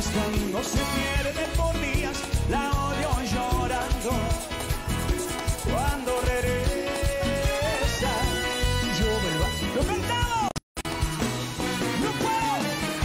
Cuando se pierde por días, la odio llorando. Cuando regresa, yo vuelvo. ¡Lo cantamos! ¡No puedo!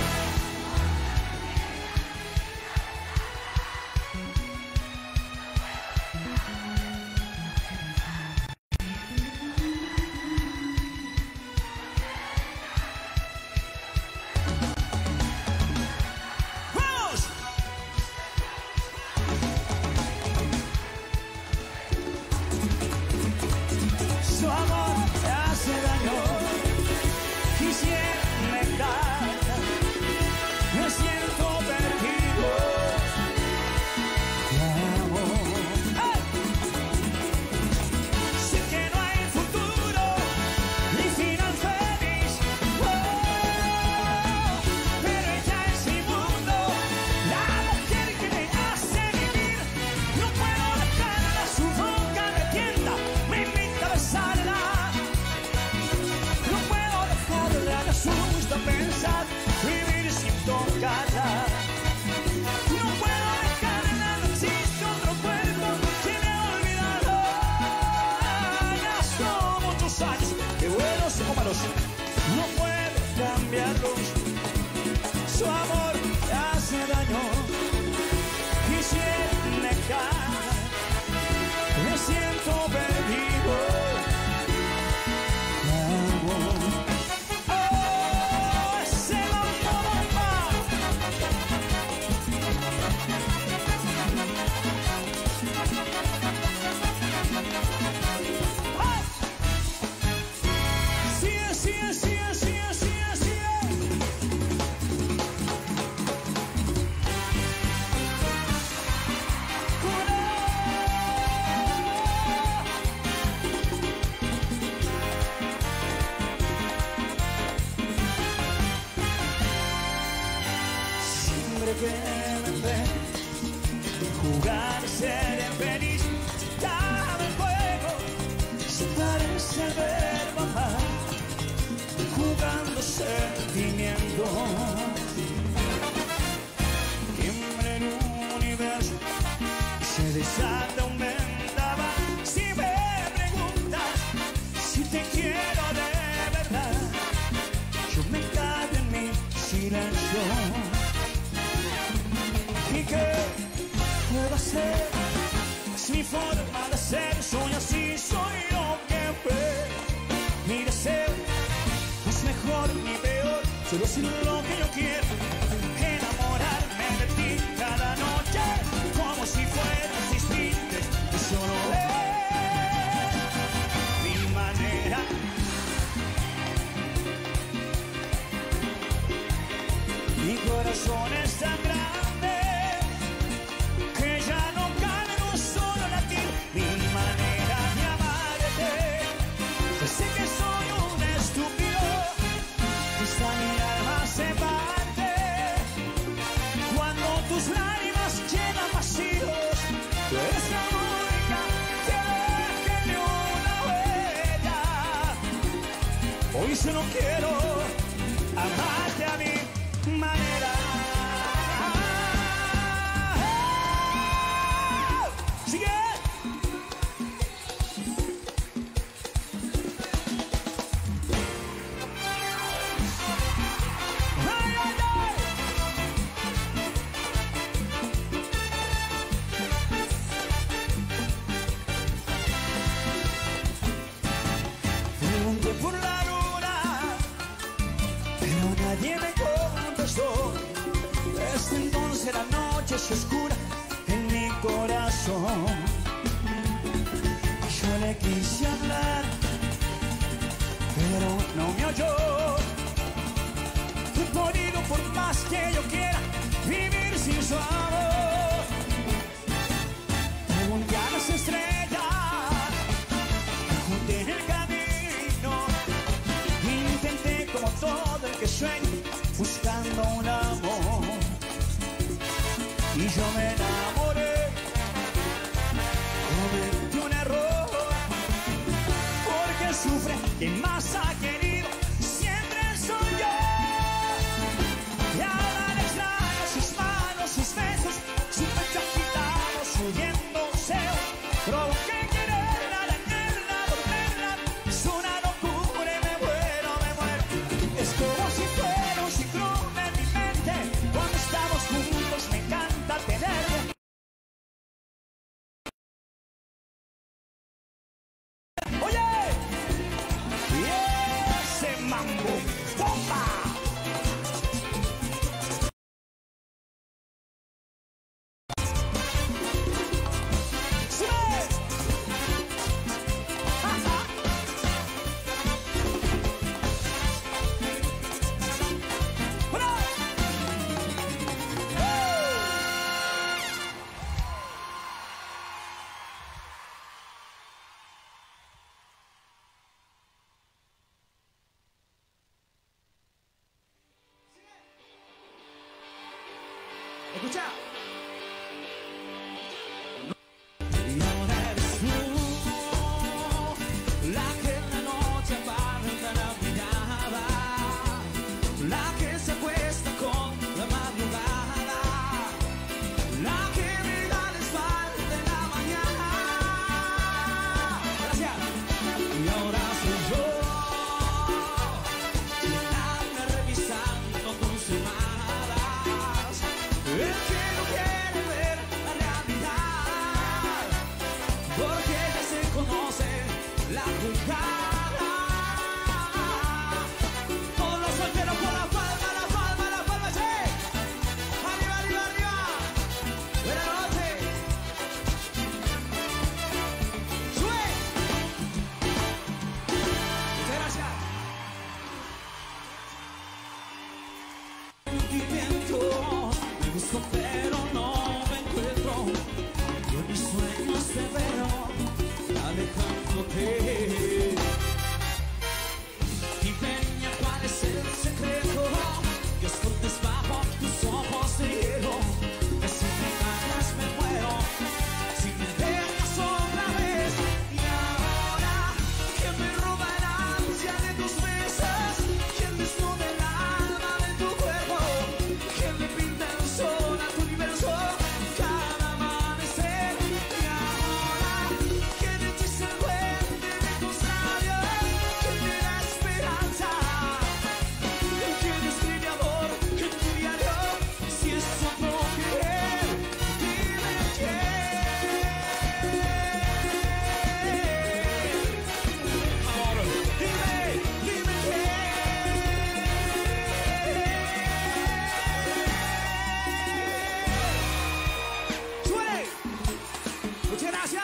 No puedo cambiarlos. Su amor te hace daño y si él me cae, me siento perdido. Oh, ese bomba. Que me ve jugar, ser feliz, dame el juego, se parece el verbo amar, jugando sentimiento. Tiembla en un universo, se desata un vendaval. Si me preguntas si te quiero de verdad, yo me callo en mi silencio. ¿Y qué puedo hacer? Es mi forma de ser, soy así, soy lo que ve. Mi deseo no es mejor ni peor, solo es lo que yo quiero. Enamorarme de ti cada noche, como si fueras distinto, y solo es mi manera. Mi corazón es tan grande que ya no cabe en un solo latir. Mi manera de amarte, yo sé que soy un estúpido, quizá mi alma se parte cuando tus lágrimas llenan vacíos. Tú eres la única que deje una huella. Hoy solo quiero amarte a mi manera. Pregunté por la luna, pero nadie me contestó. Desde entonces la noche se oscura en mi corazón. Yo le quise hablar, pero no me oyó. No he podido, por más que yo quiera, vivir sin su amor. Pregunté a las estrellas, junté en el camino, intenté como todo el que sueña, buscando un amor. Y yo me enamoré, cometí un error, porque sufre quien más ha querido, siempre soy yo. Y ahora le extraño sus manos. Escucha. Y ahora eres tú la que en la noche aparta la mirada, la que se acuesta con la madrugada, la que me da la espalda en la mañana. Gracias. Y ahora soy yo quien anda revisando tus llamadas, el que no quiere ver la realidad, porque ya se conoce la jugada. Todos los solteros con la palma, la palma, la palma, sí. Arriba, arriba, arriba. Buenas noches. Sube. Muchas gracias. Sentimiento, me busco pero no me encuentro. Yo en mis sueños te veo alejándote. Y peña, ¿cuál es el secreto que escondes bajo tus ojos de hielo? Que si me callas me muero, si me dejas otra vez. Y ahora, ¿quién me roba el ansia de tus besos? ¿Quién desnuda el alma de tu cuerpo? ¿Quién le pinta el sol a tu universo cada amanecer? Y ahora, ¿quién hechiza el duende de tus labios? ¿Quién me da esperanza? ¿Quién escribe amor en tu diario? Si es otro querer, dime quién. Amor, dime quién. ¡Suele! Muchas gracias.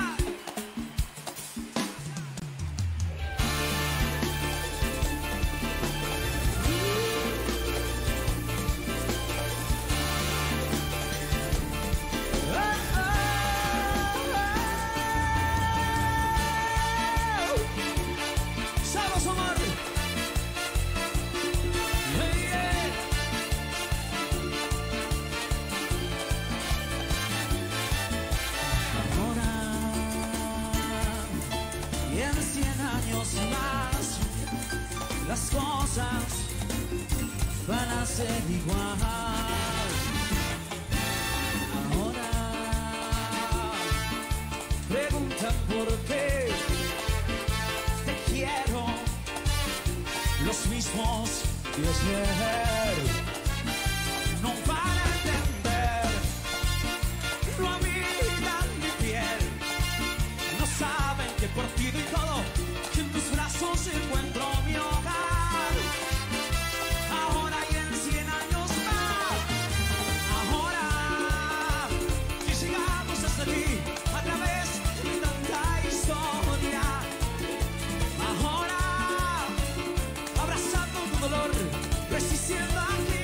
Sabes amar. Ahora y en 100 años más las cosas van a ser igual. Ahora preguntan por qué te quiero los mismos de ayer. No van a entender, no habitan mi piel, no saben que por ti doy todo, que en tus brazos encuentro mi hogar. Ahora y en 100 años más, ahora que llegamos hasta aquí a través de tanta historia. Ahora abrazando tu dolor, resistiendo aquí.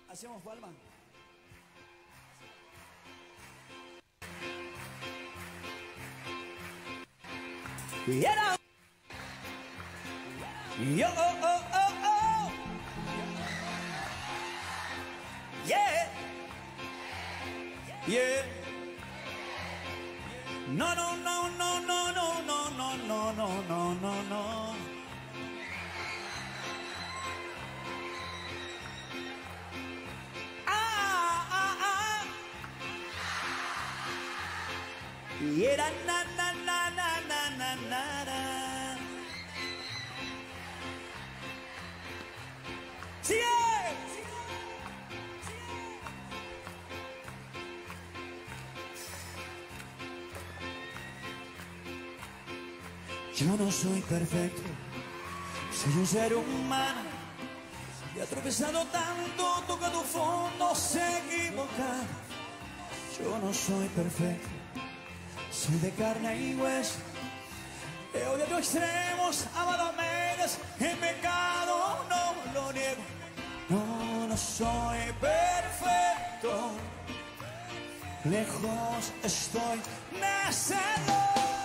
Hacemos palma. Yeah. Yo, oh, oh, oh, oh. Yeah. Yeah. No, no, no, no, no, no, no, no, no, no, no, no, no. Yeah, na na na na na na na na. ¡Sigue! Yo no soy perfecto, soy un ser humano y he tropezado tanto, tocado fondo, se equivoca. Yo no soy perfecto, soy de carne y hueso, he odiado extremos, amado a medias, en pecado no lo niego. No, no soy perfecto, lejos estoy de serlo.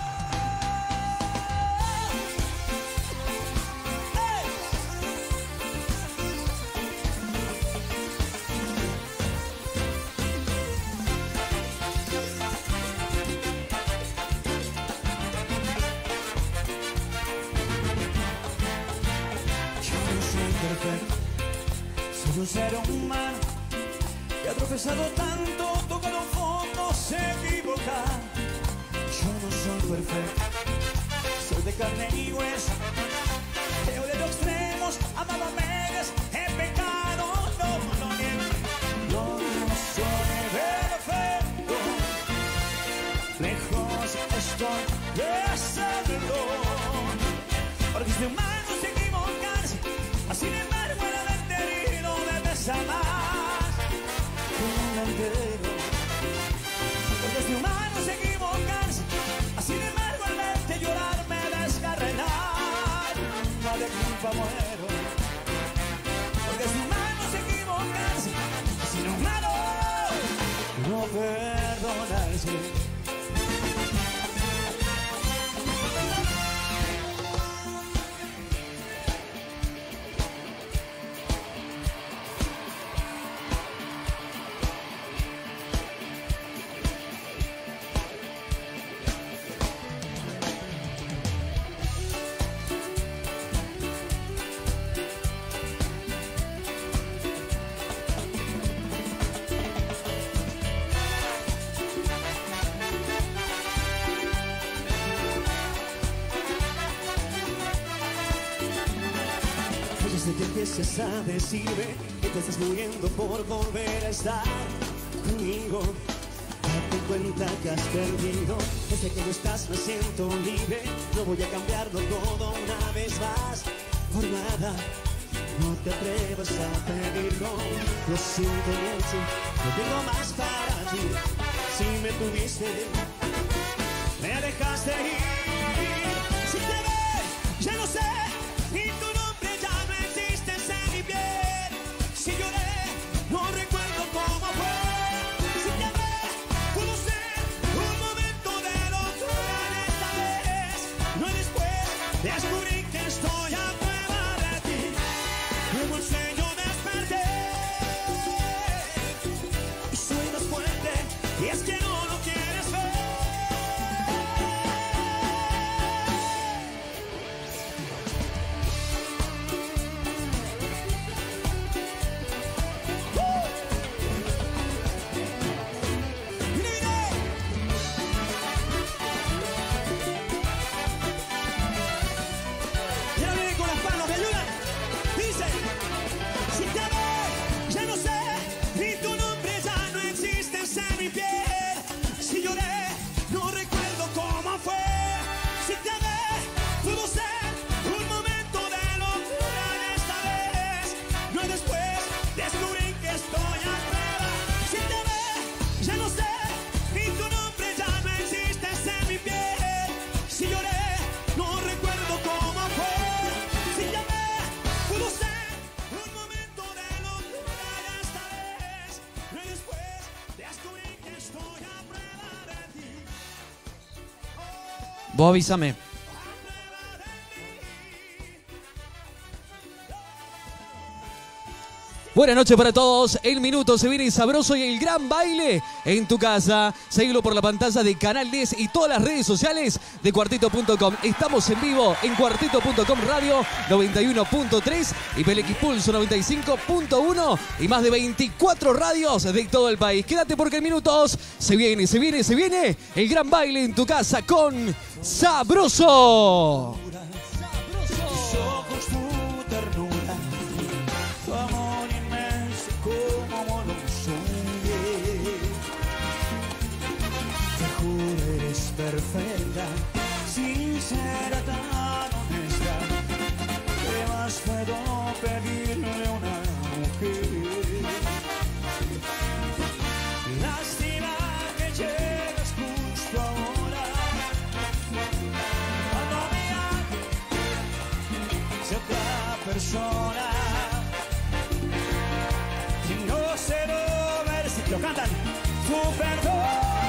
Soy un ser humano que ha tropezado tanto, tocado fondo, se equivoca. Yo no soy perfecto, soy de carne y hueso, he odiado extremos, amado a medias, he pecado, no lo niego. Yo no soy perfecto, lejos estoy de serlo, porque es de humanos equivocarse, sin embargo el haberte herido me pesa más que un entero. Porque es de humanos equivocarse, sin embargo el verte llorar me descarrenar, no de culpa muero. Porque es de humanos equivocarse, sin humano no perdonarse. Desde que empieces a decirme que te estás muriendo por volver a estar conmigo, date cuenta que has perdido. Desde que no estás me siento libre, no voy a cambiarlo todo una vez más. Por nada, no te atrevas a pedirlo. Lo siento mucho, no tengo más para ti. Si me tuviste, me dejaste ir. Si te ves, ya no sé, y tu nombre ya no existe en mi piel. Si lloré, no recuerdo cómo fue. Si te amé, pudo ser un momento de locura esta vez. No después, descubrí que estoy a prueba de ti. Como el sueño desperté y soy más fuerte, y es que no lo quieres ver. Vos avísame. Buenas noches para todos. El minuto se viene sabroso y el gran baile en tu casa. Seguilo por la pantalla de Canal 10 y todas las redes sociales de Cuarteto.com. Estamos en vivo en Cuarteto.com Radio 91.3 y PLX Pulso 95.1 y más de 24 radios de todo el país. Quédate porque en minutos se viene el gran baile en tu casa con Sabroso. Perfecta, sincera, tan honesta. ¿Qué más puedo pedirle a una mujer? Lástima que llegas justo ahora, cuando me hace otra persona. Si no se lo merece, lo cantan, tu perdón.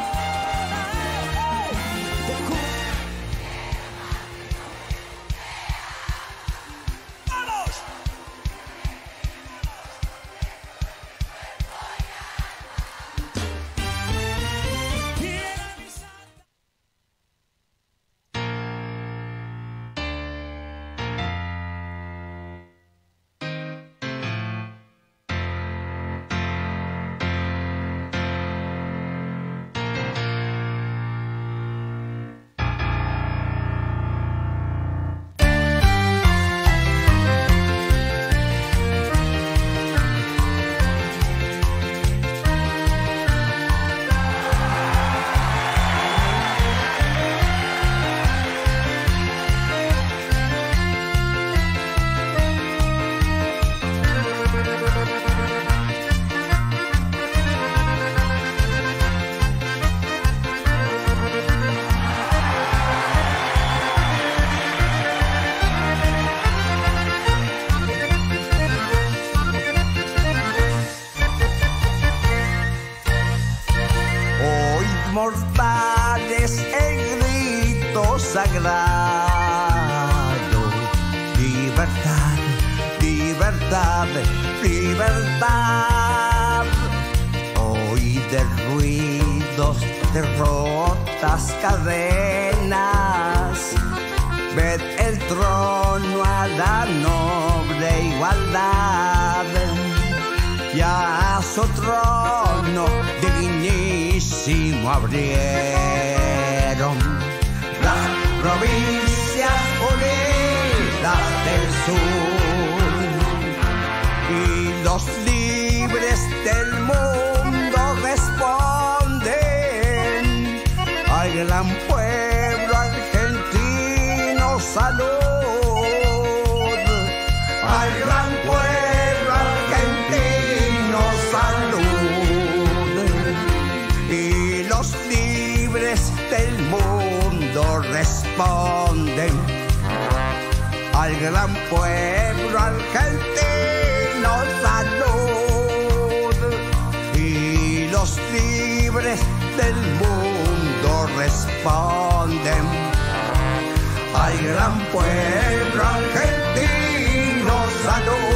Mortales el grito sagrado, libertad, libertad, libertad. Hoy de ruidos, de rotas cadenas, ved el trono a la noble igualdad. Ya su trono dignísimo abrieron las provincias unidas del sur, y los libres del mundo responden al gran pueblo argentino salud, al gran pueblo argentino salud, y los libres del mundo responden al gran pueblo argentino salud, y los libres del mundo responden al gran pueblo argentino salud.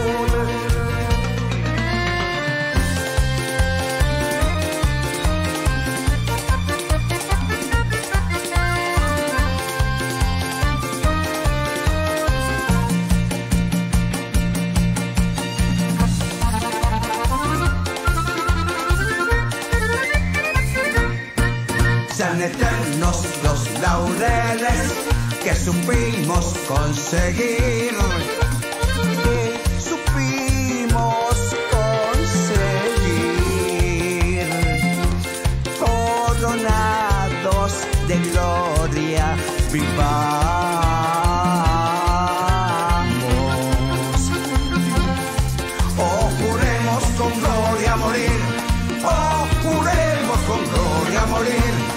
Sean eternos los laureles que supimos conseguir, que supimos conseguir, coronados de gloria vivamos. Oh, juremos con gloria morir, oh, juremos con gloria morir.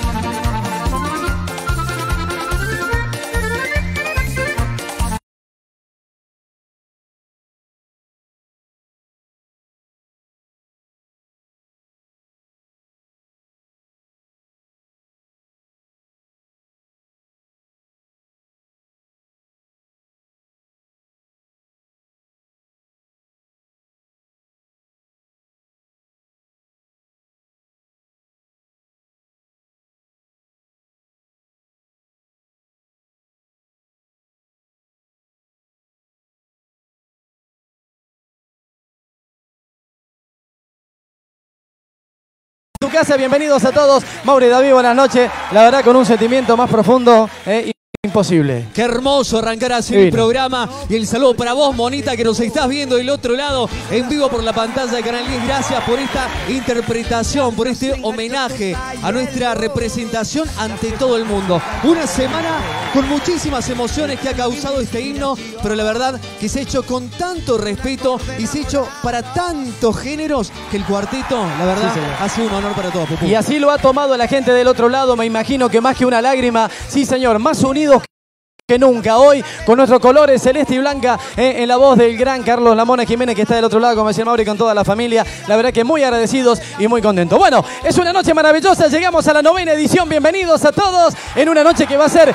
tu casa, bienvenidos a todos. Mauri, David, buenas noches. La verdad, con un sentimiento más profundo, imposible. Qué hermoso arrancar así el programa. Y el saludo para vos, monita, que nos estás viendo del otro lado, en vivo por la pantalla de Canal 10. Gracias por esta interpretación, por este homenaje a nuestra representación ante todo el mundo. Una semana con muchísimas emociones que ha causado este himno, pero la verdad que se ha hecho con tanto respeto y se ha hecho para tantos géneros que el cuarteto, la verdad, ha sido un honor para todos. Pupú. Y así lo ha tomado la gente del otro lado, me imagino que más que una lágrima, sí señor, más unidos que nunca. Hoy con nuestros colores celeste y blanca en la voz del gran Carlos La Mona Jiménez, que está del otro lado, como decía Mauri, con toda la familia. La verdad que muy agradecidos y muy contentos. Bueno, es una noche maravillosa, llegamos a la 9ª edición. Bienvenidos a todos en una noche que va a ser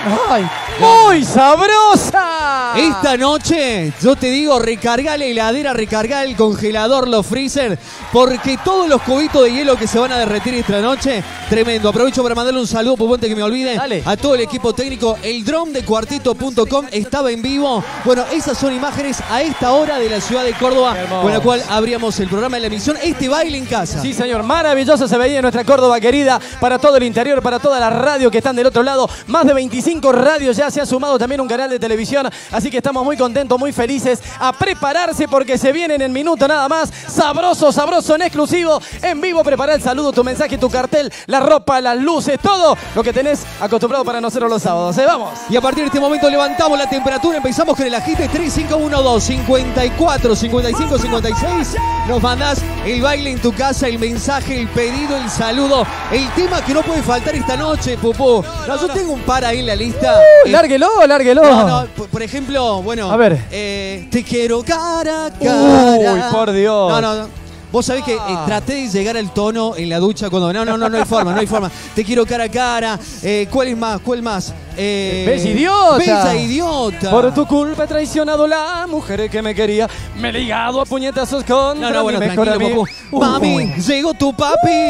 muy sabrosa. Esta noche, yo te digo, recarga la heladera, recarga el congelador, los freezer, porque todos los cubitos de hielo que se van a derretir esta noche, tremendo. Aprovecho para mandarle un saludo, por antes que me olvide, a todo el equipo técnico. El dron de cuarteto.com estaba en vivo. Bueno, esas son imágenes a esta hora de la ciudad de Córdoba, con la cual abríamos el programa de la emisión. Este baile en casa. Sí, señor, maravilloso se veía en nuestra Córdoba querida, para todo el interior, para todas las radios que están del otro lado. Más de 25 radios ya se ha sumado también un canal de televisión, así que estamos muy contentos, muy felices. A prepararse porque se vienen en minuto nada más. Sabroso, sabroso, en exclusivo, en vivo. Prepara el saludo, tu mensaje, tu cartel, la ropa, las luces, todo lo que tenés acostumbrado para nosotros los sábados. ¡Vamos! Y a partir de este momento levantamos la temperatura, empezamos con el agite 3512 54 55 56. Nos mandás el baile en tu casa, el mensaje, el pedido, el saludo, el tema que no puede faltar esta noche, Pupú. No, yo tengo un par ahí en la lista. Lárguelo, lárguelo. No, por ejemplo, bueno, a ver. Te quiero cara a cara. Uy, por Dios. No. Vos sabés que traté de llegar al tono en la ducha cuando... No hay forma, no hay forma. Te quiero cara a cara. ¿Cuál es más? ¿Cuál más? Bella idiota. Bella idiota. Por tu culpa he traicionado la mujer que me quería. Me he ligado a puñetazos contra mi mejor amigo. Mami, llegó tu papi.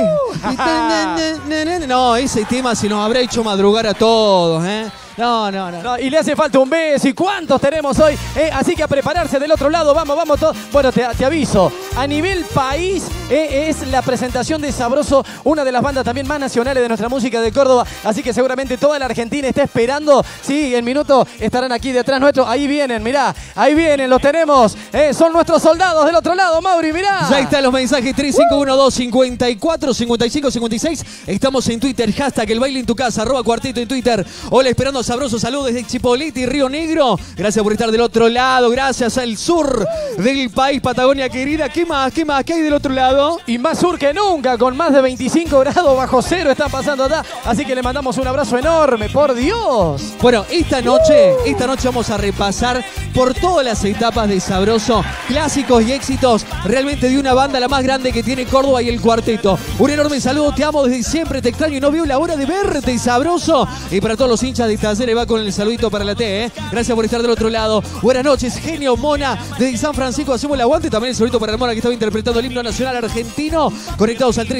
No, ese tema se nos habrá hecho madrugar a todos, ¿eh? No. Y le hace falta un beso. ¿Y cuántos tenemos hoy? Así que a prepararse del otro lado. Vamos todos. Bueno, te aviso. A nivel país es la presentación de Sabroso, una de las bandas también más nacionales de nuestra música de Córdoba. Así que seguramente toda la Argentina está esperando. Sí, en minuto estarán aquí detrás nuestro. Ahí vienen, mirá. Ahí vienen, los tenemos. Son nuestros soldados del otro lado, Mauri, mirá. Ya están los mensajes 3512 54 55 56. Estamos en Twitter. Hashtag el baile en tu casa. @cuarteto en Twitter. Hola, esperando Sabroso, saludos desde Chipolete y Río Negro. Gracias por estar del otro lado. Gracias al sur del país, Patagonia querida. ¿Qué más? ¿Qué hay del otro lado? Y más sur que nunca, con más de 25 grados bajo cero están pasando acá. Así que le mandamos un abrazo enorme, por Dios. Bueno, esta noche vamos a repasar por todas las etapas de Sabroso, clásicos y éxitos realmente de una banda, la más grande que tiene Córdoba, y el cuarteto. Un enorme saludo, te amo desde siempre, te extraño y no veo la hora de verte, Sabroso. Y para todos los hinchas de Talleres va con el saludito para la T, ¿eh? Gracias por estar del otro lado. Buenas noches, genio Mona, desde San Francisco hacemos el aguante. También el saludito para el Mona, que estaba interpretando el himno nacional argentino. Conectados al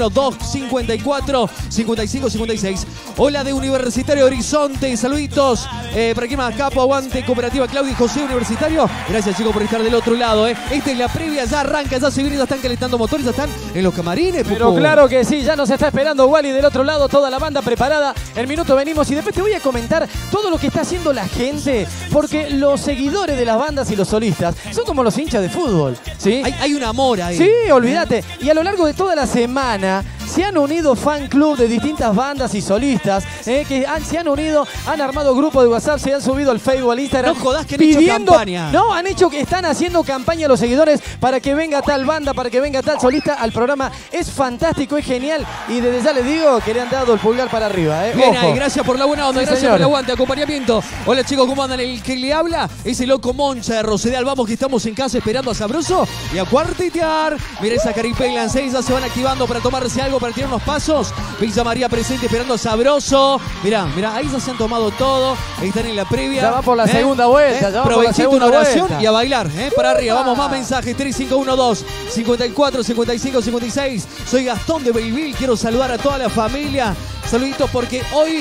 351-254-5556. Hola de Universitario Horizonte, saluditos. ¿Para qué más? Capo, aguante, Cooperativa Claudia y José Universitario. Gracias, chicos, por estar del otro lado, ¿eh? Esta es la previa, ya arranca, ya se viene, ya están calentando motores, ya están en los camarines. Pero claro que sí, ya nos está esperando Wally del otro lado, toda la banda preparada. El minuto venimos y después te voy a comentar todo lo que está haciendo la gente, porque los seguidores de las bandas y los solistas son como los hinchas de fútbol, ¿sí? Hay un amor ahí. Sí, olvídate. Y a lo largo de toda la semana se han unido fan club de distintas bandas y solistas, se han unido, han armado grupos de WhatsApp, se han subido al Facebook, al Instagram. No jodas que han hecho campaña. No, están haciendo campaña a los seguidores para que venga tal banda, para que venga tal solista al programa. Es fantástico, es genial. Y desde ya les digo que le han dado el pulgar para arriba. Bien, Ojo. Gracias por la buena onda, Sí, gracias señor. por el aguante, acompañamiento. Hola, chicos, ¿cómo andan? El que le habla es el loco Moncha de Rosedal. Vamos, que estamos en casa esperando a Sabroso y a cuartetear. Mira esa caripela en 6, ya se van activando para tomarse algo, para tirar unos pasos. Villa María presente esperando a Sabroso. Mirá, ahí ya se han tomado todo. Ahí están en la previa. Ya va por la segunda vuelta. Ya va por la Provechito, segunda una oración vuelta. y a bailar, para arriba. Vamos, más mensajes. 3512 54 55 56. Soy Gastón de Belleville. Quiero saludar a toda la familia. Saluditos porque hoy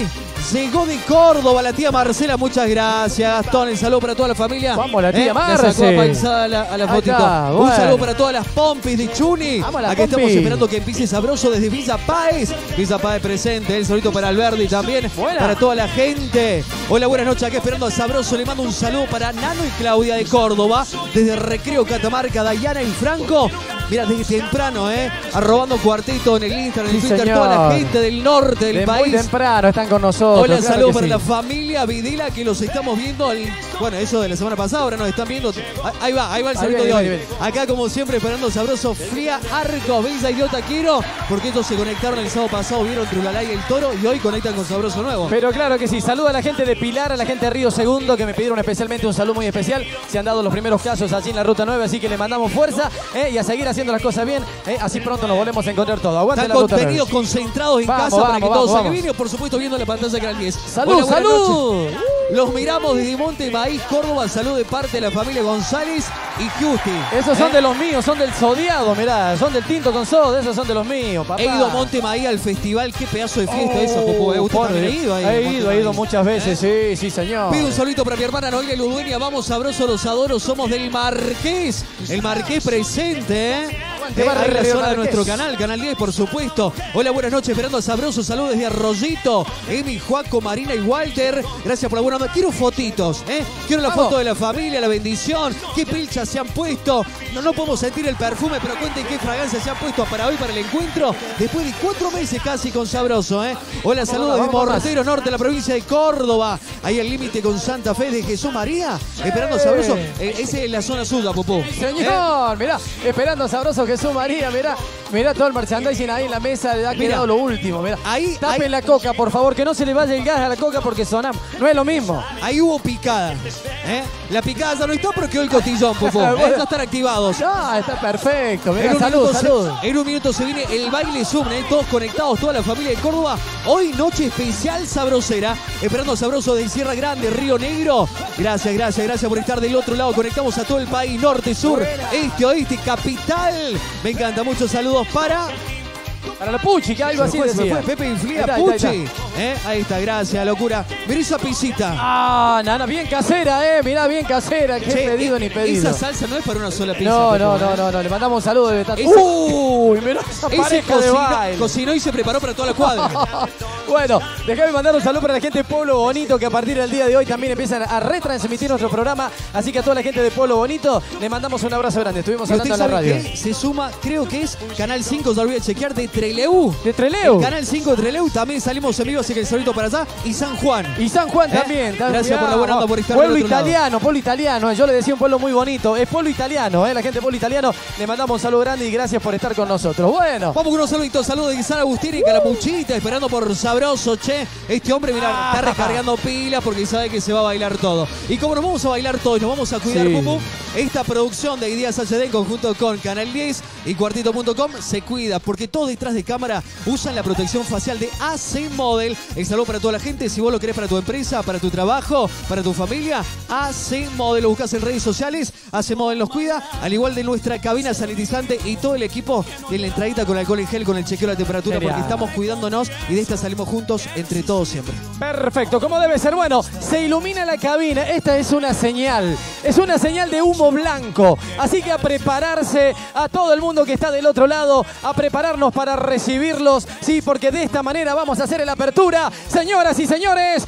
Llegó de Córdoba la tía Marcela, muchas gracias, Gastón. El saludo para toda la familia. Vamos, la tía Le Marce. sacó apanzada a la fotito. Está, Un bueno. saludo para todas las pompis de Chuni. Vamos, la Aquí estamos pompi. esperando que empiece sabroso desde Villa Páez. Villa Páez presente. El saludito para Alberdi también. Buena. Para toda la gente. Hola, buenas noches. Aquí esperando a Sabroso. Le mando un saludo para Nano y Claudia de Córdoba. Desde Recreo Catamarca, Dayana y Franco. Mira, desde temprano, arrobando cuartito en el Instagram, en el Sí, Twitter, señor. toda la gente del norte del De país. muy temprano están con nosotros. Hola, claro saludos que para sí. la familia Videla que los estamos viendo. Bueno, eso de la semana pasada, ahora nos están viendo. Ahí va el saludo de hoy. Acá, como siempre, esperando Sabroso, Fría Arcos. Villa Idiota Quiero, porque ellos se conectaron el sábado pasado, vieron Trulalá y el Toro, y hoy conectan con Sabroso Nuevo. Pero claro que sí, saluda a la gente de Pilar, a la gente de Río Segundo, que me pidieron especialmente un saludo muy especial. Se han dado los primeros casos allí en la Ruta 9, así que le mandamos fuerza y a seguir haciendo las cosas bien. Así pronto nos volvemos a encontrar todo. Aguante Están la Ruta 9. contenidos concentrados en Vamos, casa para que vamos, todo salga vamos. bien y, por supuesto, viendo la pantalla de Canal 10. ¡Salud, Hola, buenas salud! noches. Los miramos desde Monte Maíz, Córdoba. Salud de parte de la familia González y Justi. Esos son de los míos, son del Sodiado, mirá, son del Tinto con Soda, esos son de los míos, papá. He ido a Monte Maíz al festival, qué pedazo de fiesta esa, Popó. ¿Usted por también ha Dios. ido ahí? a He Monte ido Maíz? muchas veces, sí, señor. Pido un saludito para mi hermana Noelia Ludueña. Vamos, Sabroso, los adoro. Somos del Marqués. El Marqués presente, Aguante, ahí barrio la de zona de Marqués. nuestro canal, Canal 10, por supuesto. Hola, buenas noches, esperando a Sabroso. Saludos desde Arroyito. Emi, Juaco, Marina y Walter. Gracias por la buena onda. Quiero fotitos, Quiero la Vamos. foto de la familia, la bendición. Qué pilchas se han puesto. No podemos sentir el perfume, pero cuenten qué fragancia se han puesto para hoy, para el encuentro. Después de 4 meses casi con Sabroso, Hola, saludos de vamos, Mortero Norte, la provincia de Córdoba. Ahí al límite con Santa Fe de Jesús María. Esperando a Sabroso. Esa es la zona suya, Popó. Señor, mirá, esperando a Sabroso Jesús María, mirá todo el merchandising ahí en la mesa, le ha Mirá. quedado lo último, mirá. Ahí- Tapen ahí- la coca, por favor, que no se le vaya el gas a la coca porque sonamos. No es lo mismo. Ahí hubo picada. La picada ya no está, pero quedó el cotillón, Popó. Bueno. Ya están activados. No, está perfecto, mirá, En un, salud, minuto salud. en un minuto se viene el baile Zoom, todos conectados, toda la familia de Córdoba. Hoy noche especial sabrosera, esperando a Sabroso de Sierra Grande, Río Negro. Gracias por estar del otro lado. Conectamos a todo el país, norte, sur, este, oeste, capital. Me encanta, muchos saludos para Para la Puchi, que algo así se me fue, decía. Pepe Inflía, Ahí está, Puchi. ahí está. Ahí está, gracias, locura. Mirá esa pisita. Ah, nana, bien casera, mirá, bien casera. Qué Che, pedido ni pedido. Esa salsa no es para una sola pizza. No, Popó, no, le mandamos un saludo de Betanzos. Ese- Uy, mirá esa Ese pareja de baile. cocinó y se preparó para toda la cuadra. Bueno, déjame mandar un saludo para la gente de Pueblo Bonito, que a partir del día de hoy también empiezan a retransmitir nuestro programa. Así que a toda la gente de Pueblo Bonito le mandamos un abrazo grande. Estuvimos Y usted hablando en la sabe radio. que se suma, creo que es Canal 5, ya lo voy a chequear, de Trelew. De Trelew. El Canal 5 de Trelew, también salimos en vivo, así que el saludito para allá. Y San Juan. Y San Juan también. Gracias por la buena onda, por estar Pueblo del otro lado. italiano, pueblo italiano. Yo le decía un pueblo muy bonito. Es pueblo italiano, la gente de pueblo italiano. Le mandamos un saludo grande y gracias por estar con nosotros. Bueno. Vamos con unos saluditos, saludos de San Agustín y Calamuchita, esperando por Sabroso, che. Este hombre, mira, está recargando pilas porque sabe que se va a bailar todo. Y como nos vamos a bailar todo y nos vamos a cuidar, Sí. Pupu, esta producción de Ideas HD en conjunto con Canal 10 y Cuartito.com se cuida porque todos detrás de cámara usan la protección facial de AC Model. El saludo para toda la gente, si vos lo querés para tu empresa, para tu trabajo, para tu familia, AC Model. Lo buscas en redes sociales, AC Model nos cuida, al igual de nuestra cabina sanitizante y todo el equipo de la entradita con alcohol en gel, con el chequeo de la temperatura, Genial. porque estamos cuidándonos y de esta salimos juntos entre todos siempre. Perfecto, como debe ser. Bueno, se ilumina la cabina. Esta es una señal de humo blanco. Así que a prepararse, a todo el mundo que está del otro lado, a prepararnos para recibirlos. Sí, porque de esta manera vamos a hacer la apertura. Señoras y señores,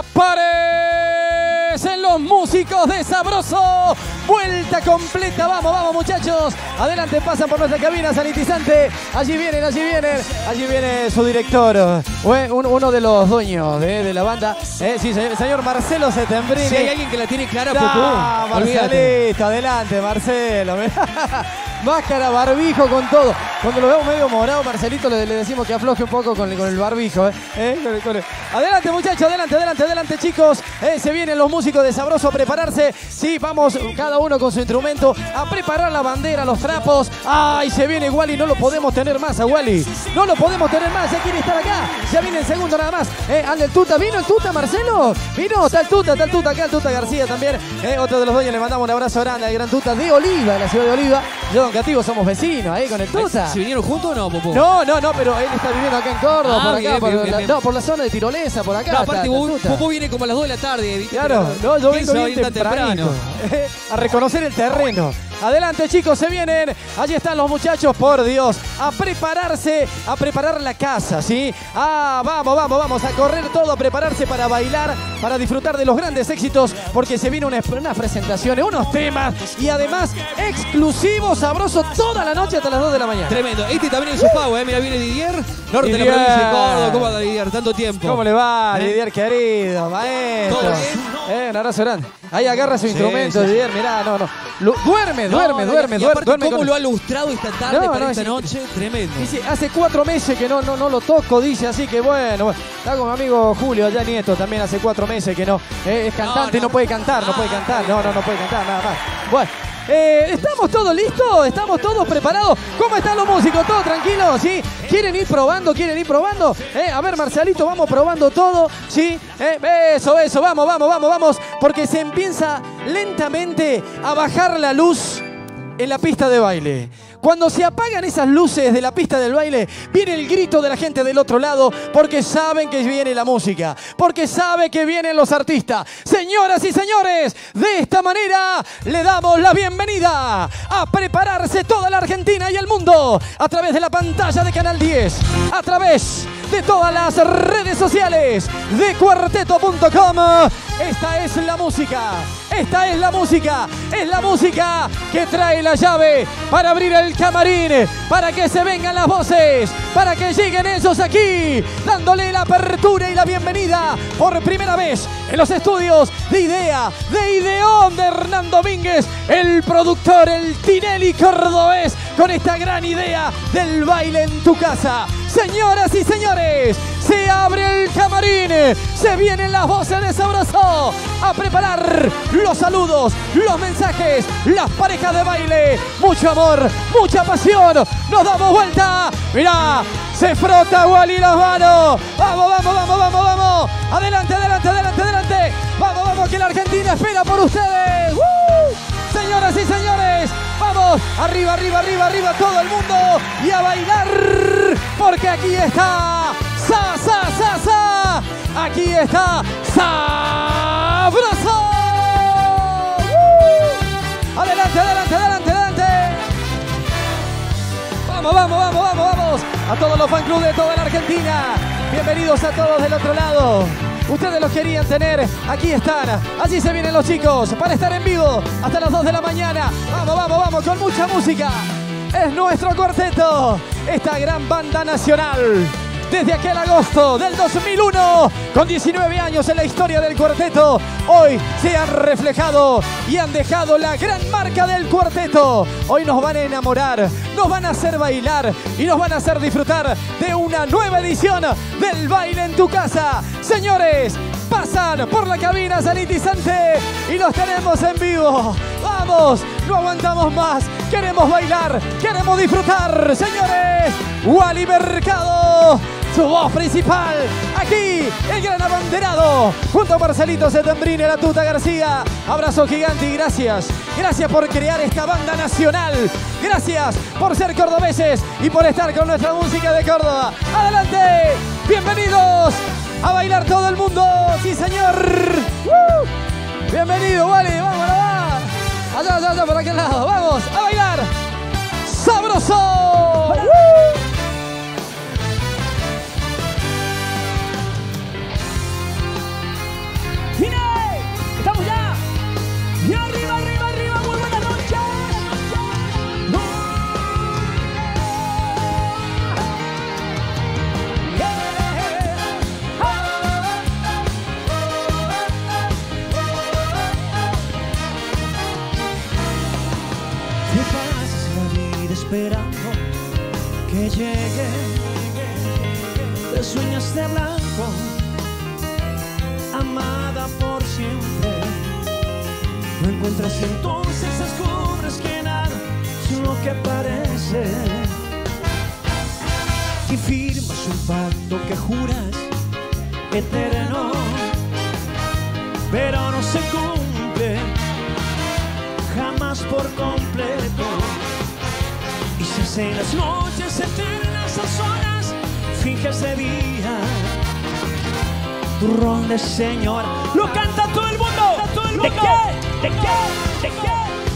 aparecen los músicos de Sabroso. Vuelta completa, vamos muchachos. Adelante, pasan por nuestra cabina sanitizante. Allí viene su director, uno de los dueños de la banda. Sí, señor Marcelo Setembrini. Si hay alguien que la tiene clara, Ah, Pupu, olvídate. Marcelito, adelante, Marcelo. Máscara, barbijo, con todo. Cuando lo veo medio morado, Marcelito, le decimos que afloje un poco con el barbijo. Adelante, muchachos, adelante, chicos. Se vienen los músicos de Sabroso a prepararse. Sí, vamos, cada uno con su instrumento, a preparar la bandera, los trapos. ¡Ay, se viene Wally! No lo podemos tener más a Wally. No lo podemos tener más, ya quiere estar acá. Ya viene el segundo nada más. Anda el Tuta. ¿Vino el Tuta, Marcelo? Vino, está el Tuta acá, el Tuta García también. Otro de los dueños, le mandamos un abrazo grande al gran Tuta de Oliva, de la ciudad de Oliva. Yo, don Cativo, somos vecinos ahí con el Tuta. ¿Se vinieron juntos o no, Popó? No, pero él está viviendo acá en Córdoba, Ah, por acá, bien, bien. No, por la zona de Tirolesa, por acá. No, aparte, está el Tuta. Popó viene como a las 2 de la tarde. ¿Viste? Claro, no, yo ¿Quién vengo se va a bien venir tan tempranito. A reconocer el terreno. Adelante, chicos, se vienen. Allí están los muchachos, por Dios. A prepararse, a preparar la casa, ¿sí? Ah, vamos a correr todo, a prepararse para bailar, para disfrutar de los grandes éxitos, porque se viene unas presentaciones, unos temas y además exclusivos, sabrosos, toda la noche hasta las 2 de la mañana. Tremendo. Este también es su pago, ¿eh? Mira, viene Didier, norte de la Didier. provincia de Córdoba. ¿Cómo anda Didier? Tanto tiempo. ¿Cómo le va, Didier, querido, maestro? ¿Todo bien? Un abrazo grande. Ahí agarra su instrumento, sí. Didier, mirá, no. Duerme Y aparte, ¿cómo con- lo ha lustrado esta tarde para esta sí. noche? Tremendo. Dice, hace 4 meses que no lo toco, dice, así que bueno. Está con mi amigo Julio allá Nieto, también hace 4 meses que no. Es cantante y no puede cantar, no puede cantar, no puede cantar, nada más. Bueno. ¿Estamos todos listos? ¿Estamos todos preparados? ¿Cómo están los músicos? ¿Todos tranquilos? ¿Sí? ¿Quieren ir probando? A ver, Marcelito, vamos probando todo, ¿sí? Eso, vamos, porque se empieza lentamente a bajar la luz en la pista de baile. Cuando se apagan esas luces de la pista del baile, viene el grito de la gente del otro lado, porque saben que viene la música, porque sabe que vienen los artistas. Señoras y señores, de esta manera le damos la bienvenida a prepararse toda la Argentina y el mundo a través de la pantalla de Canal 10, a través de todas las redes sociales de Cuarteto.com. Esta es la música, es la música que trae la llave para abrir el camarín, para que se vengan las voces, para que lleguen ellos aquí, dándole la apertura y la bienvenida por primera vez en los estudios de Idea, de Ideón de Hernán Domínguez, el productor, el Tinelli cordobés, con esta gran idea del baile en tu casa. Señoras y señores, se abre el camarín, se vienen las voces de Sabroso a preparar los saludos, los mensajes, las parejas de baile, mucho amor, mucha pasión. Nos damos vuelta, mirá, se frota Wally las manos. Vamos, adelante, vamos, que la Argentina espera por ustedes. Señoras y señores, vamos, arriba, todo el mundo y a bailar, porque aquí está aquí está Sabroso. Adelante. Vamos. A todos los fan clubes de toda la Argentina. Bienvenidos a todos del otro lado. Ustedes los querían tener, aquí están. Allí se vienen los chicos para estar en vivo hasta las 2 de la mañana. Vamos, con mucha música. Es nuestro cuarteto, esta gran banda nacional. Desde aquel agosto del 2001, con 19 años en la historia del cuarteto, hoy se han reflejado y han dejado la gran marca del cuarteto. Hoy nos van a enamorar, nos van a hacer bailar y nos van a hacer disfrutar de una nueva edición del Baile en tu Casa. Señores, pasan por la cabina sanitizante y los tenemos en vivo. Vamos, no aguantamos más, queremos bailar, queremos disfrutar. Señores, Wally Mercado, su voz principal, aquí el gran abanderado, junto a Marcelito Setembrini, la Tuta García. Abrazo gigante y gracias por crear esta banda nacional, gracias por ser cordobeses y por estar con nuestra música de Córdoba. Adelante, bienvenidos a bailar todo el mundo, sí señor. Bienvenido Wally, vamos allá por aquel lado, vamos a bailar sabroso. ¡Estamos ya! ¡Y arriba, muy buenas noches! Te pasas la vida esperando que llegue, te sueñas de blanco, amada por siempre. No encuentras y entonces descubres que nada es lo que parece. Y firmas un pacto que juras eterno, pero no se cumple jamás por completo. en las noches eternas a solas, finges de día. Turrón de señora, lo canta todo el mundo. ¿De qué? ¿De qué? ¿De qué?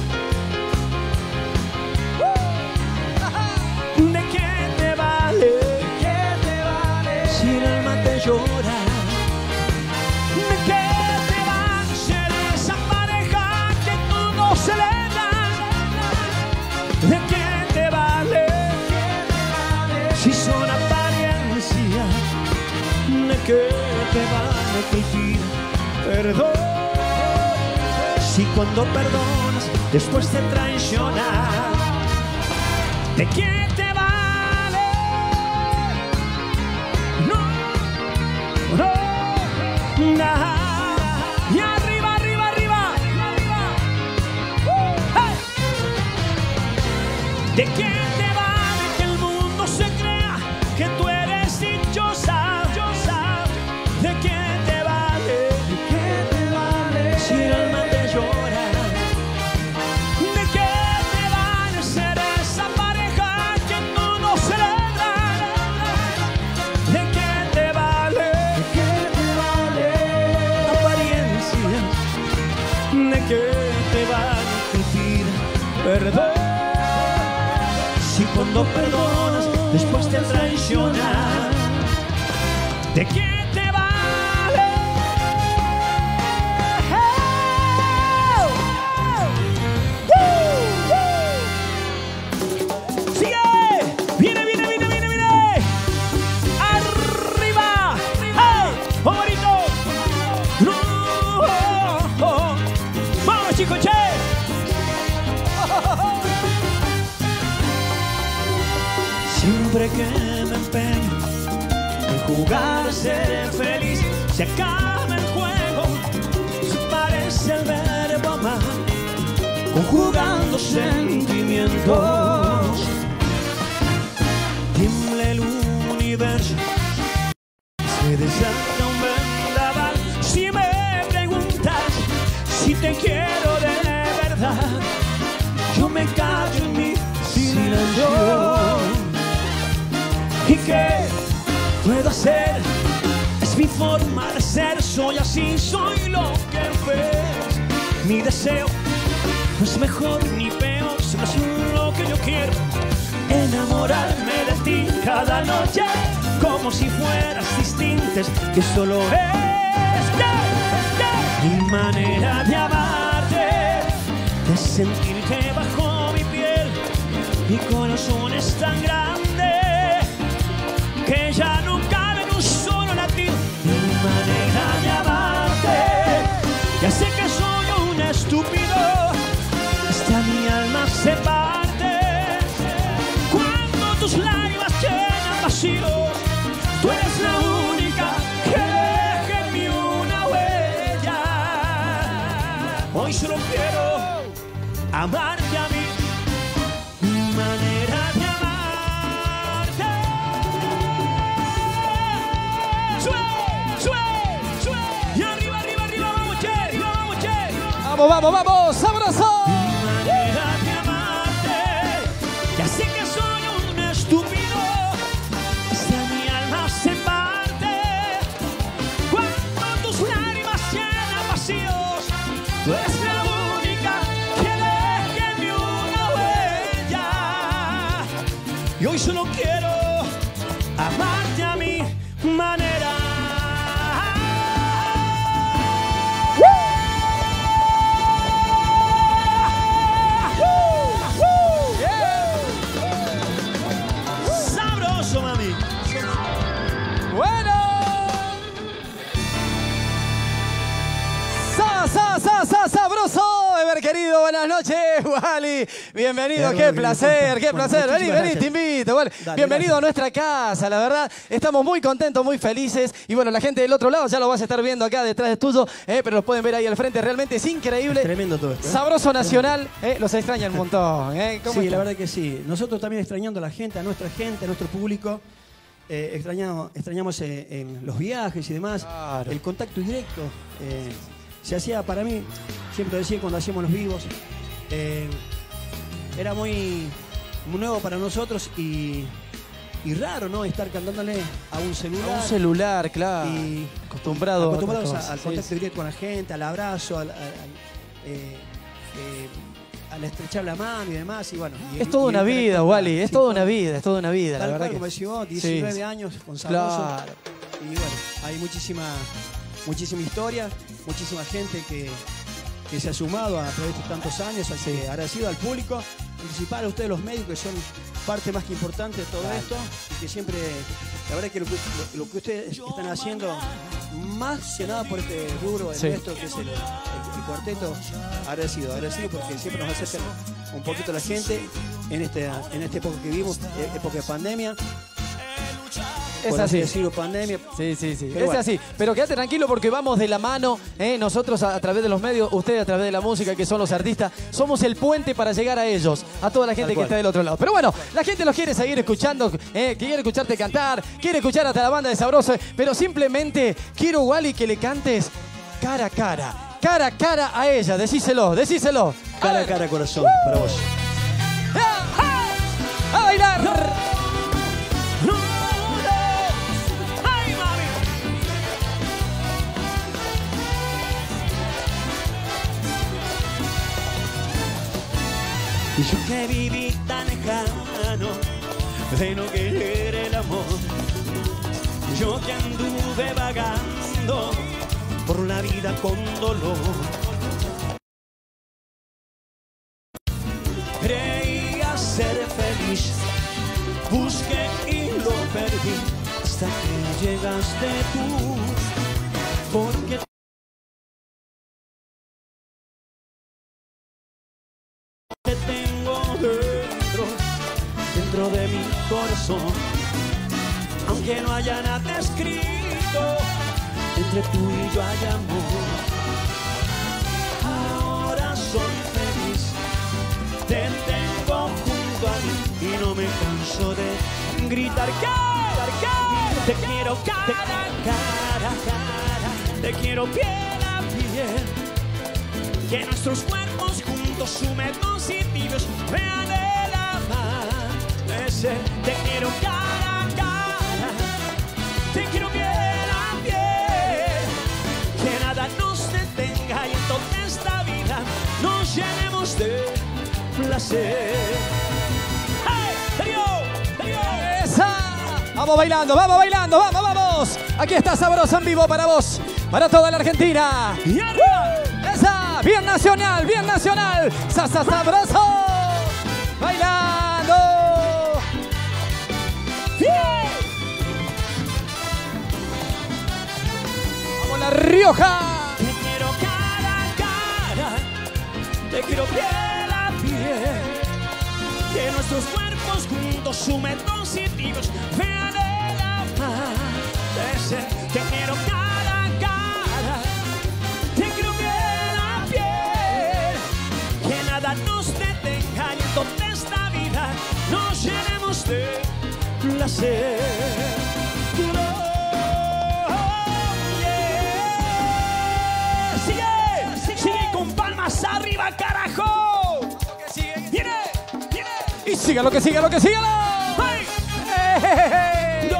¿De qué te vale? ¿De qué te vale? Si el alma te llora. ¿De qué te vale ser esa pareja que todos celebran? ¿De qué te vale? Si son apariencias. ¿De qué te vale pedir perdón? Si cuando perdonas después te traicionas. ¿De qué te vale? No, no, nada. Y arriba, arriba, arriba, arriba. Hey. ¿De qué te vale que el mundo se crea que tú eres dichosa? ¿De qué te vale? ¿De qué te vale? Si el alma te llora. ¿De qué te vale ser esa pareja que todos celebran? ¿De qué te vale? ¿De qué te vale? Apariencias. ¿De qué te vale pedir perdón? Si cuando perdonas después te traicionas. ¿De qué? Siempre que me empeño en jugar a ser feliz, se acaba el juego, se parece el verbo amar, conjugando sentimientos. Tiembla el universo, se desata un vendaval. Si me preguntas si te quiero de verdad, yo me callo en mi silencio. ¿Y qué puedo hacer? Es mi forma de ser, soy así, soy lo que ves. Mi deseo no es mejor ni peor, solo es lo que yo quiero. Enamorarme de ti cada noche, como si fueras distinta, que solo es mi manera de amarte, de sentirte bajo mi piel. Mi corazón es tan grande que ya no cabe en un solo latir. Mi manera de amarte, ya sé que soy un estúpido, hasta mi alma se parte. Cuando tus lágrimas llenan vacíos, tú eres la única que deja en mí una huella. Hoy solo quiero amarte a mí. Mi manera de vamos, vamos, vamos, sabroso. Mi manera de amarte, ya sé que soy un estúpido, hasta mi alma se parte. Cuando tus lágrimas llenan vacíos, tú eres la única que deja en mí una huella. Y hoy solo quiero amarte a mi manera. Sabroso, Ever querido, buenas noches, Wally. Bienvenido, qué placer, qué placer. Vení, vení, te invito. Bueno, bienvenido a nuestra casa, la verdad. Estamos muy contentos, muy felices. Y bueno, la gente del otro lado ya lo vas a estar viendo acá detrás de tuyo, pero los pueden ver ahí al frente. Realmente es increíble. Es tremendo todo esto. Sabroso nacional, los extraña un montón. ¿Cómo sí, la verdad que sí. Nosotros también extrañando a la gente, a nuestro público. Extrañamos en los viajes y demás, claro. El contacto directo. Se hacía para mí, siempre decía cuando hacíamos los vivos, era muy nuevo para nosotros y raro, ¿no? Estar cantándole a un celular. A un celular, claro. Y acostumbrados al contacto directo con la gente, al abrazo, al estrechar la mano y demás. Y bueno, es toda una vida, Wally, es toda una vida, Tal la verdad cual, que... como decís vos, 19 años con Sabroso. Claro. Y bueno, hay muchísima historia, muchísima gente que se ha sumado a través de tantos años, así que agradecido al público, principal a ustedes los médicos que son parte más que importante de todo esto y que siempre, la verdad es que lo que ustedes están haciendo, más que nada por este rubro nuestro que es el cuarteto, agradecido porque siempre nos acercan un poquito a la gente en esta época que vivimos, época de pandemia. Es así. Decirlo, pandemia. Sí. Pero bueno. Así. Pero quédate tranquilo porque vamos de la mano. Nosotros a través de los medios, ustedes a través de la música, que son los artistas, somos el puente para llegar a ellos, a toda la gente que está del otro lado. Pero bueno, la gente los quiere seguir escuchando, quiere escucharte cantar, quiere escuchar hasta la banda de Sabroso, pero simplemente quiero, Wally, que le cantes cara a cara a ella. Decíselo. Cara a cara, corazón, para vos. ¡A bailar! Y yo que viví tan lejano de no querer el amor, yo que anduve vagando por la vida con dolor, creía ser feliz, busqué y lo perdí hasta que llegaste tú, porque te tengo dentro de mi corazón, aunque no haya nada escrito, entre tú y yo hay amor. Ahora soy feliz, te tengo junto a mí y no me canso de gritar te quiero cara a cara, te quiero piel a piel, que nuestros cuerpos juntos húmedos y tibios vean el amanecer. Te quiero cara a cara, te quiero piel a piel, que nada nos detenga y en toda esta vida nos llenemos de placer. ¡Hey! ¡Darío! ¡Esa! Vamos bailando. Vamos. Aquí está Sabroso en vivo para vos, para toda la Argentina. ¡Y arriba! ¡Esa! Bien nacional. Sabroso. Bailando. ¡Bien! Vamos La Rioja. Te quiero cara a cara, te quiero piel a piel, que nuestros cuerpos juntos húmedos y tibios vean el amanecer. Te quiero cara a cara, te quiero piel a piel, que nada nos detenga y en toda esta vida nos llenemos de placer. Sigue con palmas arriba, carajo. Viene. Y sígalo, que sígalo. ¡Hey! No.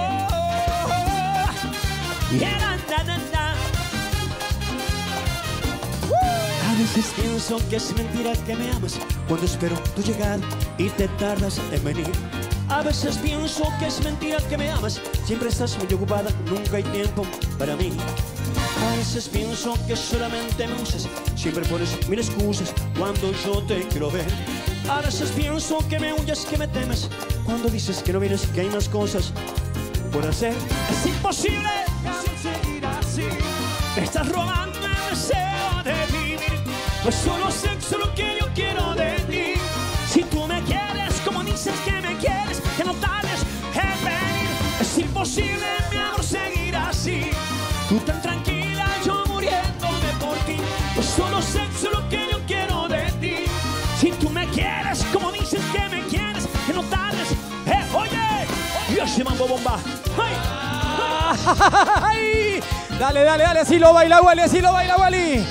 A veces pienso que es mentira que me amas cuando espero tu llegada y te tardas en venir. A veces pienso que es mentira que me amas, siempre estás muy ocupada, nunca hay tiempo para mí. A veces pienso que solamente me usas, siempre pones mil excusas cuando yo te quiero ver. A veces pienso que me huyes, que me temes, cuando dices que no vienes, que hay más cosas por hacer. Es imposible seguir así, me estás robando el deseo de vivir, pues solo sexo lo que yo quiero de ti. Si tú me quieres como dices que me quieres, que no tardes en venir. Es imposible, mi amor, seguir así, tú tan tranquila, yo muriéndome por ti, pues solo sexo lo que yo quiero de ti. Si tú me quieres como dices que me quieres, que no tardes, oye, y ese mambo bomba. ¡Ay! ¡Ay! Dale, así lo baila Wally.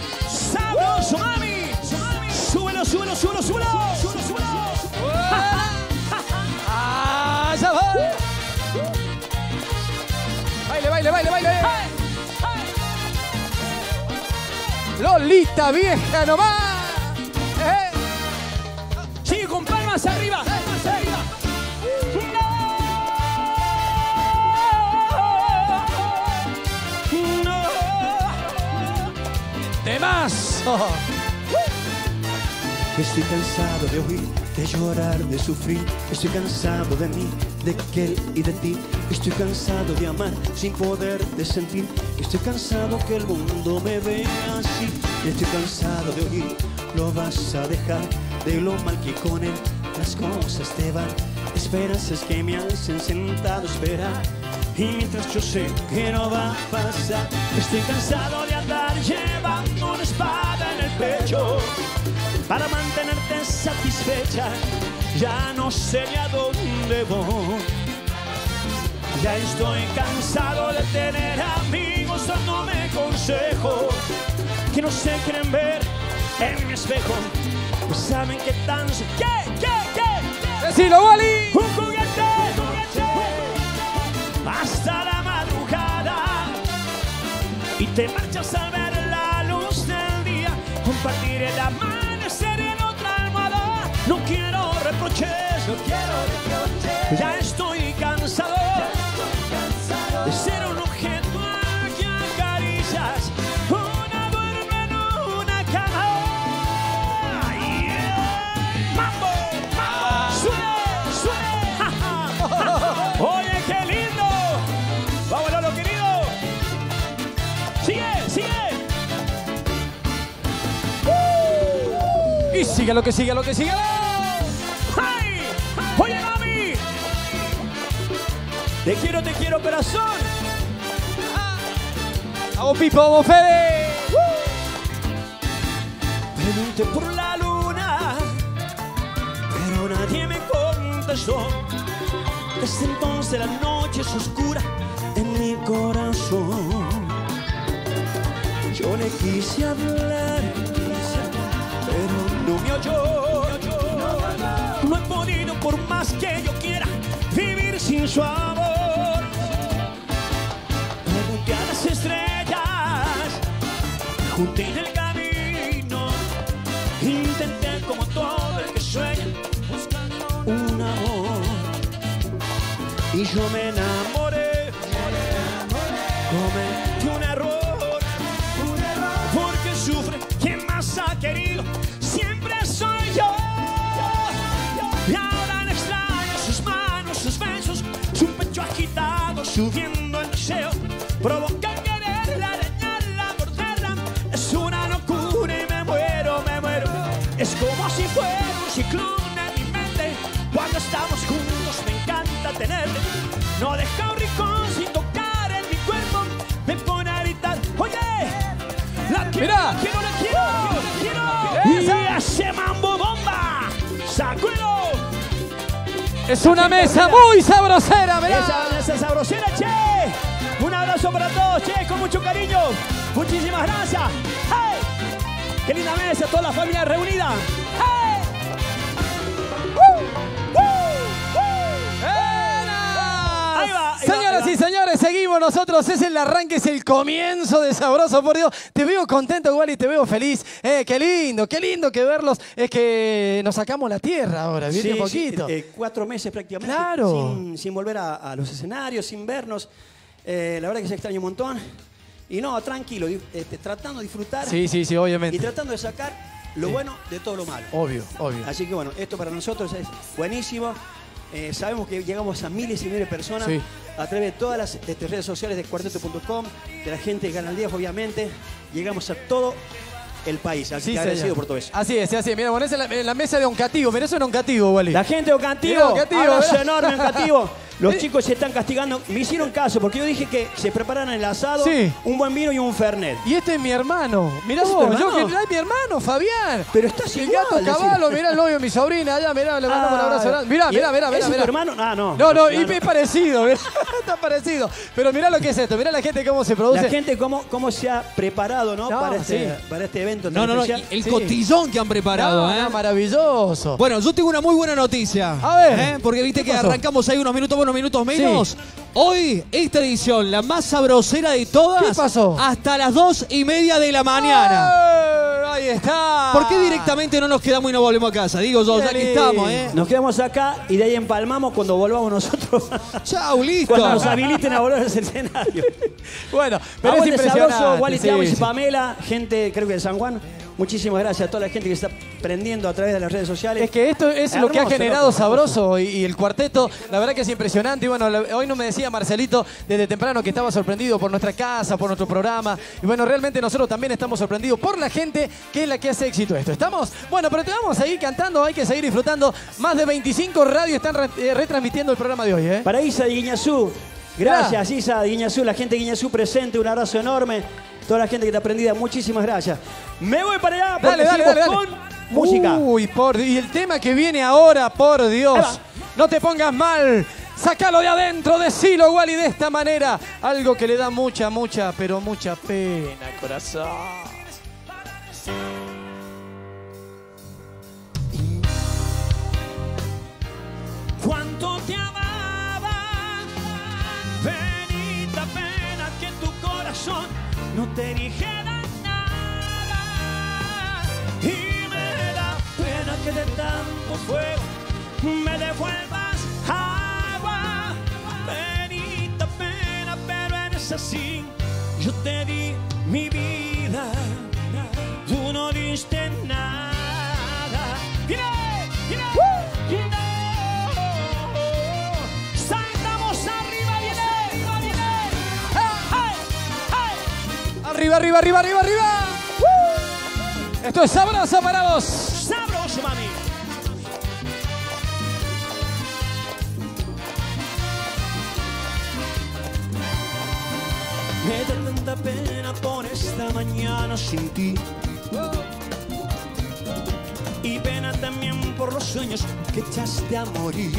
Sabroso, mami. Súbelo. Lolita vieja nomás. Sigue con palmas arriba. Palmas arriba. ¡Temazo! Estoy cansado de oír, de llorar, de sufrir. Estoy cansado de mí, de aquel y de ti. Estoy cansado de amar sin poder de sentir. Estoy cansado que el mundo me vea así. Estoy cansado de oír, lo vas a dejar. De lo mal que con él las cosas te van. Esperanzas que me hacen sentado esperar. Y mientras yo sé que no va a pasar, estoy cansado de andar llevando una espada en el pecho para mantenerte satisfecha. Ya no sé ni a dónde voy. Ya estoy cansado de tener amigos dándome consejos que no se quieren ver en mi espejo. Pues saben que tan... ¿Qué? ¡Decilo, Wally! Un juguete hasta la madrugada y te marchas al ver la luz del día. Compartir el amanecer en otra almohada. No quiero reproches, ya estoy cansado de ser un objeto al que acaricias. Una duerme en una cama. ¡Mambo! ¡Suene! Oye, qué lindo. Vamos, Lolo, querido. Sigue. Y sigue lo que sigue. ¡Ay! Oye, mami. Te quiero, corazón. Vamos, Pipo, vamos, Fede. Pregunté por la luna, pero nadie me contestó. Desde entonces la noche es oscura en mi corazón. Yo le quise hablar, pero no me oyó. No he podido, por más que yo quiera, vivir sin su amor. Pregunté a las estrellas, junté en el camino. Intenté como todo el que sueña buscando un amor. Y yo me enamoré, cometí un error, porque sufre quien más ha querido, siempre soy yo. Y ahora le extraño sus manos, sus besos, su pecho agitado, subiendo el deseo, provoca quererla, arañarla, morderla. Es una locura y me muero. Es como si fuera un ciclón en mi mente. Cuando estamos juntos me encanta tenerte. No deja un rincón sin tocar en mi cuerpo. Me pone a gritar, oye, la quiero, Mirá. la quiero. Y hace mambo bomba. ¡Sacuelo! Es una mesa muy sabrosera, mirá. Esa sabrosera, che. Un abrazo para todos, che, con mucho cariño. Muchísimas gracias. ¡Hey! ¡Qué linda mesa! Toda la familia reunida. ¡Hey! Ahí va. Señoras y señores, seguimos nosotros. Es el arranque, es el comienzo de Sabroso, por Dios. Te veo contento, Wally, te veo feliz. Qué lindo que verlos. Es que nos sacamos la tierra ahora, ¿viste? Sí, Poquito. 4 meses prácticamente. Claro. Sin volver a los escenarios, sin vernos. La verdad que se extraña un montón. Y no, tranquilo, tratando de disfrutar. Sí, obviamente. Y tratando de sacar lo bueno de todo lo malo. Obvio. Así que bueno, esto para nosotros es buenísimo. Sabemos que llegamos a miles y miles de personas a través de todas las redes sociales de cuarteto.com, de la gente de Canal 10, obviamente. Llegamos a todo el país. Así que agradecido por todo eso. Así es. Mira, ponés en la mesa de Oncativo. Mirá eso en Oncativo, Wally. La gente de Oncativo, Oncativo, abrazo ¿verdad? enorme, Oncativo. Los chicos se están castigando. Me hicieron caso porque yo dije que se prepararan el asado, un buen vino y un fernet. Y este es mi hermano. Mirá ¿Es tu vos, hermano? es mi hermano, Fabián. Pero estás el igual, gato caballo, mirá el novio de mi sobrina allá, mirá, le mandamos un abrazo grande. Mirá. ¿Es tu hermano? Ah, no. No, y es parecido, mirá, está parecido. Pero mirá lo que es esto, mirá la gente cómo se produce. La gente cómo se ha preparado, ¿no? Para este evento tan especial. El cotillón que han preparado, maravilloso. Bueno, yo tengo una muy buena noticia. A ver. Porque viste ¿Qué que pasó? arrancamos ahí unos minutos. unos minutos menos. Hoy, esta edición, la más sabrosera de todas. ¿Qué pasó? Hasta las 2:30 de la mañana. Ahí está. ¿Por qué directamente no nos quedamos y no volvemos a casa? Digo yo, ya que estamos, Nos quedamos acá y de ahí empalmamos cuando volvamos nosotros. Chau, listo. Cuando nos habiliten a volver al escenario. Bueno, pero es Aguante impresionante. Sabroso, Wally, te amo, y sí. Pamela, gente, creo que de San Juan. Muchísimas gracias a toda la gente que está prendiendo a través de las redes sociales. Es que esto es lo que ha Hermoso, generado loco. Sabroso y el cuarteto, la verdad que es impresionante. Y bueno, hoy nos me decía Marcelito desde temprano que estaba sorprendido por nuestra casa, por nuestro programa. Y bueno, realmente nosotros también estamos sorprendidos por la gente que es la que hace éxito esto. ¿Estamos? Bueno, pero te vamos a seguir cantando, hay que seguir disfrutando. Más de 25 radios están retransmitiendo el programa de hoy, ¿eh? Para Isa de Guiñazú, gracias Isa de Guiñazú, la gente de Guiñazú presente, un abrazo enorme. Toda la gente que está prendida, muchísimas gracias. Me voy para allá porque seguimos con música. Uy, y el tema que viene ahora, por Dios. No te pongas mal. Sácalo de adentro, decilo, Wally, de esta manera. Algo que le da mucha, pero mucha pena, corazón. Cuánto te amaba, penita pena que tu corazón no te dijera nada. Y me da pena que de tanto fuego me devuelvas agua. Penita pena, pero eres así. Yo te di mi vida, tú no diste nada. ¡Viene! ¡Viene! ¡Viene! ¡Saltamos arriba! ¡Viene! ¡Viene! ¡Hey! ¡Hey! Arriba, arriba, arriba, arriba, arriba. Esto es Sabroso para vos. ¡Sabroso, mami! Me da tanta pena por esta mañana sin ti. Y pena también por los sueños que echaste a morir.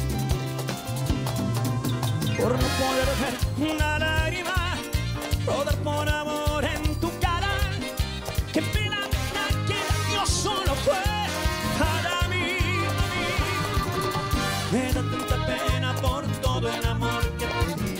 Por no poder ver una lágrima rodar por amor en tu cara. Qué pena que Dios solo fue para mí. Me da tanta pena por todo el amor que te di.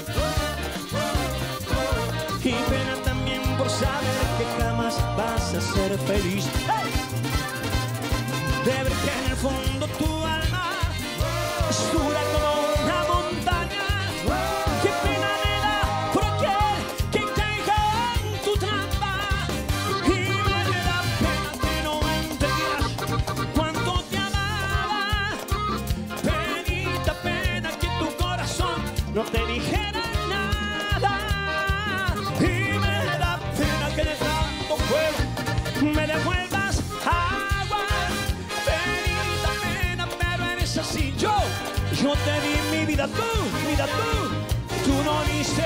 Y pena también por saber que jamás vas a ser feliz. ¡Hey! De ver que en el fondo tu alma es dura como una montaña. Qué pena me da por aquel que caiga en tu trampa. Y me da pena que no entendieras cuánto te amaba. Penita pena que tu corazón no te dijera nada. Y me da pena que de tanto fuego me devuelvas agua. Penita pena, pero eres así. Yo te di mi vida, tú no diste,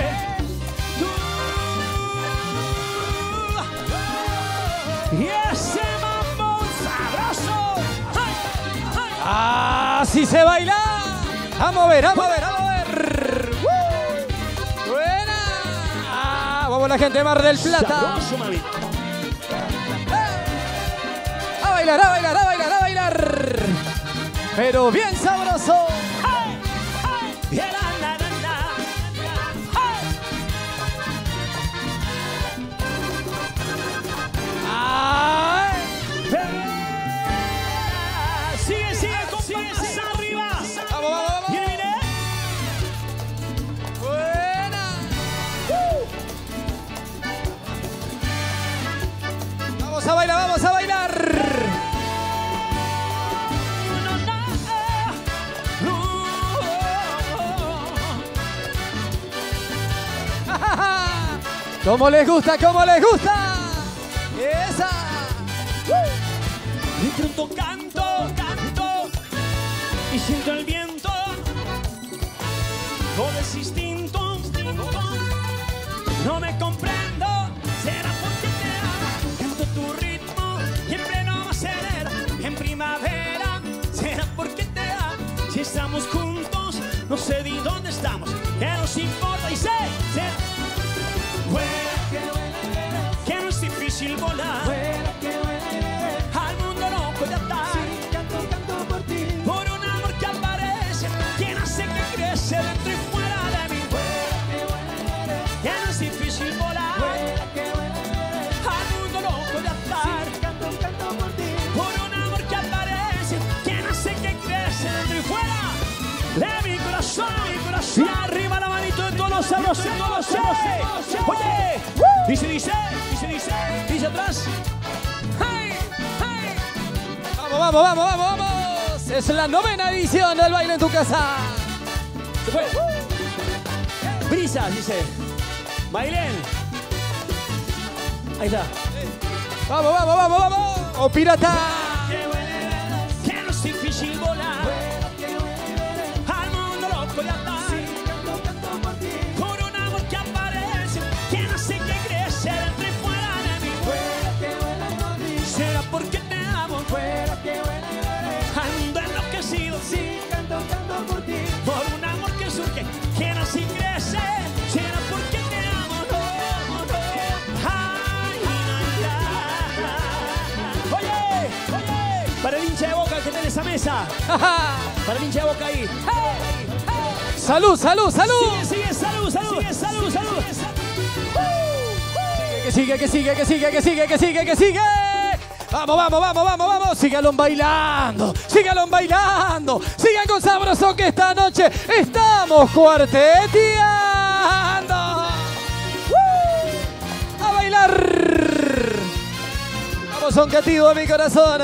y ese mambo sabroso. ¡Ay! ¡Ay! Así se baila. Vamos a ver, vamos a ver, vamos a ver. Buena. Vamos la gente de Mar del Plata. Sabroso, mami. A bailar, a bailar, a bailar, a bailar. Pero bien sabroso. ¡Ay! ¡Ay! ¡La, la, la, la! ¡Ay! Ay. Sigue, compás arriba. Vamos, vamos, vamos. Viene. Buena. Vamos a bailar, vamos a bailar. ¿Cómo les gusta? ¿Cómo les gusta? Esa. De pronto canto y siento el viento. Todo es distinto. No me comprendo. Será porque te amo. Canto tu ritmo y en pleno acelera. En primavera. Será porque te amo. Si estamos juntos, no sé de dónde estamos. ¿Qué nos importa? Y sé. Que no es difícil volar. Al mundo no puede atar. Por un amor que aparece, quien hace que crezca. sabroso, oye, dice atrás. ¡Hey! ¡Hey! ¡Vamos! Es la 9ª edición del Baile en tu Casa. Se fue. Brisa, dice. Bailen. Ahí está. ¡Vamos! ¡Oh, pirata! Que no es difícil volar. Al mundo loco de andar. Por un amor que aparece, que no sé qué crece dentro y fuera de mí. Será porque te amo. Al mundo enloquecido. Por un amor que surge, que no sé crece. Será porque te amo. Oye, para el hincha de Boca que está en esa mesa. Para el hincha de Boca ahí. ¡Salud! Sigue, salud. Que sigue. Vamos. Síganlo bailando. Sigan con sabroso que esta noche estamos cuarteteando. A bailar. Vamos, son cativos de mi corazón.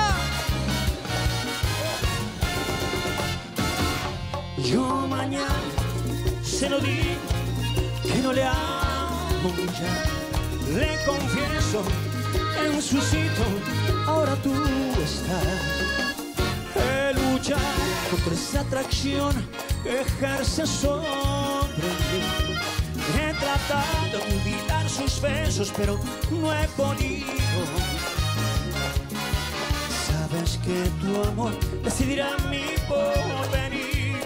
Yo mañana se lo digo que no le amo ya. Le confieso en su sitio, ahora tú estás. He luchado contra esa atracción que ejerce sobre mí. He tratado de olvidar sus besos, pero no he podido. Sabes que tu amor decidirá mi porvenir.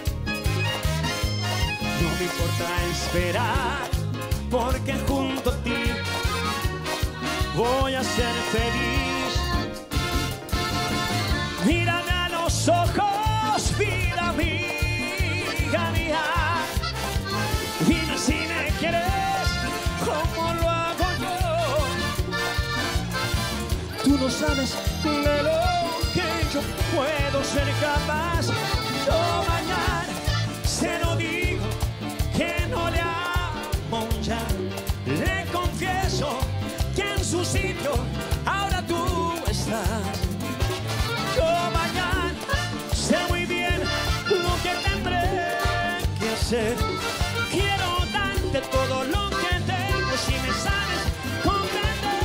No me importa esperar, porque junto a ti voy a ser feliz. Mírame a los ojos, vida mía. Dime si me quieres, como lo hago yo. Tú no sabes de lo que yo puedo ser capaz. Yo mañana se lo digo que no le amo ya. Le confieso que en su sitio ahora tú estás. Yo mañana sé muy bien lo que tendré que hacer. Quiero darte todo lo que tengo si me sabes comprender.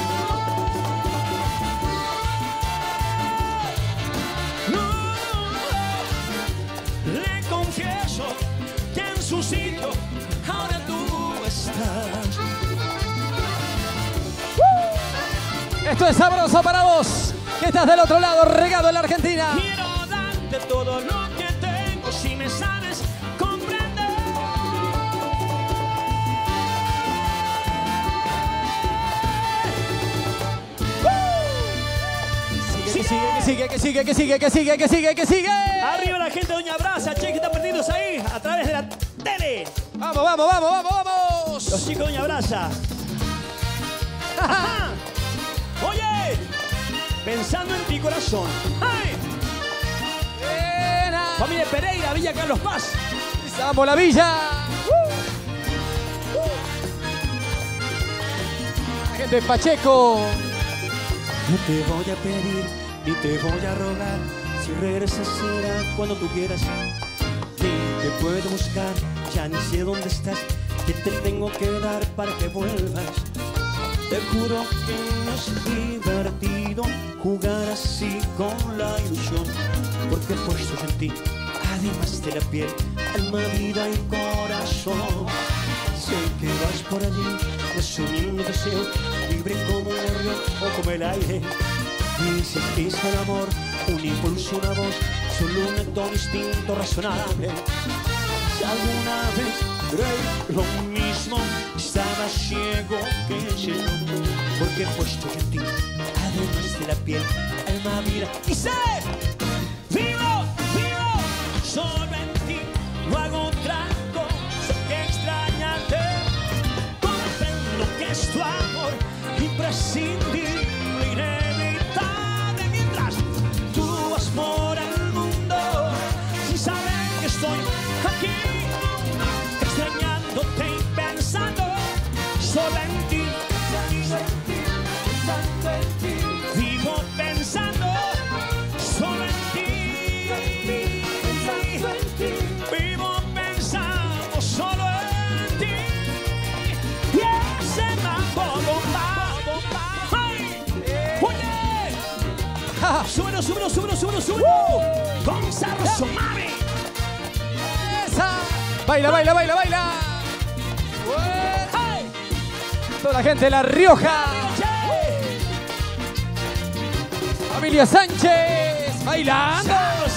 No, le confieso que en su sitio ahora tú estás. Esto es sabroso para vos, que estás del otro lado, regado en la Argentina. Quiero darte todo lo que tengo si me sabes comprender. Que sigue. Arriba la gente de Doña Brasa, che, que están perdidos ahí a través de la tele. Vamos. Los chicos de Doña Brasa. Ajá. Oye, pensando en ti corazón. ¡Ay! Familia Pereira, Villa Carlos Paz. ¡Vamos la villa! La gente de Pacheco. No te voy a pedir ni te voy a rogar. Si regresas será cuando tú quieras. Ni te puedo buscar, ya ni sé dónde estás. ¿Qué te tengo que dar para que vuelvas? Te juro que no es divertido jugar así con la ilusión, porque he puesto en ti, además de la piel, alma, vida y corazón. Sé que vas por allí, resumiendo deseo, libre como el río o como el aire. Dices que es el amor, un impulso, una voz, solo un acto instinto razonable. Si alguna vez creí lo mismo, estaba ciego que yo, porque he puesto en ti, además de la piel, alma, vida y sé. Vivo solo en ti, no hago otra cosa que extrañarte. Comprendo que es tu amor imprescindible, inevitable, mientras tú vas por el mundo sin saber que estoy aquí, extrañando Gonzalo, mami. ¡Esa! Baila, baila, baila, baila. ¡Hey! Toda la gente de La Rioja. Familia Sánchez. Bailando.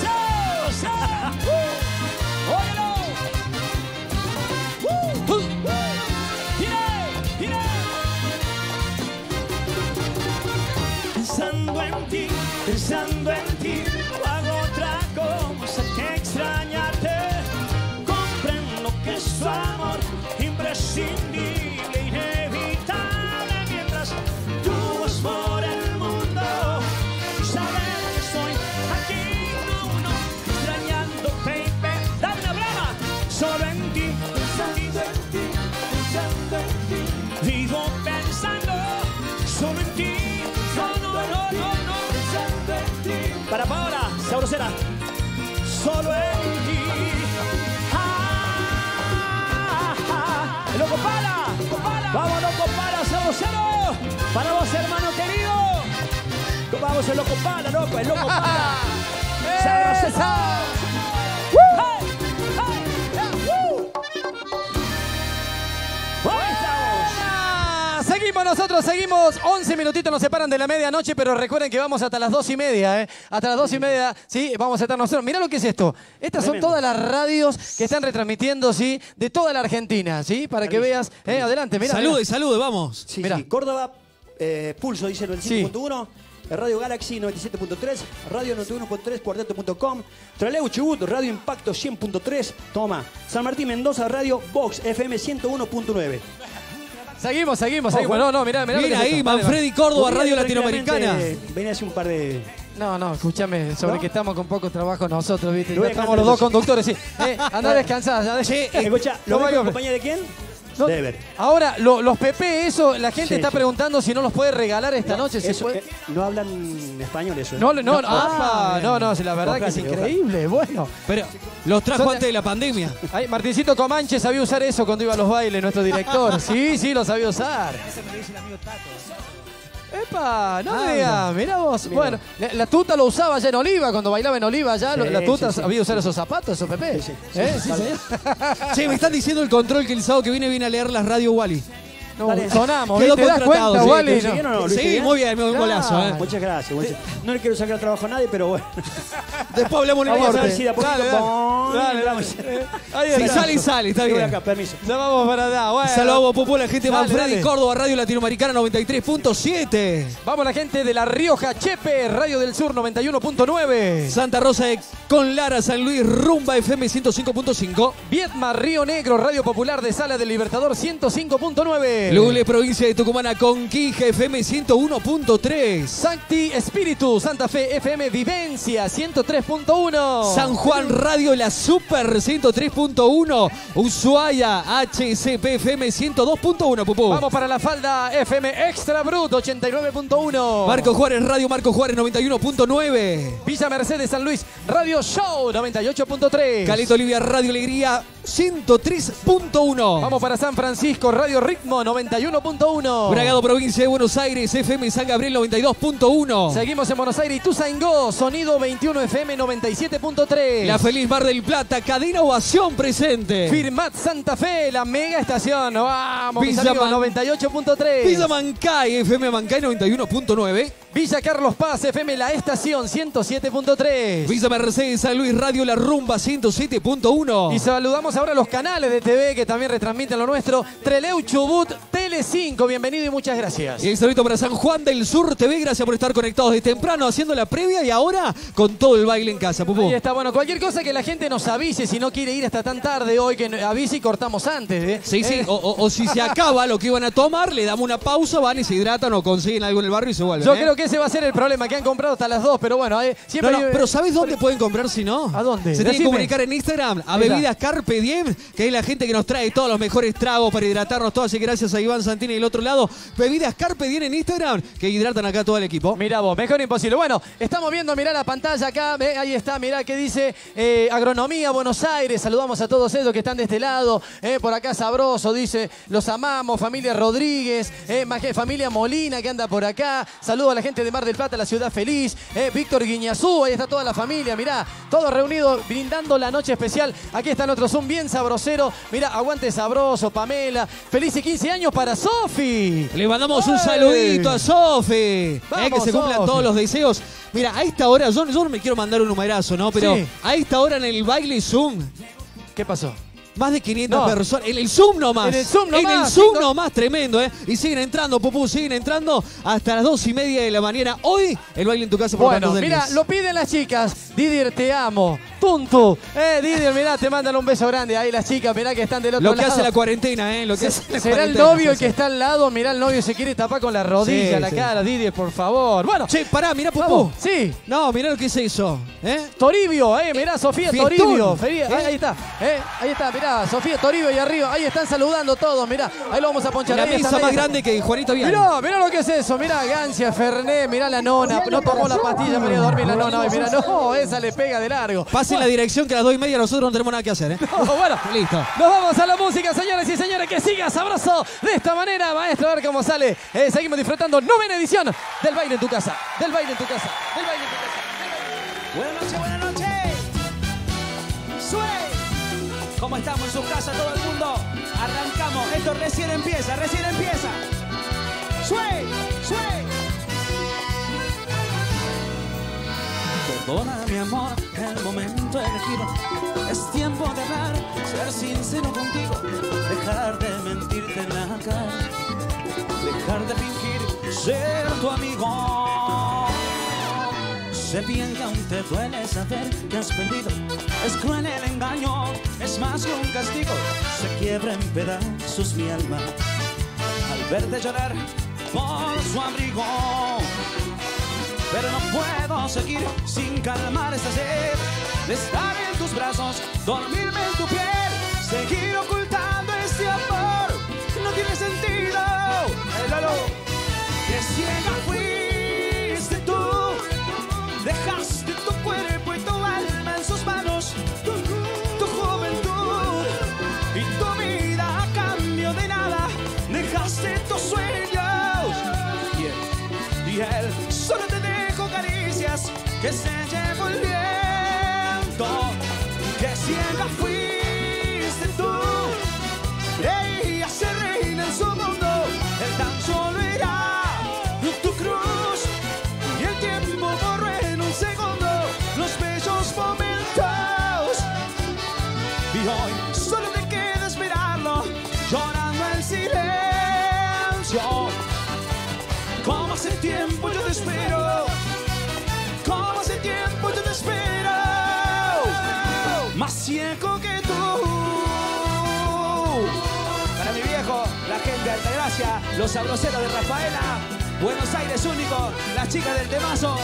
Pensando en ti, no hago otra cosa que extrañarte. Comprendo que es tu amor imprescindible, inevitable, mientras tú vas por el mundo. Sabes que estoy aquí, no, extrañando, baby. Dame una brava, solo en ti, pensando en ti, pensando en ti. Vivo pensando solo en ti. Para Paola, sabrosera. Solo en ti. ¡Loco para! ¡Vamos, loco para, sabrosero! Para vos, hermano querido. Vamos, el loco para, loco, el loco para. ¡Sabrosera! Nosotros seguimos, 11 minutitos nos separan de la medianoche, pero recuerden que vamos hasta las 2:30, ¿eh? Hasta las 2:30, sí, vamos a estar nosotros. Mirá lo que es esto. Estas son todas las radios que están retransmitiendo, sí, de toda la Argentina, sí, para que veas. Adelante, mirá. Salude, salude, vamos. Sí, mirá. sí. Córdoba, Pulso dice 95.1. Radio Galaxy 97.3, Radio 91.3, Cuarteto.com, Trelew Chubut, Radio Impacto 100.3, toma, San Martín Mendoza, Radio Vox FM 101.9. Seguimos. No, mirá ahí, Manfredi Córdoba, Radio Latinoamericana. Venía hace un par de... No, escúchame, sobre que estamos con poco trabajo nosotros, ¿viste? Lo voy a Estamos cantar los dos entonces. conductores, sí. Andá descansada. Escucha, ¿lo ves en compañía de quién? No, Deber. ahora, los PP, eso, la gente Sí, está sí. preguntando si no los puede regalar esta noche. ¿Se Eso, puede? no hablan español eso. No, la verdad Ojalá, que es ojalá. increíble, bueno. Pero los trajo Son- antes de la pandemia. Ahí, Martincito Comanche sabía usar eso cuando iba a los bailes, nuestro director. Sí, lo sabía usar. ¡Epa! No me digas, mirá vos. Bueno, la tuta lo usaba allá en Oliva, cuando bailaba en Oliva ya, la tuta sí. sabía usar esos zapatos, esos Pepe. Sí. Sí, señor. Che, me están diciendo el control que el sábado que viene a leer las radio Wally. No, Dale. sonamos, Quedó ¿te das contratado, cuenta, sí, Wally? ¿Lo siguieron o no? ¿Lo Sí, hice muy bien, un Claro. golazo. Muchas gracias. No le quiero sacar trabajo a nadie, pero bueno. Después hablamos en el Vamos a corte. ver si de a poquito... Dale. entramos. Ahí Si está. sale, está Yo voy bien. acá, permiso. Ya vamos para allá, bueno. Saludamos, Popó, la gente de Dale, Manfredi dale. Córdoba, Radio Latinoamericana 93.7. Vamos la gente de La Rioja, Chepe, Radio del Sur 91.9. Santa Rosa de Conlara, San Luis, Rumba FM 105.5. Viedma, Río Negro, Radio Popular de Sala del Libertador 105.9. Lugle, provincia de Tucumán, Conquija FM 101.3. Sancti Espíritu, Santa Fe FM Vivencia 103.1. San Juan Radio La Super 103.1. Ushuaia HCP FM 102.1, Pupú. Vamos para la Falda FM Extra Brut 89.1. Marco Juárez Radio Marco Juárez 91.9. Villa Mercedes San Luis, Radio Show 98.3. Caleta Olivia Radio Alegría 103.1. Vamos para San Francisco, Radio Ritmo 91.1. Bragado, provincia de Buenos Aires, FM San Gabriel 92.1. Seguimos en Buenos Aires, Ituzaingó, Sonido 21 FM 97.3. La Feliz Mar del Plata, Cadena Ovación presente. Firmat Santa Fe, la mega estación. Vamos, mis Villa amigos, Man- 98.3. Villa Mancay, FM Mancay 91.9. Villa Carlos Paz, FM La Estación 107.3. Villa Mercedes, San Luis Radio La Rumba 107.1. Y saludamos ahora a los canales de TV que también retransmiten lo nuestro. Trelew Chubut, Tele5, bienvenido y muchas gracias. Y el saludito para San Juan del Sur TV, gracias por estar conectados de temprano haciendo la previa y ahora con todo el baile en casa, Pupú. Ahí está, bueno, cualquier cosa que la gente nos avise, si no quiere ir hasta tan tarde hoy, que avise y cortamos antes. ¿eh? Sí, o si se acaba lo que iban a tomar, le damos una pausa, van y se hidratan o consiguen algo en el barrio y se vuelven. Yo creo que ese va a ser el problema, que han comprado hasta las 2, pero bueno, siempre... No, pero ¿sabes dónde pueden comprar si no? ¿A dónde? Se tienen que Decime. comunicar en Instagram a Mira. Bebidas Carpe Diem, que es la gente que nos trae todos los mejores tragos para hidratarnos todos. Así que gracias a Iván Iván Santini del otro lado. Bebidas Carpe Diem en Instagram que hidratan acá a todo el equipo. Mirá vos, mejor imposible. Bueno, estamos viendo, mirá la pantalla acá, ahí está, mirá que dice Agronomía Buenos Aires. Saludamos a todos ellos que están de este lado. Por acá Sabroso, dice, los amamos, familia Rodríguez, familia Molina que anda por acá. Saludo a la gente de Mar del Plata, la ciudad feliz. Víctor Guiñazú, ahí está toda la familia, mirá, todos reunidos brindando la noche especial. Aquí está nuestro Zoom bien sabrosero. Mirá, aguante Sabroso, Pamela. Felices 15 años para Sofi. Le mandamos un saludito a Sofi. Que se cumplan todos los deseos. Mira, a esta hora, yo no me quiero mandar un numerazo, ¿no? Pero sí, a esta hora en el baile Zoom. ¿Qué pasó? Más de 500 personas. En el Zoom nomás. En el Zoom nomás. En el Zoom nomás, tremendo, ¿eh? Y siguen entrando, Pupú, siguen entrando hasta las 2:30 de la mañana. Hoy, el baile en tu casa por Bueno, mira, lo piden las chicas. Didier, te amo. Punto. Didier, mirá, te mandan un beso grande. Ahí las chicas, mirá que están del otro lado. Lo que hace la cuarentena, ¿eh? Lo que hace la ¿Será el novio el que está al lado? Mirá, el novio se quiere tapar con la rodilla, la cara. Didier, por favor. Bueno. Che, pará, mirá, Pupú. Sí. No, mirá lo que es eso. Toribio, mirá, Sofía Toribio. Ahí está. Ahí está, mirá, Sofía Toribio. Y arriba, ahí están saludando todos, mirá, ahí lo vamos a ponchar. La mesa más grande que Juanito Viale. Mirá lo que es eso, mirá, Gancia, Fernet, mirá la nona, no tomó la pastilla, venía a dormir la nona hoy, mirá, no, esa le pega de largo. Pasen la dirección que a las 2:30 nosotros no tenemos nada que hacer, ¿eh? No, bueno, listo. Nos vamos a la música, señores y señores, que siga sabroso de esta manera, maestro, a ver cómo sale. Seguimos disfrutando, 9ª edición del baile en tu casa, del baile en tu casa, del baile en tu casa. Buenas noches, buenas noches. ¡Sue! ¿Cómo estamos en su casa todo el mundo? Arrancamos, esto recién empieza, recién empieza. ¡Sue! ¡Sue! Perdona mi amor, el momento elegido. Es tiempo de hablar, ser sincero contigo. Dejar de mentirte en la cara. Dejar de fingir ser tu amigo. Sé bien que aún te duele saber que has perdido. Es cruel el engaño, es más que un castigo. Se quiebra en pedazos mi alma al verte llorar por su abrigo. Pero no puedo seguir sin calmar esta sed de estar en tus brazos, dormirme en tu piel, seguir ocultando este amor. No tiene sentido. Que ciega fuiste tú. Dejaste tu cuerpo y tu alma en sus manos, tu juventud y tu vida a cambio de nada. Dejaste tus sueños y él solo te dejó caricias que se llevó el viento. Que ciega fuiste tú. Ella se reina en su mundo. Él tan solo era tu cruz y el tiempo borró en un segundo los bellos momentos. Y hoy solo te queda esperarlo, llorando en silencio. Como hace tiempo yo te espero, como hace tiempo yo te espero, más ciego que tú. Para mi viejo, la gente de Altagracia, los sabroseros de Rafaela, Buenos Aires único, las chicas del temazo.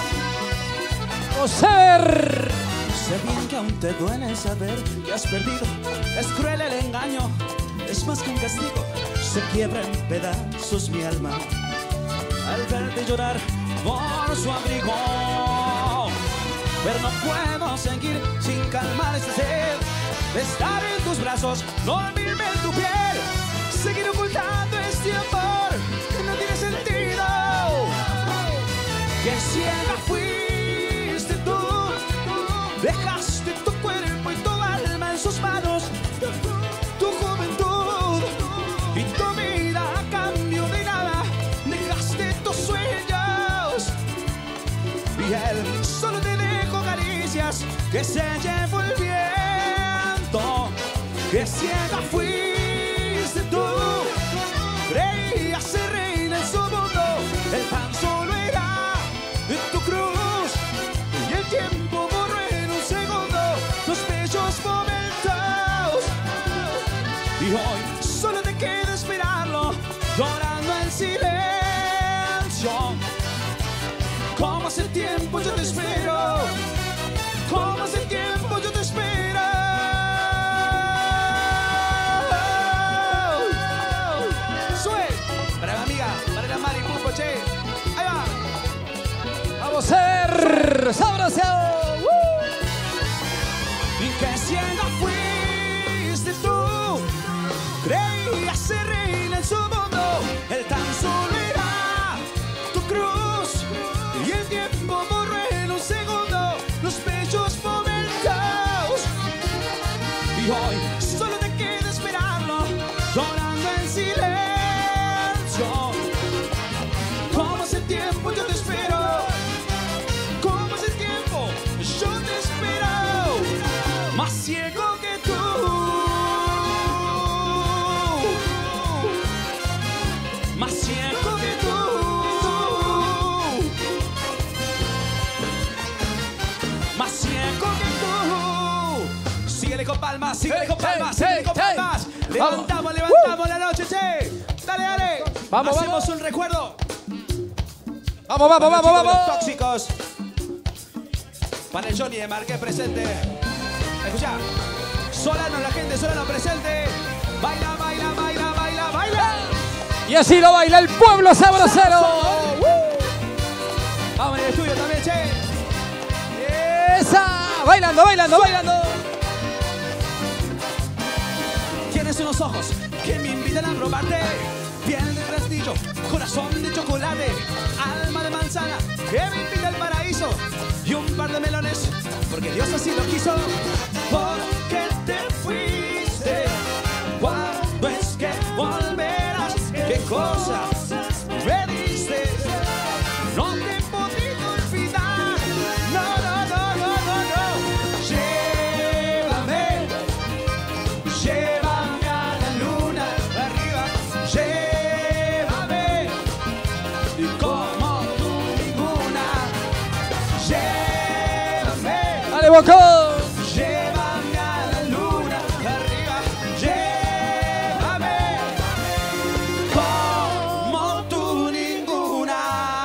¡Coser! Sé bien que aún te duele saber que has perdido. Es cruel el engaño, es más que un castigo. Se quiebra en pedazos mi alma al verte llorar por su abrigo. Pero no puedo seguir sin calmar esta sed de estar en tus brazos, dormirme en tu piel, seguir ocultando este amor que no tiene sentido. Que ciega fuiste tú. Dejaste tu cuerpo y tu alma en sus manos, tu juventud y tu vida a cambio de nada. Dejaste tus sueños y él solo te dejó caricias que se llevó el viento. Que ciega fuiste tú. Creía ser reina en su mundo. Él tan solo era tu cruz y el tiempo borró en un segundo los bellos momentos. Y hoy solo te queda esperarlo, llorando en silencio. Como hace tiempo yo te espero, como hace tiempo yo te espero. Sue. que ciega fuiste tú. Creías ser reina en su mundo, él tan solo era tu cruz. Y el tiempo borró en un segundo los bellos momentos. Y hoy solo te queda esperarlo, llorando en silencio. Como hace tiempo yo te espero, como hace tiempo yo te espero, más ciego que tú, más ciego que tú, más ciego que tú. Síguele con palmas, síguele con palmas, síguele con palmas. Levantamos, levantamos la noche, che. Dale, dale. Vamos, hacemos un recuerdo. Vamos, vamos, Para los vamos, chicos de vamos. Los Tóxicos. Para el Johnny de Marqués presente. Escucha. Solano, la gente Solano presente. Baila, baila, baila, baila, baila. Y así lo baila el pueblo sabrosero. Vamos en el estudio también, che. Esa. Bailando, bailando, bailando. Tienes unos ojos que me invitan a robarte. Piel de castillo, corazón de chocolate, alma de manzana que me invita al paraíso. Y un par de melones, porque Dios así lo quiso. Porque te fuiste, ¿cuándo es que volverás? ¿Qué cosas me diste? No te he podido olvidar. No, no, no, no, no, no. Llévame, llévame a la luna arriba. Llévame, y como tú ninguna. Llévame, Dale, Bocón. llévame a la luna arriba. Llévame, como tú ninguna.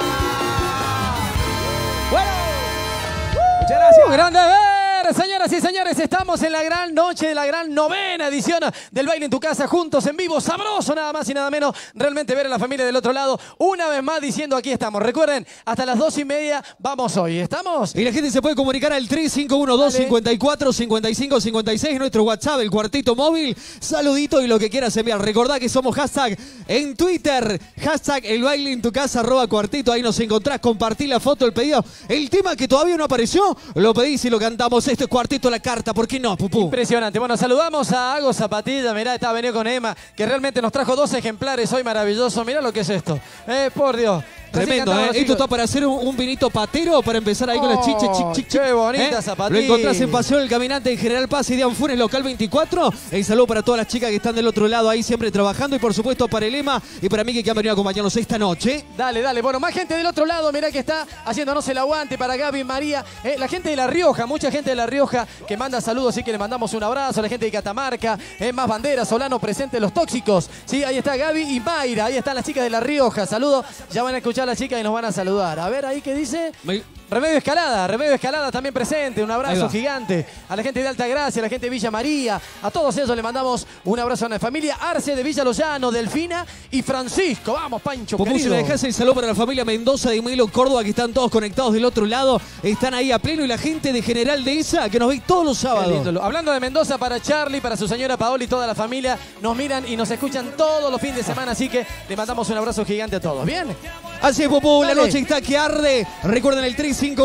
Bueno, muchas gracias. Grande ver, señoras y señores, estamos en la gran noche de la gran novena edición del Baile en tu Casa, juntos en vivo, sabroso nada más y nada menos, realmente ver a la familia del otro lado, una vez más diciendo aquí estamos. Recuerden, hasta las 2:30 vamos hoy, ¿estamos? Y la gente se puede comunicar al 3512-54-55-56, nuestro WhatsApp, el cuartito móvil. Saludito y lo que quieras enviar. Recordá que somos hashtag en Twitter, hashtag el baile en tu casa, @cuartito. Ahí nos encontrás, compartí la foto, el pedido. El tema que todavía no apareció, lo pedís y lo cantamos. Esto es Cuartito la Carta, ¿por qué no, pupú? Impresionante. Bueno, saludamos a Hago Zapatilla, mirá, está venido con Emma, que realmente nos trajo 2 ejemplares hoy maravilloso. Mirá lo que es esto. Por Dios. Tremendo, Así ¿eh? cantaban los Esto chicos. está para hacer un vinito patero, para empezar ahí con las chiches, chic, chic, chic. Qué bonita ¿Eh? zapatilla. Lo encontrás en Paseo del Caminante en General Paz y de Anfunes, local 24. El saludo para todas las chicas que están del otro lado ahí siempre trabajando. Y por supuesto para el Emma y para Miki que han venido a acompañarnos esta noche. Dale, dale. Bueno, más gente del otro lado, mirá que está haciéndonos el aguante para Gaby, María. La gente de La Rioja, mucha gente de La Rioja que manda saludos, así que le mandamos un abrazo. La gente de Catamarca, más banderas, Solano presente, Los Tóxicos. Sí, ahí está Gaby y Mayra, ahí están las chicas de La Rioja. Saludos, ya van a escuchar a las chicas y nos van a saludar. A ver, ahí qué dice. Remedio Escalada también presente, un abrazo gigante a la gente de Altagracia, a la gente de Villa María, a todos ellos le mandamos un abrazo a la familia Arce de Villa Loyano, Delfina y Francisco. Vamos, Pancho, Pupú, si querido. le dejás el saludo para la familia Mendoza de Milo, Córdoba, que están todos conectados del otro lado, están ahí a pleno, y la gente de General Dehesa que nos ve todos los Qué sábados. lindo. Hablando de Mendoza, para Charlie, para su señora Paola y toda la familia, nos miran y nos escuchan todos los fines de semana, así que le mandamos un abrazo gigante a todos. ¿Bien? Así es, Pupú, la Dale. noche está que arde. Recuerden el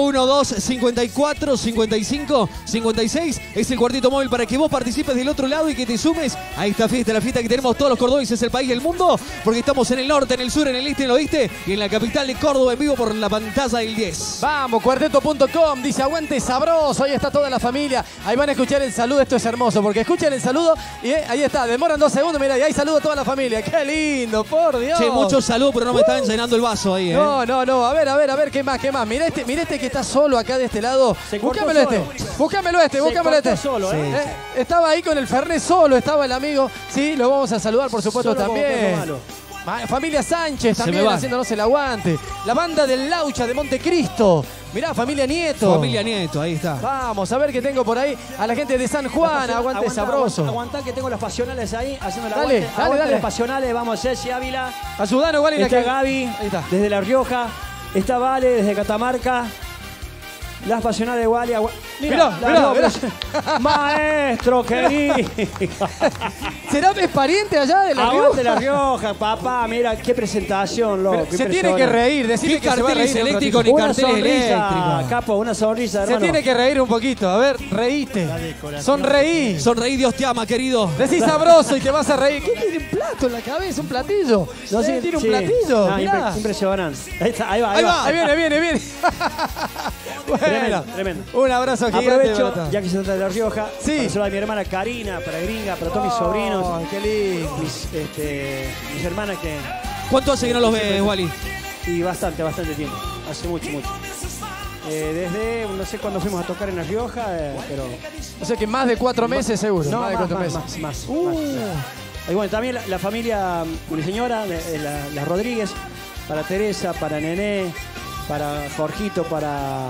3512-54-55-56. Es el cuartito móvil para que vos participes del otro lado y que te sumes a esta fiesta, la fiesta que tenemos todos los cordobeses, el país y el mundo, porque estamos en el norte, en el sur, en el este, en el oeste y en la capital de Córdoba en vivo por la pantalla del 10. Vamos, cuarteto.com, dice aguante sabroso, ahí está toda la familia, ahí van a escuchar el saludo, esto es hermoso, porque escuchan el saludo y ahí está, demoran 2 segundos, mira, y ahí saludo a toda la familia, qué lindo, por Dios. Che, muchos saludos, pero no me estaban llenando el vaso ahí, ¿eh? No, a ver, ¿qué más? Mira este que está solo acá de este lado. Búscamelo este. Solo, ¿eh? Estaba ahí con el Fernet solo, estaba el amigo. Sí, lo vamos a saludar, por supuesto, Solo como también. perro malo. Familia Sánchez Se también me van. haciéndonos el aguante. La banda del Laucha de Montecristo. Mirá, familia Nieto. Familia Nieto, ahí está. Vamos a ver qué tengo por ahí. A la gente de San Juan, aguante sabroso. Aguantá que tengo las pasionales ahí, haciendo la Dale, aguante. dale, Aguante dale. las pasionales, vamos, Ceci Ávila. Ayudanos igual y la Está que... Gaby, Ahí está. desde La Rioja. Está Vale, desde Catamarca. Las pasionales de Wally. Mirá. Maestro querido. ¿Será es pariente allá de La Rioja? Aguante La Rioja, papá. Mira, qué presentación, loco. Se tiene que reír, decirle que se va a reír eléctricos ni Una carteles sonrisa, eléctricos. Capo, una sonrisa, Se hermano. tiene que reír un poquito. A ver, reíste. Sonreí. Sonreí, Dios te ama, querido. Decís sabroso y te vas a reír. ¿Qué tiene un plato en la cabeza? ¿Un platillo? No, sí, tiene un sí. platillo. No, Mirá. impresionante. Ahí va. Ahí viene. Bueno, Tremendo. un abrazo gigante. Aprovecho, para todos. ya que se trata de La Rioja, Sí. para saludar a mi hermana Karina, para Gringa, para todos mis sobrinos, Qué lindo. mis hermanas que... ¿Cuánto hace que no los ves, Wally? Y bastante tiempo. Hace mucho. Desde, no sé cuándo fuimos a tocar en La Rioja, pero... O sea que más de 4 meses seguro. No, más de 4 meses. más. Y bueno, también la familia, mi señora, la Rodríguez, para Teresa, para Nené, para Jorgito, para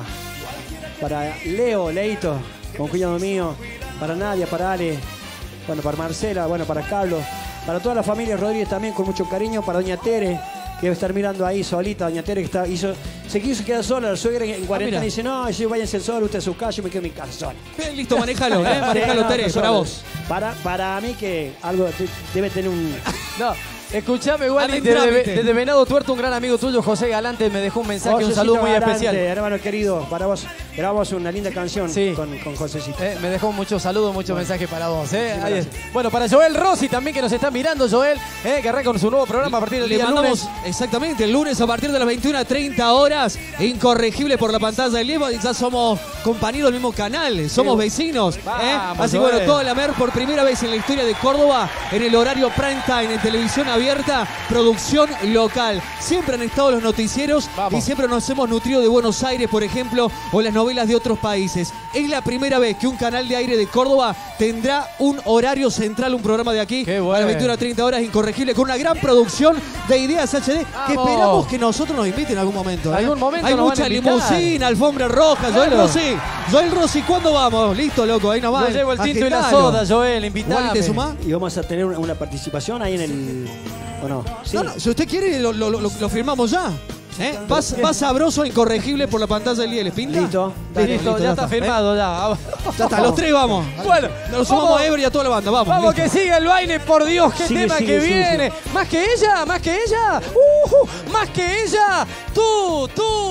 Leito, con cuñado mío, para Nadia, para Ale, bueno, para Marcela, bueno, para Carlos, para toda la familia Rodríguez también, con mucho cariño, para doña Tere, que debe estar mirando ahí solita, doña Tere, que se quiso quedar sola, la suegra en cuarentena, mira. dice, no, yo váyanse solo, usted a su casa, yo me quedo en mi casa sola. Listo, manejalo, manejalo, Sí, Tere, no, para solo. vos. Para mí que algo debe tener un... No, escuchame, Wally, Anda en trámite. desde Venado Tuerto, un gran amigo tuyo, José Galante, me dejó un mensaje, un Josecito saludo muy Galante, especial. hermano querido, para vos. Grabamos una linda canción Sí. con Josecito. Me dejó muchos saludos, muchos mensajes para vos. Ahí es. gracias. Bueno, para Joel Rossi también, que nos está mirando, Joel, que arranca con su nuevo programa a partir del Le día mandamos lunes. exactamente el lunes a partir de las 21:30 horas, incorregible por la pantalla del Evo. Ya somos compañeros del mismo canal, somos vecinos. Vamos, Así Joel. bueno, toda la MER por primera vez en la historia de Córdoba, en el horario prime time, en televisión abierta, producción local. Siempre han estado los noticieros Vamos. y siempre nos hemos nutrido de Buenos Aires, por ejemplo, o las novelas de otros países. Es la primera vez que un canal de aire de Córdoba tendrá un horario central, un programa de aquí, Qué a bueno. las 21:30 horas, incorregible, con una gran producción de Ideas HD, que Vamos. esperamos que nosotros nos inviten en algún momento. Algún momento Hay nos mucha van a invitar. limusina, alfombra roja. Claro. Joel Rossi, ¿cuándo vamos? Listo, loco, ahí nomás. Yo llevo el tinto y la Agendalo. soda, Joel, Wally, invitame. ¿te sumás? Y vamos a tener una participación ahí en el... ¿O no? Sí. No, si usted quiere, lo firmamos ya. Va sabroso, incorregible por la pantalla del día. ¿Les pinta? Listo. Dale, Listo, ya está firmado, ya. Ya está, los tres vamos. Bueno, Nos sumamos vamos. a Ever y a toda la banda. Vamos. Vamos, listo. que siga el baile, por Dios, qué Sigue, tema sigue, que sigue, viene. Más que ella, más que ella. Más que ella. Tú.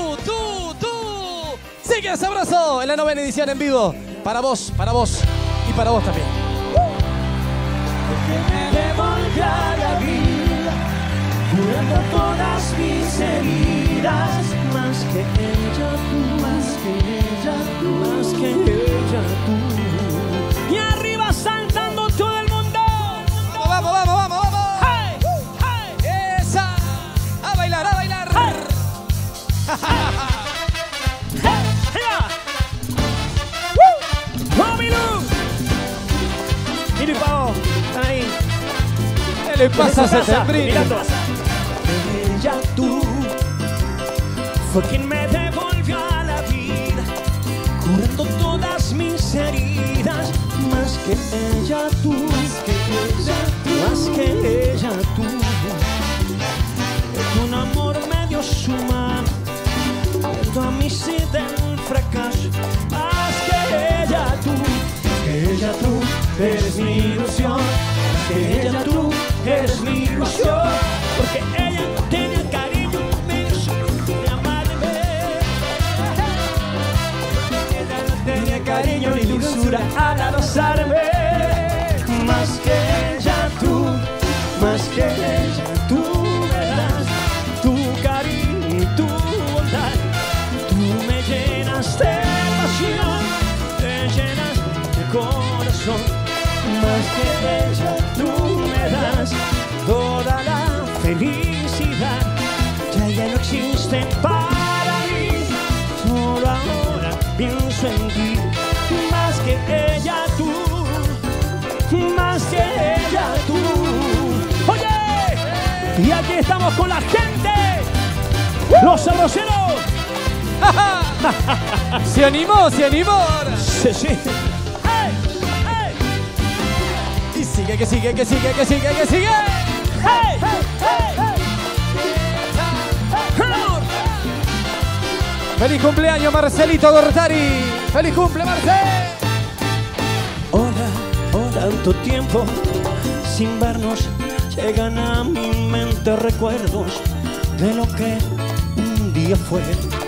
Sigue sabroso en la 9ª edición en vivo. Para vos y para vos también. Que me devolverá la vida, curando todas mis heridas, más que ella tú, más que ella tú. Y arriba saltando todo el mundo. Vamos. ¡Hey! ¡Hey! Esa. A bailar. ¡Hey! ¡Mamilu! Mira y Pavo, están ahí. ¿Qué le pasa a Esa casa, Septembrino? mirando. Ella tú fue quien me devolvió a la vida, curando todas mis heridas, más que ella tú, más que ella tú. Con amor me dio su mano, junto a mi sed del fracaso, más que ella tú eres mi ilusión, más que ella tú eres mi ilusión, porque ella tenía cariño inmenso de amarme. Ella no tenía cariño ni dulzura al abrazarme, más que ella tú, más que ella tú me das tu cariño y tu bondad, tú me llenas de pasión, te llenas de corazón, más que ella tú me das toda la felicidad, ya ella no existe para mí, solo ahora pienso en ti, más que ella tú, más que ella tú. Oye, y aquí estamos con la gente, los arroceros. Se animó ahora. Sí, sí. ¡Hey! ¡Hey! Y sigue, que sigue. ¡Hey! ¡Hey! ¡Hey! ¡Feliz cumpleaños, Marcelito Gortari! ¡Feliz cumple, Marce! Hola, tanto tiempo sin vernos, llegan a mi mente recuerdos de lo que un día fue.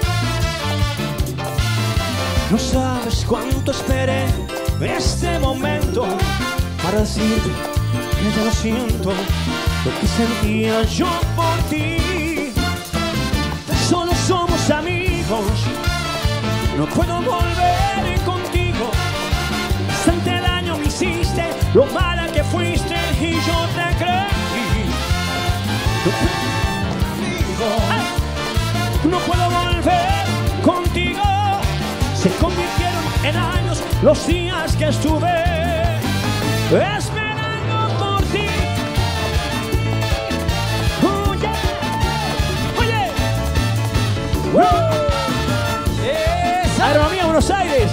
No sabes cuánto esperé este momento para decirte que ya lo siento, lo que sentía yo por ti. Solo somos amigos, no puedo volver contigo. Bastante daño me hiciste, lo mala que fuiste y yo te creí. No puedo volver contigo. Se convirtieron en años los días que estuve esperando por ti. Oye, Aerolínea Buenos Aires.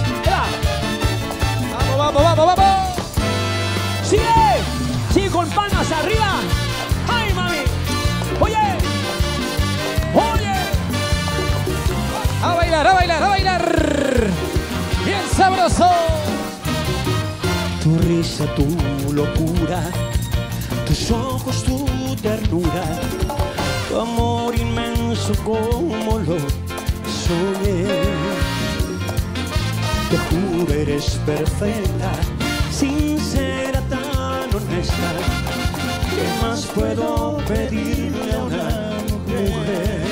Vamos. Sigue con palmas arriba. Ay, mami. Oye. A bailar. Bien sabroso. Tu risa, tu locura, tus ojos, tu ternura, tu amor inmenso como lo soñé. Te juro, eres perfecta, sincera, tan honesta. ¿Qué más puedo pedirle a una mujer?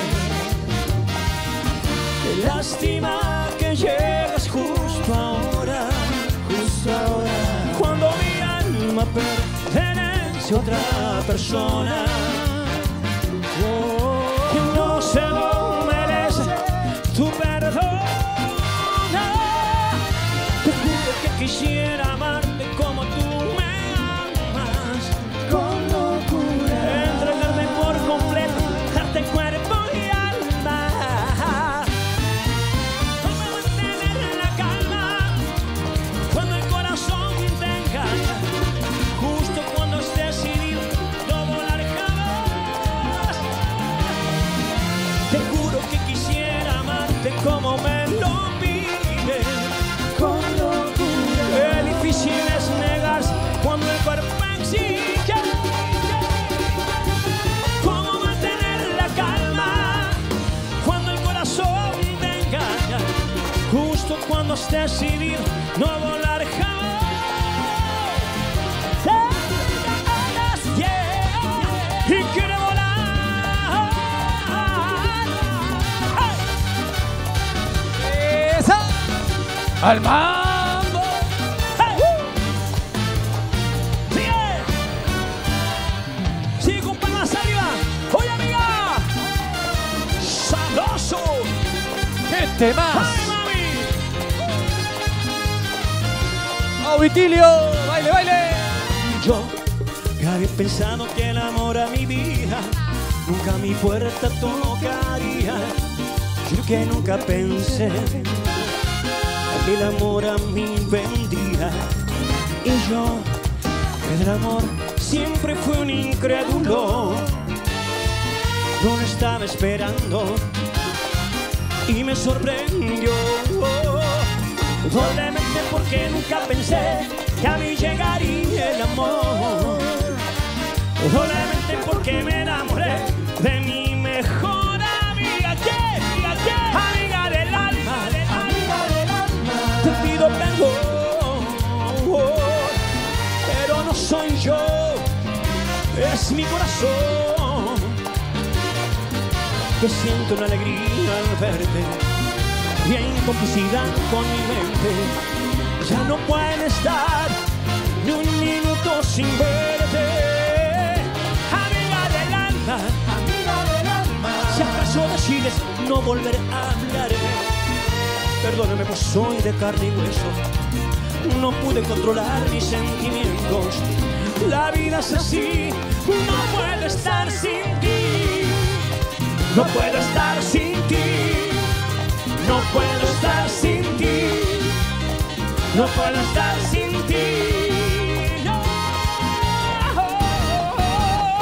Qué lástima que llegas justo ahora, cuando mi alma pertenece a otra persona. Que no se lo merece tu perdón. Te juro que quisiera amarte como tú me amas, con locura, entregarme por completo, darte cuerpo y alma. Mantener la calma cuando el corazón te engaña, justo cuando estés decidido no volar jamás. Te juro que quisiera amarte como me lo pides, con locura. Qué difícil es negarse cuando el cuerpo exige. Cómo mantener la calma cuando el corazón te engaña, justo cuando estés decidido no volar jamás. Yeah. Y quiere volar. Esa. Al mambo. Sigue con palmas arriba. Oye, amiga. Sabroso. ¡Qué temas! Ay, mami. ¡Oh, Vitilio! ¡Baile! Yo que había pensado que el amor a mi vida nunca mi puerta tocaría. Yo que nunca pensé que el amor a mí vendría. Y yo, que del amor siempre fui un incrédulo, no lo estaba esperando y me sorprendió. Probablemente porque nunca pensé que a mí llegaría el amor. Probablemente porque me enamoré de mi mejor amiga. Amiga del alma. Te pido perdón, pero no soy yo, es mi corazón, que siento una alegría al verte y en complicidad con mi mente. Ya no pueden estar ni un minuto sin verte. Amiga del alma. Si acaso decides no volver a hablarme, perdóname, pues soy de carne y hueso. No pude controlar mis sentimientos. La vida es así, no puedo estar sin ti. No puedo estar sin ti. No puedo estar sin ti. No puedo estar sin ti. No.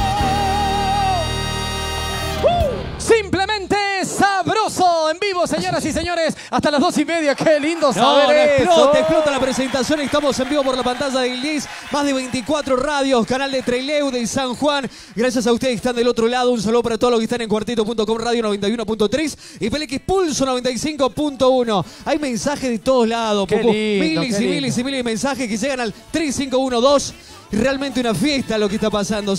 Simplemente sabroso en vivo, señoras Señoras y señores, hasta las 2:30. Qué lindo No, saber explota la presentación. Estamos en vivo por la pantalla del 10. Más de 24 radios, canal de Trelew, de San Juan. Gracias a ustedes que están del otro lado. Un saludo para todos los que están en cuarteto.com, radio 91.3 y PLX Pulso 95.1. Hay mensajes de todos lados. Qué lindo, Miles y miles y miles de mensajes que llegan al 3512. Realmente una fiesta lo que está pasando.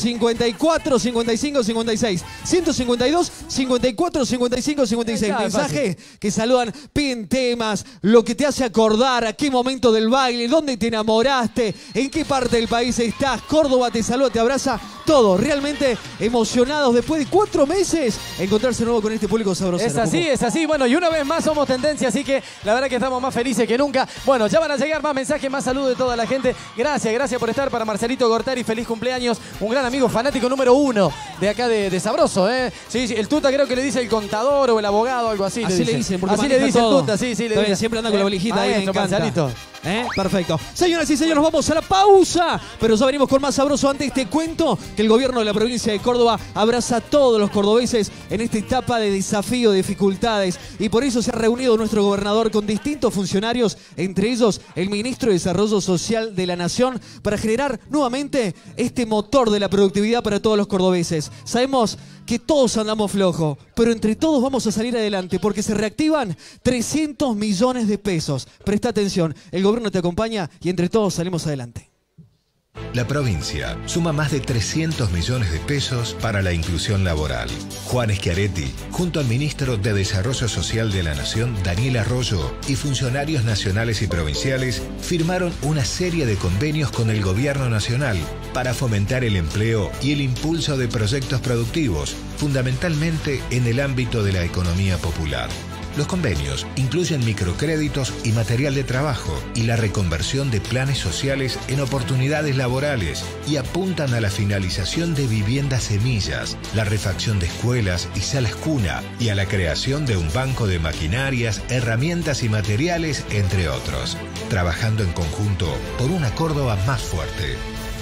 54, 55, 56. 152, 54, 55, 56. Mensajes que saludan, piden temas, lo que te hace acordar, a qué momento del baile, dónde te enamoraste, en qué parte del país estás. Córdoba te saluda, te abraza. Todo realmente emocionados después de 4 meses encontrarse de nuevo con este público sabroso. Es así, es así. Bueno, y una vez más somos tendencia, así que la verdad que estamos más felices que nunca. Bueno, ya van a llegar más mensajes, más saludos de toda la gente. Gracias por estar. Para Marcelito Gortari, feliz cumpleaños. Un gran amigo, fanático número 1 de acá de Sabroso, ¿eh? Sí, el Tuta creo que le dice el contador o el abogado, algo así. Así le dicen, porque así le dice todo. el Tuta, sí. Le bien, siempre anda con la valijita ahí, me encanta. Marcelito. Perfecto. Señoras y señores, vamos a la pausa. Pero ya venimos con más Sabroso. Antes te cuento que el gobierno de la provincia de Córdoba abraza a todos los cordobeses en esta etapa de desafío, de dificultades. Y por eso se ha reunido nuestro gobernador con distintos funcionarios, entre ellos el ministro de Desarrollo Social de la Nación, para generar nuevamente este motor de la productividad para todos los cordobeses. Sabemos que todos andamos flojo, pero entre todos vamos a salir adelante porque se reactivan 300 millones de pesos. Presta atención, el gobierno te acompaña y entre todos salimos adelante. La provincia suma más de 300 millones de pesos para la inclusión laboral. Juan Schiaretti, junto al ministro de Desarrollo Social de la Nación, Daniel Arroyo, y funcionarios nacionales y provinciales, firmaron una serie de convenios con el gobierno nacional para fomentar el empleo y el impulso de proyectos productivos, fundamentalmente en el ámbito de la economía popular. Los convenios incluyen microcréditos y material de trabajo y la reconversión de planes sociales en oportunidades laborales y apuntan a la finalización de viviendas semillas, la refacción de escuelas y salas cuna y a la creación de un banco de maquinarias, herramientas y materiales, entre otros, trabajando en conjunto por una Córdoba más fuerte.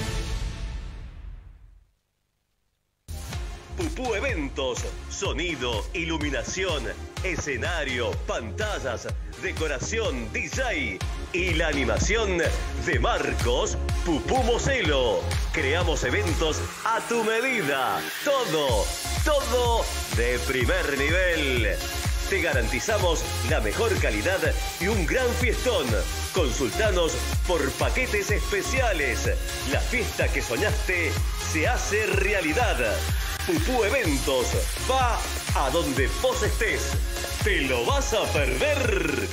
Pupú Eventos, sonido, iluminación, escenario, pantallas, decoración, DJ y la animación de Marcos Pupú Moselo. Creamos eventos a tu medida, todo de primer nivel. Te garantizamos la mejor calidad y un gran fiestón. Consultanos por paquetes especiales. La fiesta que soñaste se hace realidad. Pupú Eventos va a donde vos estés. ¿Te lo vas a perder?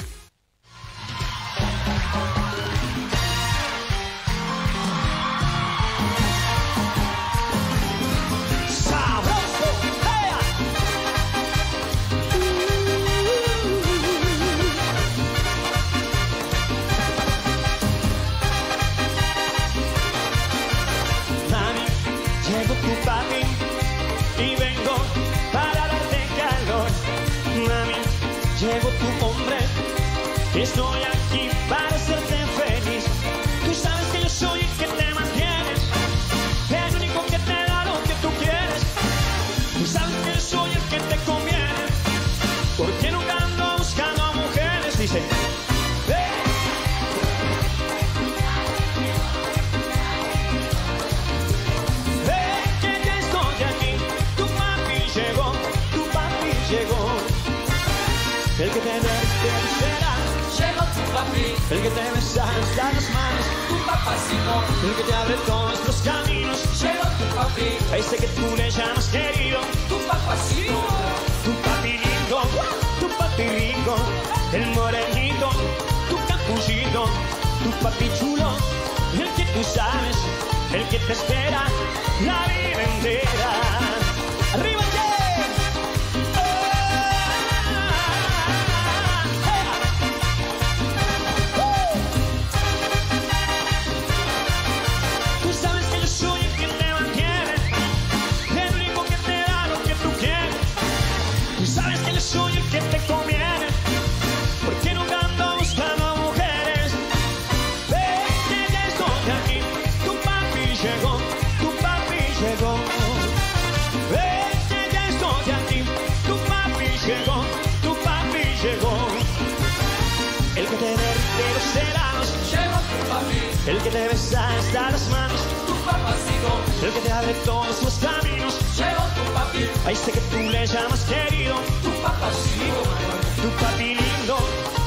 Llegó tu papi y vengo para darte calor. Mami, llegó tu hombre, estoy aquí para hacerte feliz. Tú sabes que yo soy el que te mantiene, el único que te da lo que tú quieres. Tú sabes que yo soy el que te conviene, porque nunca ando buscando a mujeres. Dice, el que te será, llegó tu papi. El que te besa las manos, tu papacito. El que te abre todos los caminos, llegó tu papi. Ese que tú le llamas querido, tu papacito. Tu papi lindo, el morenito, tu capullito, tu papi chulo. El que tú sabes, el que te espera la vida entera. ¡Arriba, soy el que te conviene, porque nunca ando buscando a mujeres. Ven que ya estoy aquí, tu papi llegó, tu papi llegó. el que te besa hasta las manos, tu papacito, el que te abre todos sus caminos. llegó tu papi, Ahí sé que tú le llamas querido, tu papacito, tu papi lindo,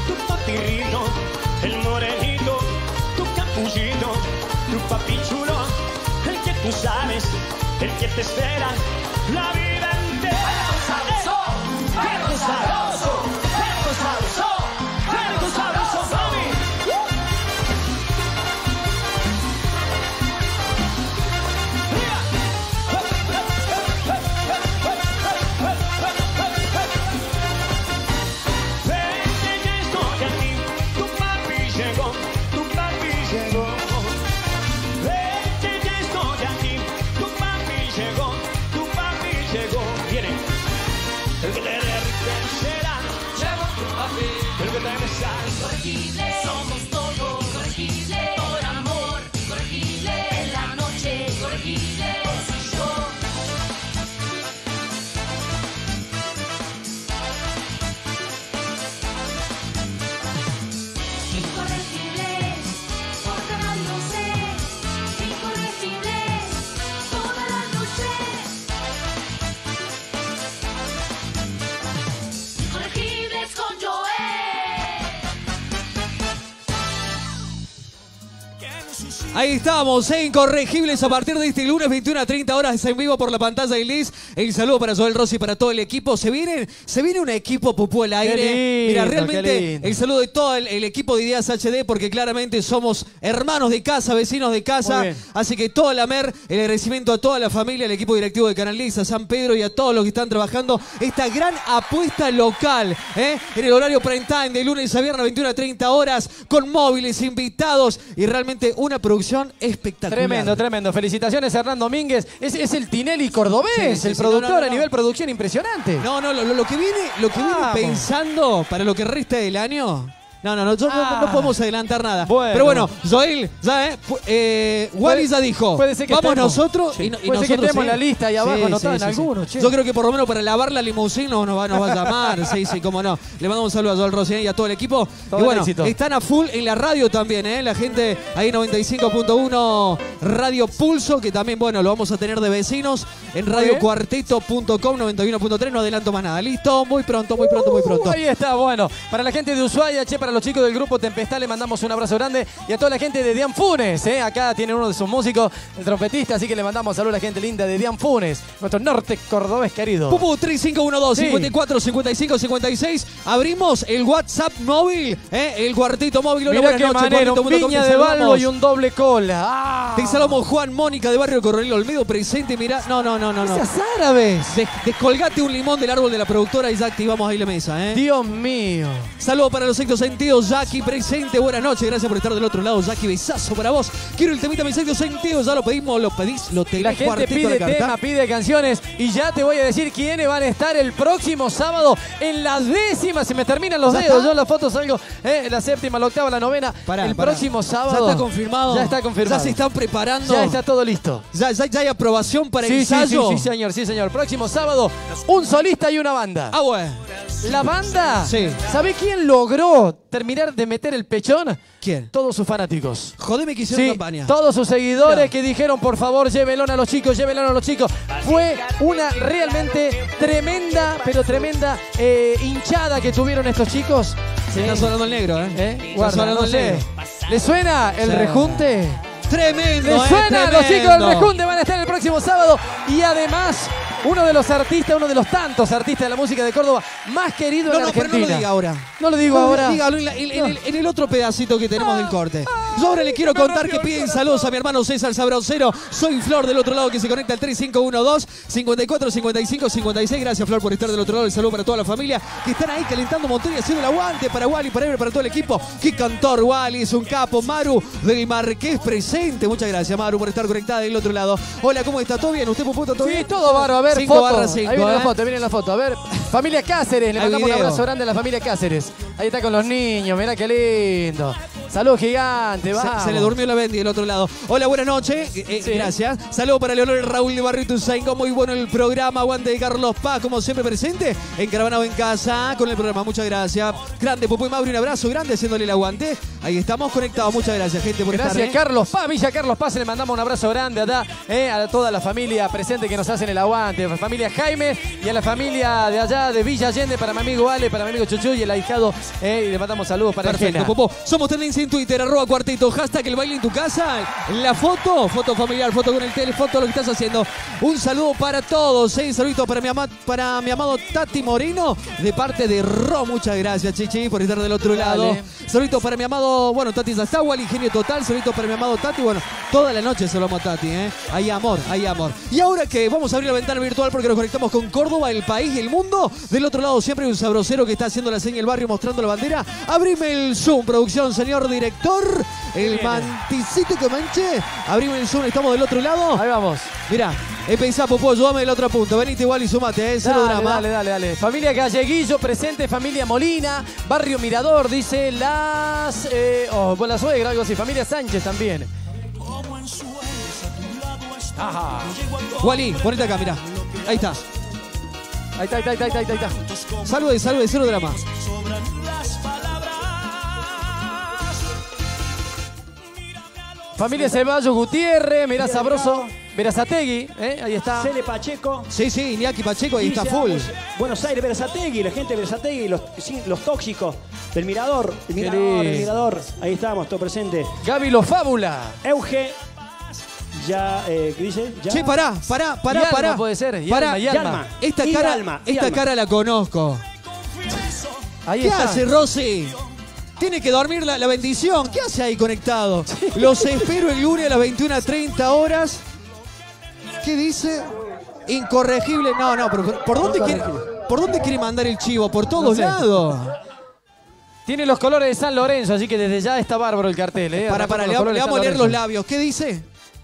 el morenito, tu capullito, tu papi chulo, el que tú sabes, el que te espera la vida entera. sabroso, Perro sabroso, perro sabroso, perro sabroso, mami. Vente que estoy aquí, tu papi llegó, tu papi llegó. Vente que estoy aquí, tu papi llegó, tu papi llegó. Viene el que te derrite será, llegó tu papi. el que te besa. Incorregible, somos todos incorregible, por amor, incorregible, en la noche, incorregible, vos y yo. Incorregibles, por Canal 12, incorregibles, toda la noche. Incorregibles con Joel. Ahí estamos, Incorregibles a partir de este lunes 21 a 30 horas en vivo por la pantalla de Liz. El saludo para Joel Rossi y para todo el equipo. Se viene un equipo pupú al aire. Qué lindo, Mira, qué realmente lindo. el saludo de todo el equipo de Ideas HD porque claramente somos hermanos de casa, vecinos de casa. Muy bien. Así que toda la MER, el agradecimiento a toda la familia, al equipo directivo de Canal Liz, a San Pedro y a todos los que están trabajando esta gran apuesta local, en el horario prime time de lunes a viernes 21 a 30 horas con móviles, invitados y realmente una producción espectacular. Tremendo, tremendo. Felicitaciones a Hernán Domínguez. Es el Tinelli cordobés, Sí, sí, el sí, productor no, no, a no. nivel producción impresionante. No, lo que viene Vamos. pensando para lo que resta del año. No, no podemos adelantar nada. Bueno. Pero bueno, Joel, ya, Wally ya dijo. puede ser que vamos estemos. nosotros Sí. y Puede ser que nosotros, estemos en sí. la lista ahí abajo anotada en algunos, che. Yo creo que por lo menos para lavar la limusina nos va a llamar. Sí, cómo no. Le mandamos un saludo a Joel Rossi y a todo el equipo. Todo y bueno, el éxito. están a full en la radio también, La gente ahí 95.1 Radio Pulso, que también, bueno, lo vamos a tener de vecinos en bien. radiocuarteto.com 91.3. No adelanto más nada. Listo, muy pronto. Ahí está, bueno. Para la gente de Ushuaia, para los chicos del grupo Tempestad, le mandamos un abrazo grande. Y a toda la gente de Dian Funes, Acá tienen uno de sus músicos, el trompetista, así que le mandamos saludos a la gente linda de Dian Funes, nuestro norte cordobés querido. Pupu 3512 Sí. 54 55 56. Abrimos el WhatsApp móvil, el cuartito móvil. Hola, Mirá buenas qué noches, manera, un cuartito.com, piña te de saludamos. balbo y un doble cola. ¡Ah! Te saludamos Juan Mónica de Barrio Coronel Olmedo, presente, mirá. No. Esas árabes. Descolgate un limón del árbol de la productora y ya activamos ahí la mesa, Dios mío. Saludos para los sextos sentidos, Jackie presente, buenas noches, gracias por estar del otro lado, Jackie, besazo para vos. Quiero el temita mis sextos sentidos, ya lo pedimos, lo pedís, lo tenés. La gente Cuarteto pide de carta. tema, pide canciones y ya te voy a decir quiénes van a estar el próximo sábado en la 10ª. Se me terminan los ¿Ya dedos. está? Yo en las fotos salgo la 7ª, la 8ª, la 9ª. Pará, el pará. próximo sábado. Ya está confirmado. Ya está confirmado. Ya se están preparando. Ya está todo listo. Ya hay aprobación para Sí, ensayo. sí, señor. Próximo sábado, un solista y una banda. Ah, bueno. La banda, Sí. ¿sabe quién logró terminar de meter el pechón? ¿Quién? Todos sus fanáticos. Jodeme que hicieron Sí, campaña. todos sus seguidores Mira. que dijeron, por favor, llévenlo a los chicos. Fue una realmente tremenda, pero tremenda hinchada que tuvieron estos chicos. Se está sonando el negro, Está Guarda, sonando no el sé. negro. ¿Le suena el Sí. rejunte? Tremendo, ¿Le suena? Los chicos del tremendo. Rejunte van a estar el próximo sábado. Y además, uno de los artistas, uno de los tantos artistas de la música de Córdoba más querido en No, pero Argentina. no lo diga ahora. No lo digo ahora. Dígalo en el otro pedacito que tenemos del corte. Yo ahora le quiero contar que piden saludos a mi hermano César Sabrosero. Soy Flor del otro lado que se conecta al 3512 54 55 56. Gracias, Flor, por estar del otro lado. El saludo para toda la familia que están ahí calentando motor y haciendo el aguante para Wally, para Ever, para todo el equipo. Qué cantor, Wally, es un capo. Maru del Marqués presente. Muchas gracias, Maru, por estar conectada del otro lado. Hola, ¿cómo está? ¿Todo bien? ¿Usted, Puputo, todo Sí, bien? todo bárbaro. A ver, 5/5, ahí viene la foto. A ver, familia Cáceres. Le Hay mandamos un video. abrazo grande a la familia Cáceres. Ahí está con los niños. Mirá qué lindo. Saludos gigante, vamos. Se le durmió la Bendy del otro lado. Hola, buenas noches. Sí. Gracias. Saludos para Leonor Raúl de Barrito Usaingo. Muy bueno el programa. Aguante de Carlos Paz, como siempre presente. Encaravana o en casa con el programa. Muchas gracias. Grande, Pupu y Mauri, un abrazo grande haciéndole el aguante. Ahí estamos conectados. Muchas gracias, gente, por estar. Gracias, Carlos Paz, Villa Carlos Paz. Le mandamos un abrazo grande a toda la familia presente que nos hacen el aguante. A la familia Jaime y a la familia de allá de Villa Allende, para mi amigo Ale, para mi amigo Chuchu y el ahijado. Y le mandamos saludos para Perfecto, Argena. Popó. Somos tendencia en Twitter, @cuarteto, hashtag el baile en tu casa. La foto familiar, foto con el teléfono, todo lo que estás haciendo. Un saludo para todos, un saludito para mi amado Tati Moreno, de parte de Ro. Muchas gracias, Chichi, por estar del otro lado. Saludito para mi amado, Tati Zastagua, el ingenio total. Saludito para mi amado Tati. Toda la noche se lo amo a Tati, Hay amor, hay amor. Y ahora que vamos a abrir la ventana virtual porque nos conectamos con Córdoba, el país y el mundo. Del otro lado siempre hay un sabrosero que está haciendo la seña del barrio mostrando la bandera. Abrime el Zoom, producción, señor director. El manticito que manche. Abrime el Zoom, estamos del otro lado. Ahí vamos. Mirá, pensá, Popó, ayúdame del otro punto. Venite igual y sumate, cero drama. Dale. Familia Galleguillo presente, familia Molina, Barrio Mirador, dice la suegra, algo así. Familia Sánchez también. Ajá. Wally, ponete acá, mirá. Ahí está. Ahí está. Salude, cero drama. Familia Ceballos Gutiérrez, mirá sabroso. Verazategui, ahí está. Cele Pacheco. Sí, Iñaki Pacheco, ahí está full. Buenos Aires, Verazategui, la gente de Verazategui, los tóxicos del Mirador. El Mirador. Ahí estamos, todo presente. Gaby Lo Fábula. Euge. Ya, ¿qué dice? Ya. Che, pará. Yalma puede ser. Yalma. Esta cara la conozco. Ahí ¿Qué está. hace, Rosy? Tiene que dormir la bendición. ¿Qué hace ahí conectado? Los espero el lunes a las 21:30 horas. ¿Qué dice? Incorregible. No, pero ¿por dónde quiere mandar el chivo? Por todos lados. Tiene los colores de San Lorenzo, así que desde ya está bárbaro el cartel. Le vamos a leer los labios. ¿Qué dice?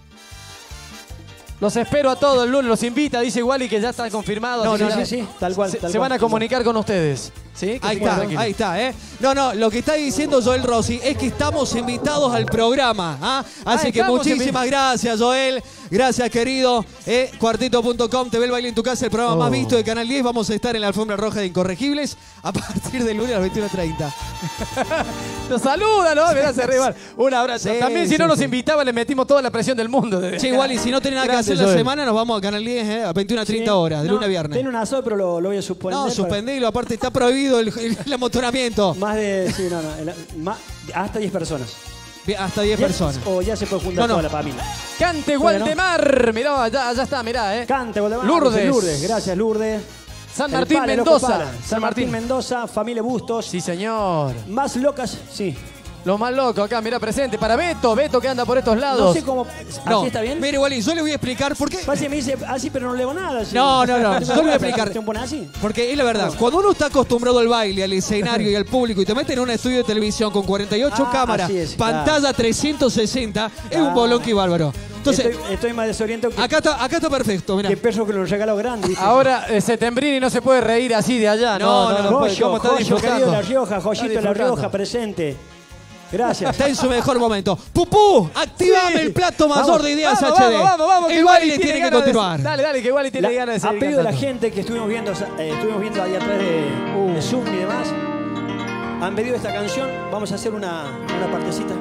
Los espero a todos el lunes, los invita, dice Wally que ya está confirmado. Sí, tal cual. Se van a comunicar con ustedes. ¿Sí? Ahí está. No, lo que está diciendo Joel Rossi es que estamos invitados al programa. Así que muchísimas gracias, Joel. Gracias, querido. Cuarteto.com, te ve el baile en tu casa, el programa más visto de Canal 10. Vamos a estar en la alfombra roja de Incorregibles a partir del lunes a las 21:30. Nos saludan, ¿no? Mirá, se arriba. Un abrazo. También si no nos invitaba le metimos toda la presión del mundo. Che, igual, y si no tenés nada que hacer la semana, nos vamos a Canal 10 a 21:30 horas, de lunes a viernes. Tiene un asado, pero lo voy a suspender. No, suspendelo, aparte está prohibido el amotonamiento. Más de, hasta 10 personas. Hasta 10 personas. O ya se puede juntar toda la familia. Cante Gualdemar. Mirá, allá está, mirá. Cante Gualdemar. Lourdes. Gracias, Lourdes. San Martín Mendoza. San Martín Mendoza, familia Bustos. Sí, señor. Más locas, sí. Los más locos acá, mira, presente para Beto que anda por estos lados. No sé cómo. ¿Así está bien? Mire, Wally, yo le voy a explicar por qué. Parece que me dice así, pero no leo nada. ¿Sí? No. Yo le voy a explicar. ¿Te pones así? Porque es la verdad, cuando uno está acostumbrado al baile, al escenario y al público y te meten en un estudio de televisión con 48 cámaras, pantalla 360, es un bolonqui bárbaro. Entonces, estoy más desorientado que. Acá está perfecto, mirá. Que perro que lo regaló grande. Dice. Ahora, Setembrini no se puede reír así de allá. No. Joyo, querido de La Rioja, Joyito de La Rioja, presente. Gracias. Está en su mejor momento. Pupú, activame el plato mayor de Ideas HD. Vamos, el baile tiene que continuar. Dale, que Wally tiene ganas de seguir. A pedido de la gente que estuvimos viendo ahí atrás de Zoom y demás, han pedido esta canción. Vamos a hacer una partecita.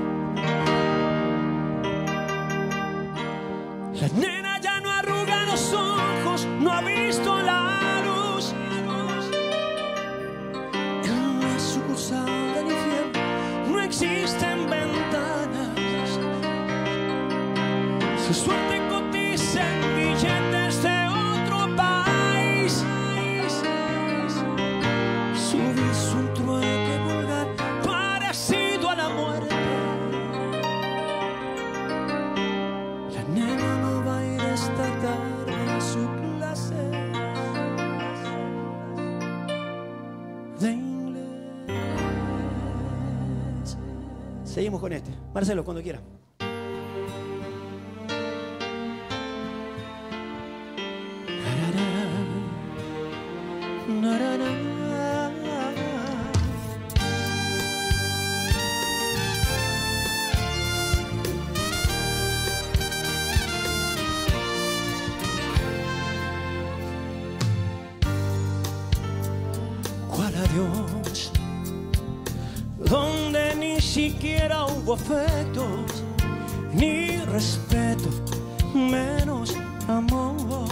La nena ya no arruga los ojos, no ha visto la luz. En la sucursal del infierno no existen ventanas. Su suerte cotiza en billetes de otro país. Su viso un trueque vulgar parecido a la muerte. La nena no va a ir esta tarde a su clase de inglés. Seguimos con este. Marcelo, cuando quiera. siquiera hubo afectos, ni respeto, menos amor.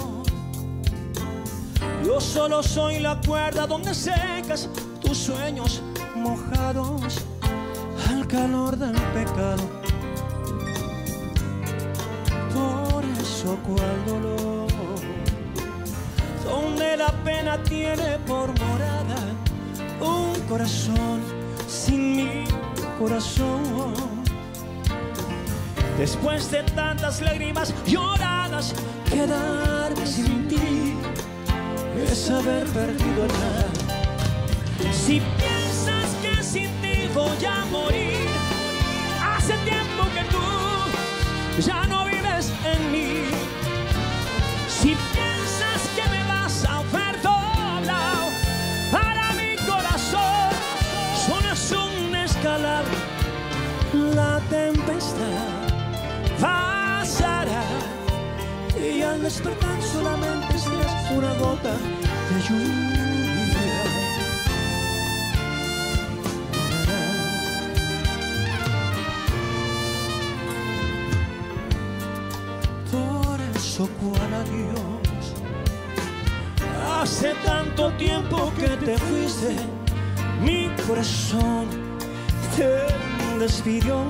Yo solo soy la cuerda donde secas tus sueños mojados al calor del pecado. Por eso cuál dolor, donde la pena tiene por morada un corazón sin mi corazón. Después de tantas lágrimas lloradas, quedarme sin ti es haber perdido el nada. Si piensas que sin ti voy a morir, hace tiempo que tú ya no vives en mí. Si piensas que me vas a perdonar, para mi corazón solo es un escalable. La tempestad pasará y al despertar solamente serás una gota de lluvia. Por eso cuál adiós, hace tanto tiempo que te fuiste, mi corazón te despidió.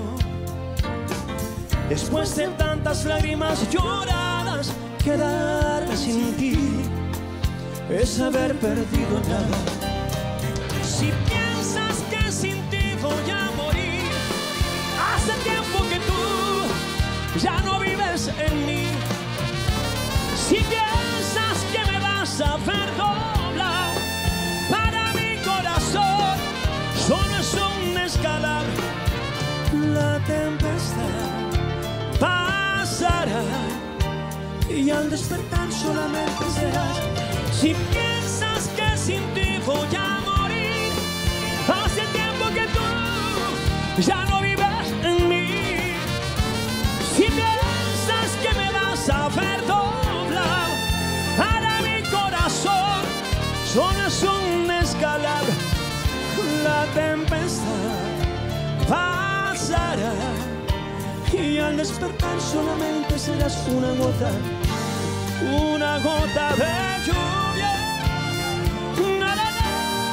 Después de tantas lágrimas lloradas, quedarme sin ti es haber perdido nada. Si piensas que sin ti voy a morir, hace tiempo que tú ya no vives en mí. Si piensas que me vas a perdonar, para mi corazón solo es un escalable. La tempestad pasará y al despertar solamente serás. Si piensas que sin ti voy a morir, hace tiempo que tú ya no vives en mí. Si piensas que me vas a perdonar, para mi corazón solo es un escalable. La tempestad pasará y al despertar solamente serás una gota de lluvia. Na, na, na,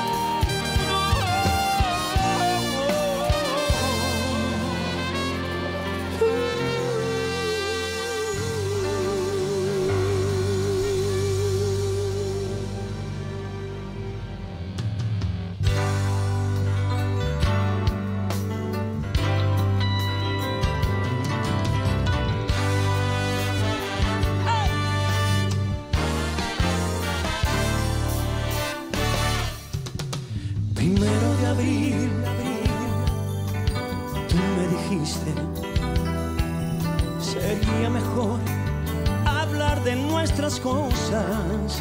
Primero de abril, tú me dijiste, sería mejor hablar de nuestras cosas,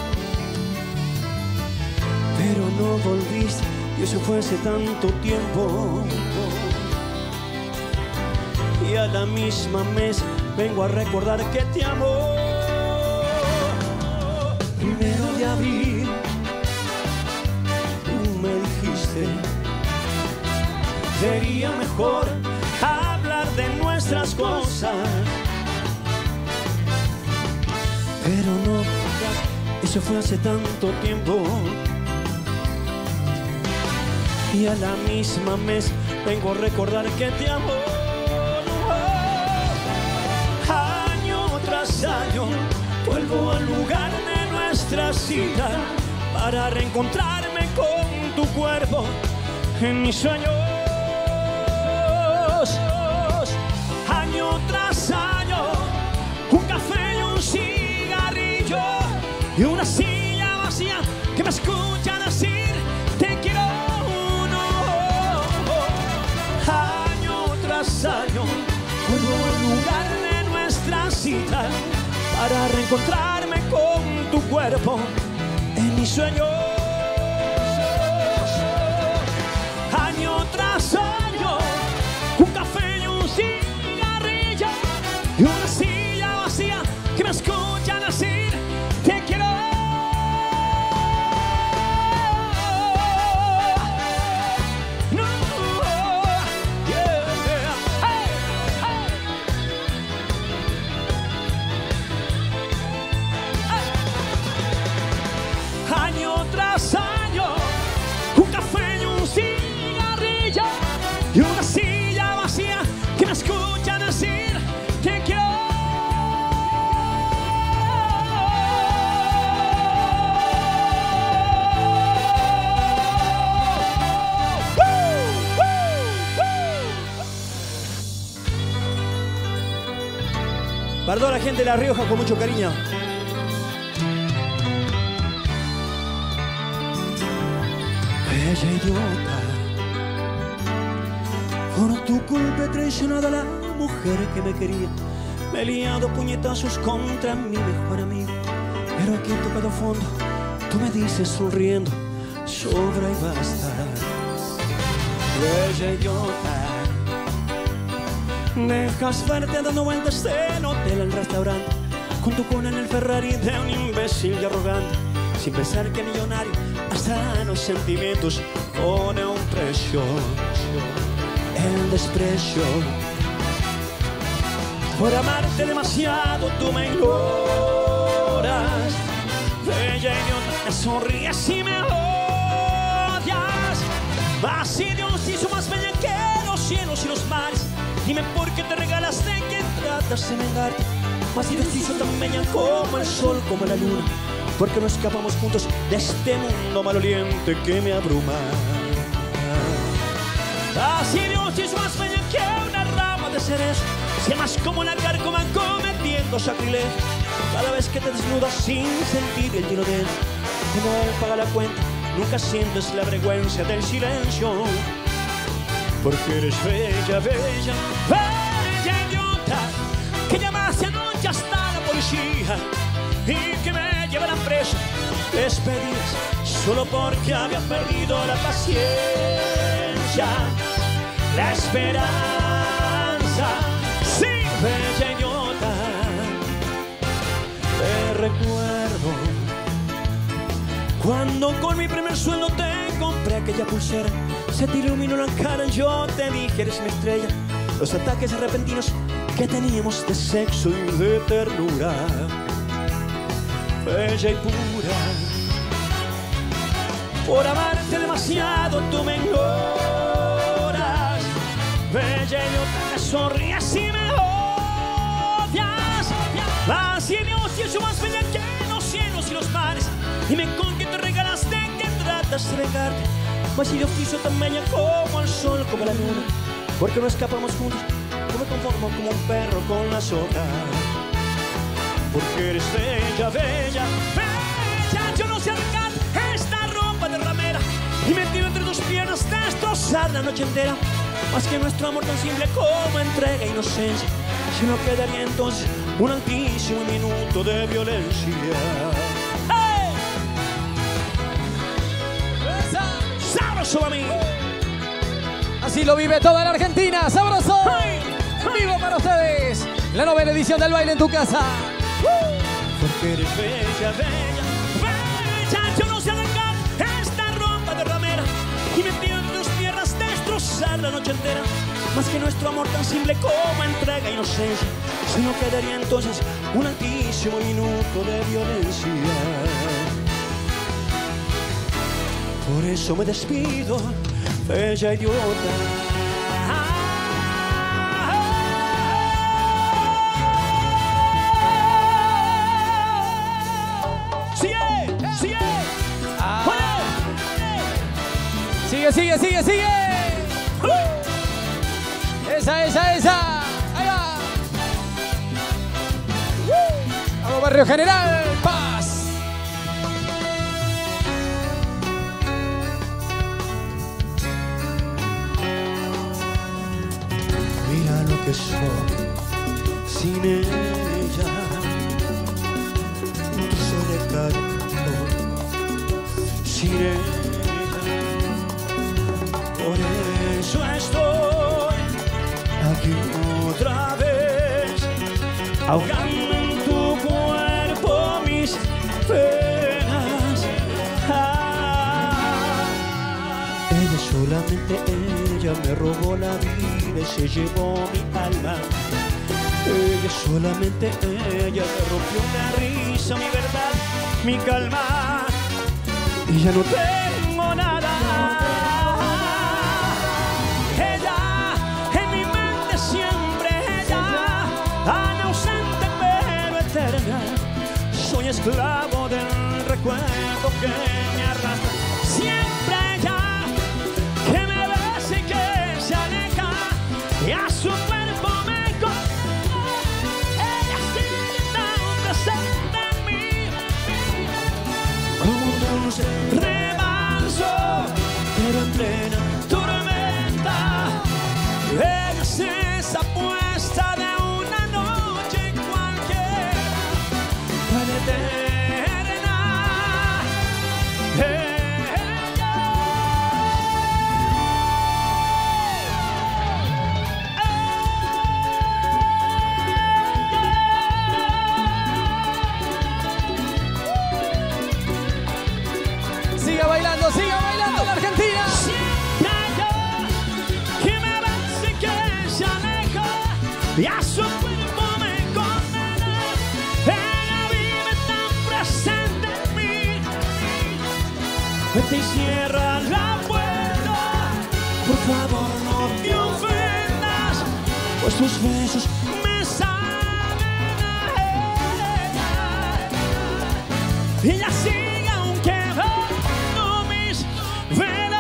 pero no volviste y eso fue hace tanto tiempo. Y a la misma vez vengo a recordar que te amo. Primero de abril, me dijiste, sería mejor hablar de nuestras cosas, pero no, eso fue hace tanto tiempo. Y a la misma vez vengo a recordar que te amo. Año tras año vuelvo al lugar de nuestra cita para reencontrarme con tu cuerpo en mis sueños. Año tras año, un café y un cigarrillo y una silla vacía que me escucha decir te quiero. Año tras año, vuelvo al lugar de nuestra cita para reencontrarme con tu cuerpo en mis sueños. Año tras año, un café y un cigarrillo y una silla vacía que me escuchan decir te quiero. No. Para toda la gente de La Rioja con mucho cariño. Bella idiota, por tu culpa he traicionado a la mujer que me quería. Me he liado puñetazos contra mi mejor amigo. Pero aquí he tocado fondo, tú me dices sonriendo, sobra y basta. Bella idiota, dejas verte dando vueltas en hotel, en restaurante, con tu cuna en el Ferrari de un imbécil y arrogante, sin pensar que millonario hasta los sentimientos pone un precio, el desprecio. Por amarte demasiado tú me ignoras. Bella idiota, me sonríes y me odias. Así Dios hizo más bella que los cielos y los mares. Dime por qué te regalas de que tratas de vengarte. Mas Dios hizo tan bella como el sol, como la luna. Porque no escapamos juntos de este mundo maloliente que me abruma. Así Dios hizo más bella que una rama de cerezo. Si amas como la carcoma cometiendo sacrilegio. Cada vez que te desnudas sin sentir el hielo de él. Cuando él paga la cuenta, nunca sientes la vergüenza del silencio. Porque eres bella, bella, bella idiota, que llamaste anoche hasta la policía y que me llevaran preso. Despedidas solo porque había perdido la paciencia, la esperanza. Sí, bella idiota, te recuerdo cuando con mi primer sueldo te compré aquella pulsera. Se te iluminó la cara y yo te dije eres mi estrella. Los ataques repentinos que teníamos de sexo y de ternura, bella y pura. Por amarte demasiado tú me ignoras. Bella idiota, me sonríes y me odias. Así Dios hizo más bella que los cielos y los mares. Dime con qué te regalaste, que tratas de vengarte. Mas si Dios quiso tan bella como el sol, como la luna. Porque no escapamos juntos, yo me conformo como un perro con las hojas. Porque eres bella, bella, bella. Yo no sé arrancar esta ropa de ramera y metido entre tus piernas destrozar la noche entera. Más que nuestro amor tan simple como entrega e inocencia, si no quedaría entonces un altísimo minuto de violencia. ¡Sabroso a mí! Así lo vive toda la Argentina, sabroso. En vivo para ustedes, la 9ª edición del Baile en tu Casa. Porque eres bella, bella, bella. Yo no sé arrancar esta ropa de ramera y metido en tus piernas destrozar la noche entera. Más que nuestro amor tan simple como entrega e inocencia, si no quedaría entonces un altísimo minuto de violencia. Por eso me despido, bella idiota. ¡Sigue! ¡Sigue! ¡Sigue, sigue, sigue, sigue! ¡Esa! ¡Ahí va! ¡Vamos, Barrio General! ¡Paz! Mira lo que soy sin ella, tu soledad, sin ella. Por eso estoy aquí otra vez, ahogando en tu cuerpo mis penas. Ella, solamente ella me robó la vida y se llevó mi alma. Ella, solamente ella me rompió la risa, mi verdad, mi calma. Y ya no tengo nada. Ella, en mi mente siempre ella, tan ausente pero eterna. Soy esclavo del recuerdo que me arrastra. Siempre ella, que me besa y que se aleja, y a su cuerpo me ella sí y a su cuerpo me condena. Ella vive tan presente en mí. Vete y cierra la puerta, por favor no te ofendas, pues tus besos me saben a ella. Ella sigue aunque no mis velos.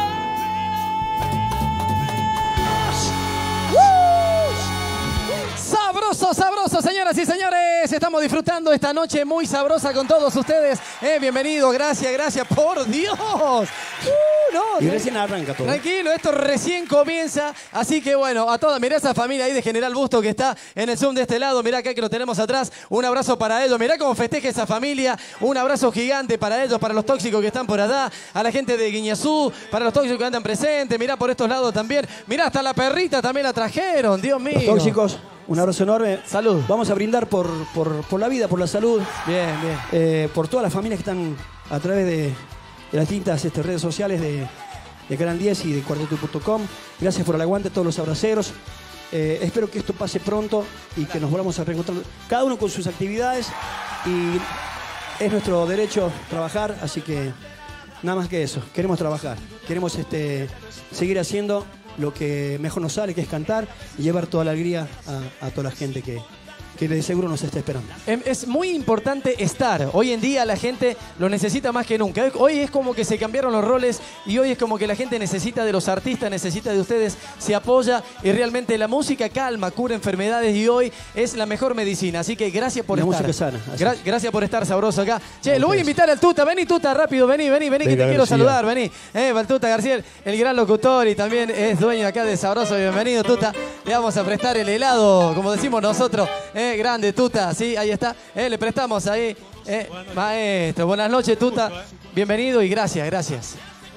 Sabroso, sabroso, señoras y señores. Estamos disfrutando esta noche muy sabrosa con todos ustedes. Bienvenido, gracias, gracias. Por Dios. No, Y recién arranca todo. tranquilo, esto recién comienza. Así que bueno, a toda, mirá esa familia ahí de General Busto que está en el Zoom de este lado. Mirá acá que lo tenemos atrás. Un abrazo para ellos. Mirá cómo festeja esa familia. Un abrazo gigante para ellos, para los tóxicos que están por allá. A la gente de Guiñazú, para los tóxicos que andan presentes. Mirá por estos lados también. Mirá, hasta la perrita también la trajeron. Dios mío. Los tóxicos, un abrazo enorme. Salud. Vamos a brindar por la vida, por la salud. Bien, bien. Por todas las familias que están a través de las distintas redes sociales de Canal 10 y de cuarteto.com. Gracias por el aguante a todos los abraceros. Espero que esto pase pronto y que nos volvamos a reencontrar, cada uno con sus actividades, y es nuestro derecho trabajar, así que nada más que eso. Queremos trabajar, queremos seguir haciendo lo que mejor nos sale, que es cantar y llevar toda la alegría a toda la gente que de seguro nos está esperando. Es muy importante estar. Hoy en día la gente lo necesita más que nunca. Hoy es como que se cambiaron los roles y hoy es como que la gente necesita de los artistas, necesita de ustedes, se apoya y realmente la música calma, cura enfermedades y hoy es la mejor medicina. Así que gracias por estar. La música sana. Gracias por estar sabroso acá. Che, lo voy a invitar al Tuta. Vení, Tuta, rápido. Vení, que te quiero García. saludar. Vení. El Tuta García, el gran locutor y también es dueño acá de Sabroso. Bienvenido, Tuta. Le vamos a prestar el helado, como decimos nosotros. Grande, Tuta. Sí, ahí está. Le prestamos ahí. Maestro, buenas noches, Tuta. Bienvenido y gracias, gracias.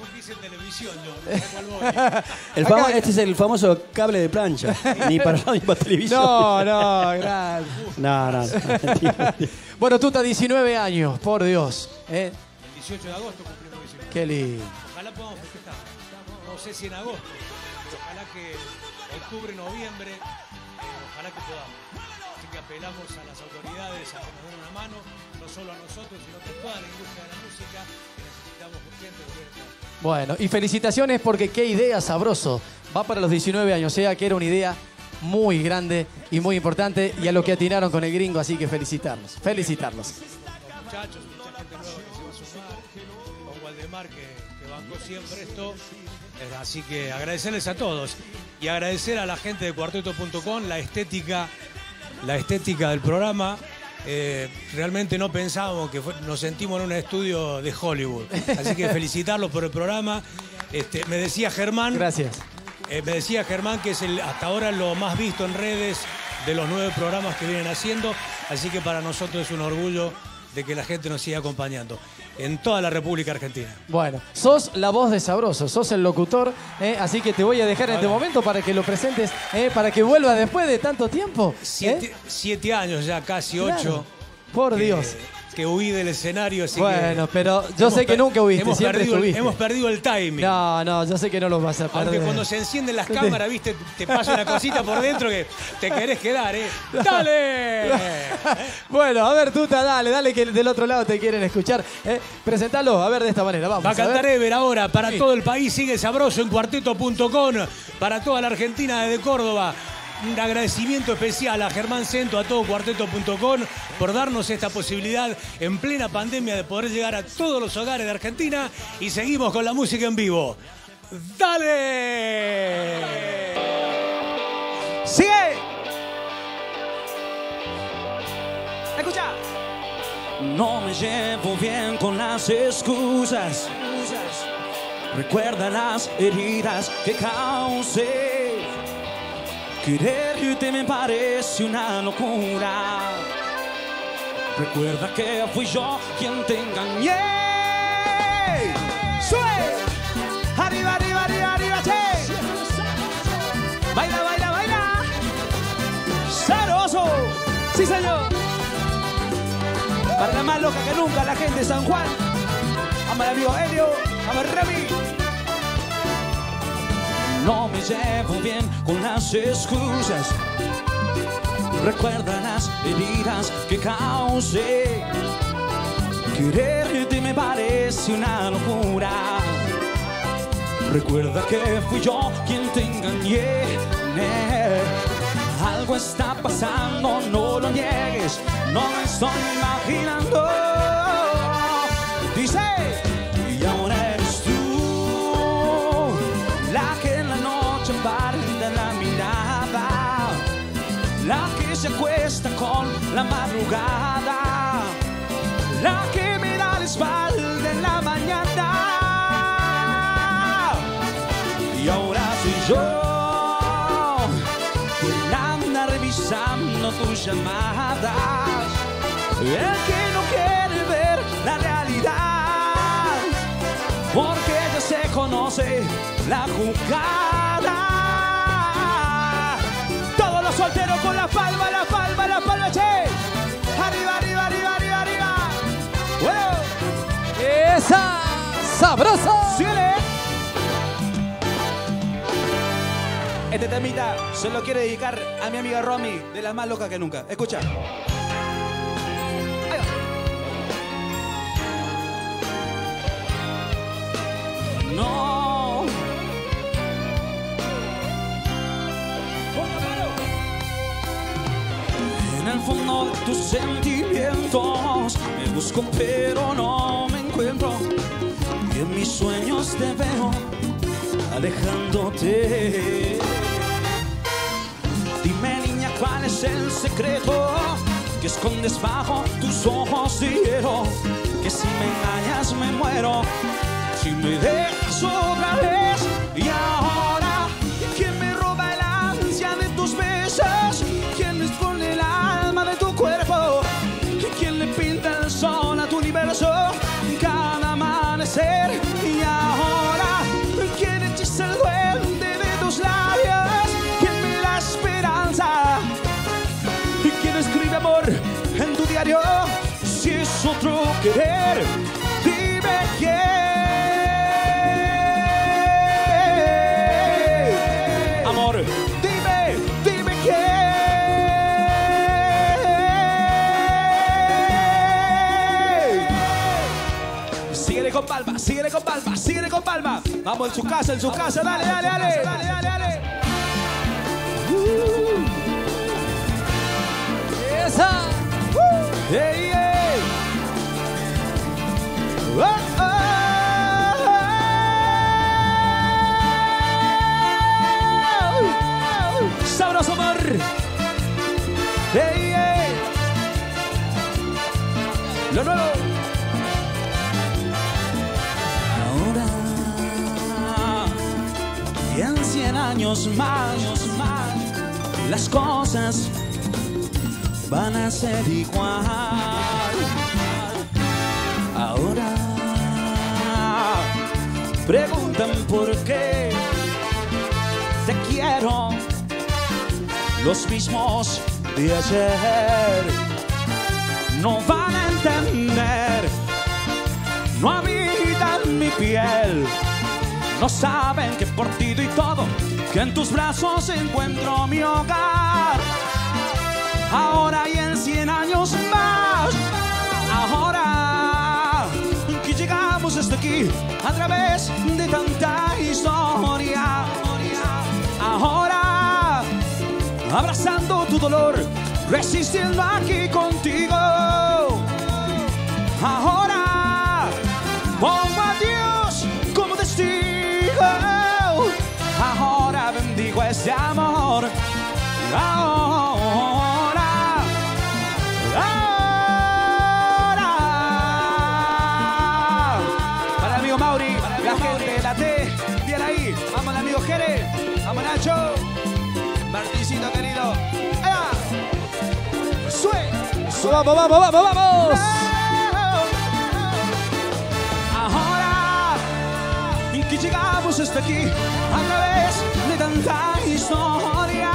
Este es el famoso cable de plancha. Ni para radio ni para televisión. No, gracias. No, mentira. Bueno, Tuta, 19 años, por Dios. El 18 de agosto cumplimos 19. Qué lindo. Ojalá podamos festejar. No sé si en agosto. Ojalá que octubre, noviembre, ojalá que podamos. Así que apelamos a las autoridades a que nos den una mano, no solo a nosotros, sino que a toda la industria de la música, que necesitamos urgente volver a estar. Bueno, y felicitaciones porque qué idea, Sabroso. Va para los 19 años, o sea que era una idea muy grande y muy importante y a lo que atinaron con el gringo, así que felicitarlos. Felicitarlos. Los muchachos, mucha gente nueva que se va a sumar, con Waldemar que bancó siempre esto. Así que agradecerles a todos y agradecer a la gente de cuarteto.com la estética del programa. Realmente no pensábamos que nos sentimos en un estudio de Hollywood. Así que felicitarlos por el programa. Me decía Germán. Gracias. Me decía Germán que es hasta ahora lo más visto en redes de los 9 programas que vienen haciendo. Así que para nosotros es un orgullo de que la gente nos siga acompañando en toda la República Argentina. Bueno, sos la voz de Sabroso, sos el locutor, así que te voy a dejar en este momento para que lo presentes, para que vuelvas después de tanto tiempo. 7 años ya, casi 8. Claro. Por Dios. Que huí del escenario, así bueno, pero yo sé que nunca huiste, siempre estuviste. Hemos perdido el timing. No, yo sé que no lo vas a perder. Aunque cuando se encienden las cámaras, viste, te pasa una cosita por dentro que te querés quedar, ¡Dale! Bueno, a ver, Tuta, dale, que del otro lado te quieren escuchar. Presentalo, a ver, de esta manera, vamos. Va a cantar Ever ahora, para todo el país, sigue Sabroso en cuarteto.com, para toda la Argentina desde Córdoba. Un agradecimiento especial a Germán Cento, a todo cuarteto.com, por darnos esta posibilidad en plena pandemia de poder llegar a todos los hogares de Argentina y seguimos con la música en vivo. ¡Dale! ¡Sigue! ¡Escucha! No me llevo bien con las excusas. Recuerda las heridas que causé. Quererte me parece una locura. Recuerda que fui yo quien te engañé. ¡Sube! ¡Arriba, arriba, arriba, arriba, che! ¡Baila, baila, baila! ¡Sabroso! ¡Sí, señor! Para la más loca que nunca, la gente de San Juan. Ama al amigo Helio, ama al Remy. No me llevo bien con las excusas. Recuerda las heridas que causé. Quererte me parece una locura. Recuerda que fui yo quien te engañé. Algo está pasando, no lo niegues. No me estoy imaginando. Dice, y ahora eres tú la que en la noche embarga la mirada, la que se acuesta con la madrugada, la que me da la espalda en la mañana. Y ahora soy yo quien anda revisando tus llamadas, el que no quiere ver la realidad, porque ya se conoce la jugada. Todos los solteros con la palma, la palma, la palma, che. Arriba, arriba, arriba, arriba, arriba. Bueno. ¡Esa! ¡Sabrosa! ¡Síguele! Este temita se lo quiere dedicar a mi amiga Romy, de las más locas que nunca. Escucha. No. En el fondo de tus sentimientos me busco pero no me encuentro. Y en mis sueños te veo alejándote. Dime, niña, ¿cuál es el secreto que escondes bajo tus ojos de hielo? Que si me engañas me muero, si me dejas otra vez. Y ahora, ¿quién me roba el ansia de tus besos? ¿Quién me expone el alma de tu cuerpo? ¿Quién le pinta el sol a tu universo cada amanecer? Y ahora, ¿quién hechiza el duende de tus labios? ¿Quién me da esperanza? ¿Y quién escribe amor en tu diario? Si es otro querer, dime quién. Amor, dime, dime quién. Síguele con palma, síguele con palma, síguele con palma. Vamos en su casa, dale, dale, dale, dale, dale, dale. ¡Esa! Hey, hey. Oh, oh, oh. Sabroso amor. Hey, hey. Lo nuevo. Ahora y en 100 años más las cosas van a ser igual. Ahora preguntan por qué te quiero, los mismos de ayer no van a entender, no habitan mi piel, no saben que por ti doy todo, que en tus brazos encuentro mi hogar. Ahora y en 100 años más, ahora que llegamos hasta aquí a través de tanta historia, ahora abrazando tu dolor, resistiendo aquí contigo. Ahora pongo a Dios como testigo, ahora bendigo este amor. Ahora, para el amigo Mauri, la gente de la T, bien ahí. Vamos el amigo Jere, vamos Nacho, Martincito querido. ¡Allá! ¡Sue! ¡Vamos, vamos, vamos, vamos! Ahora que llegamos hasta aquí a través de tanta historia.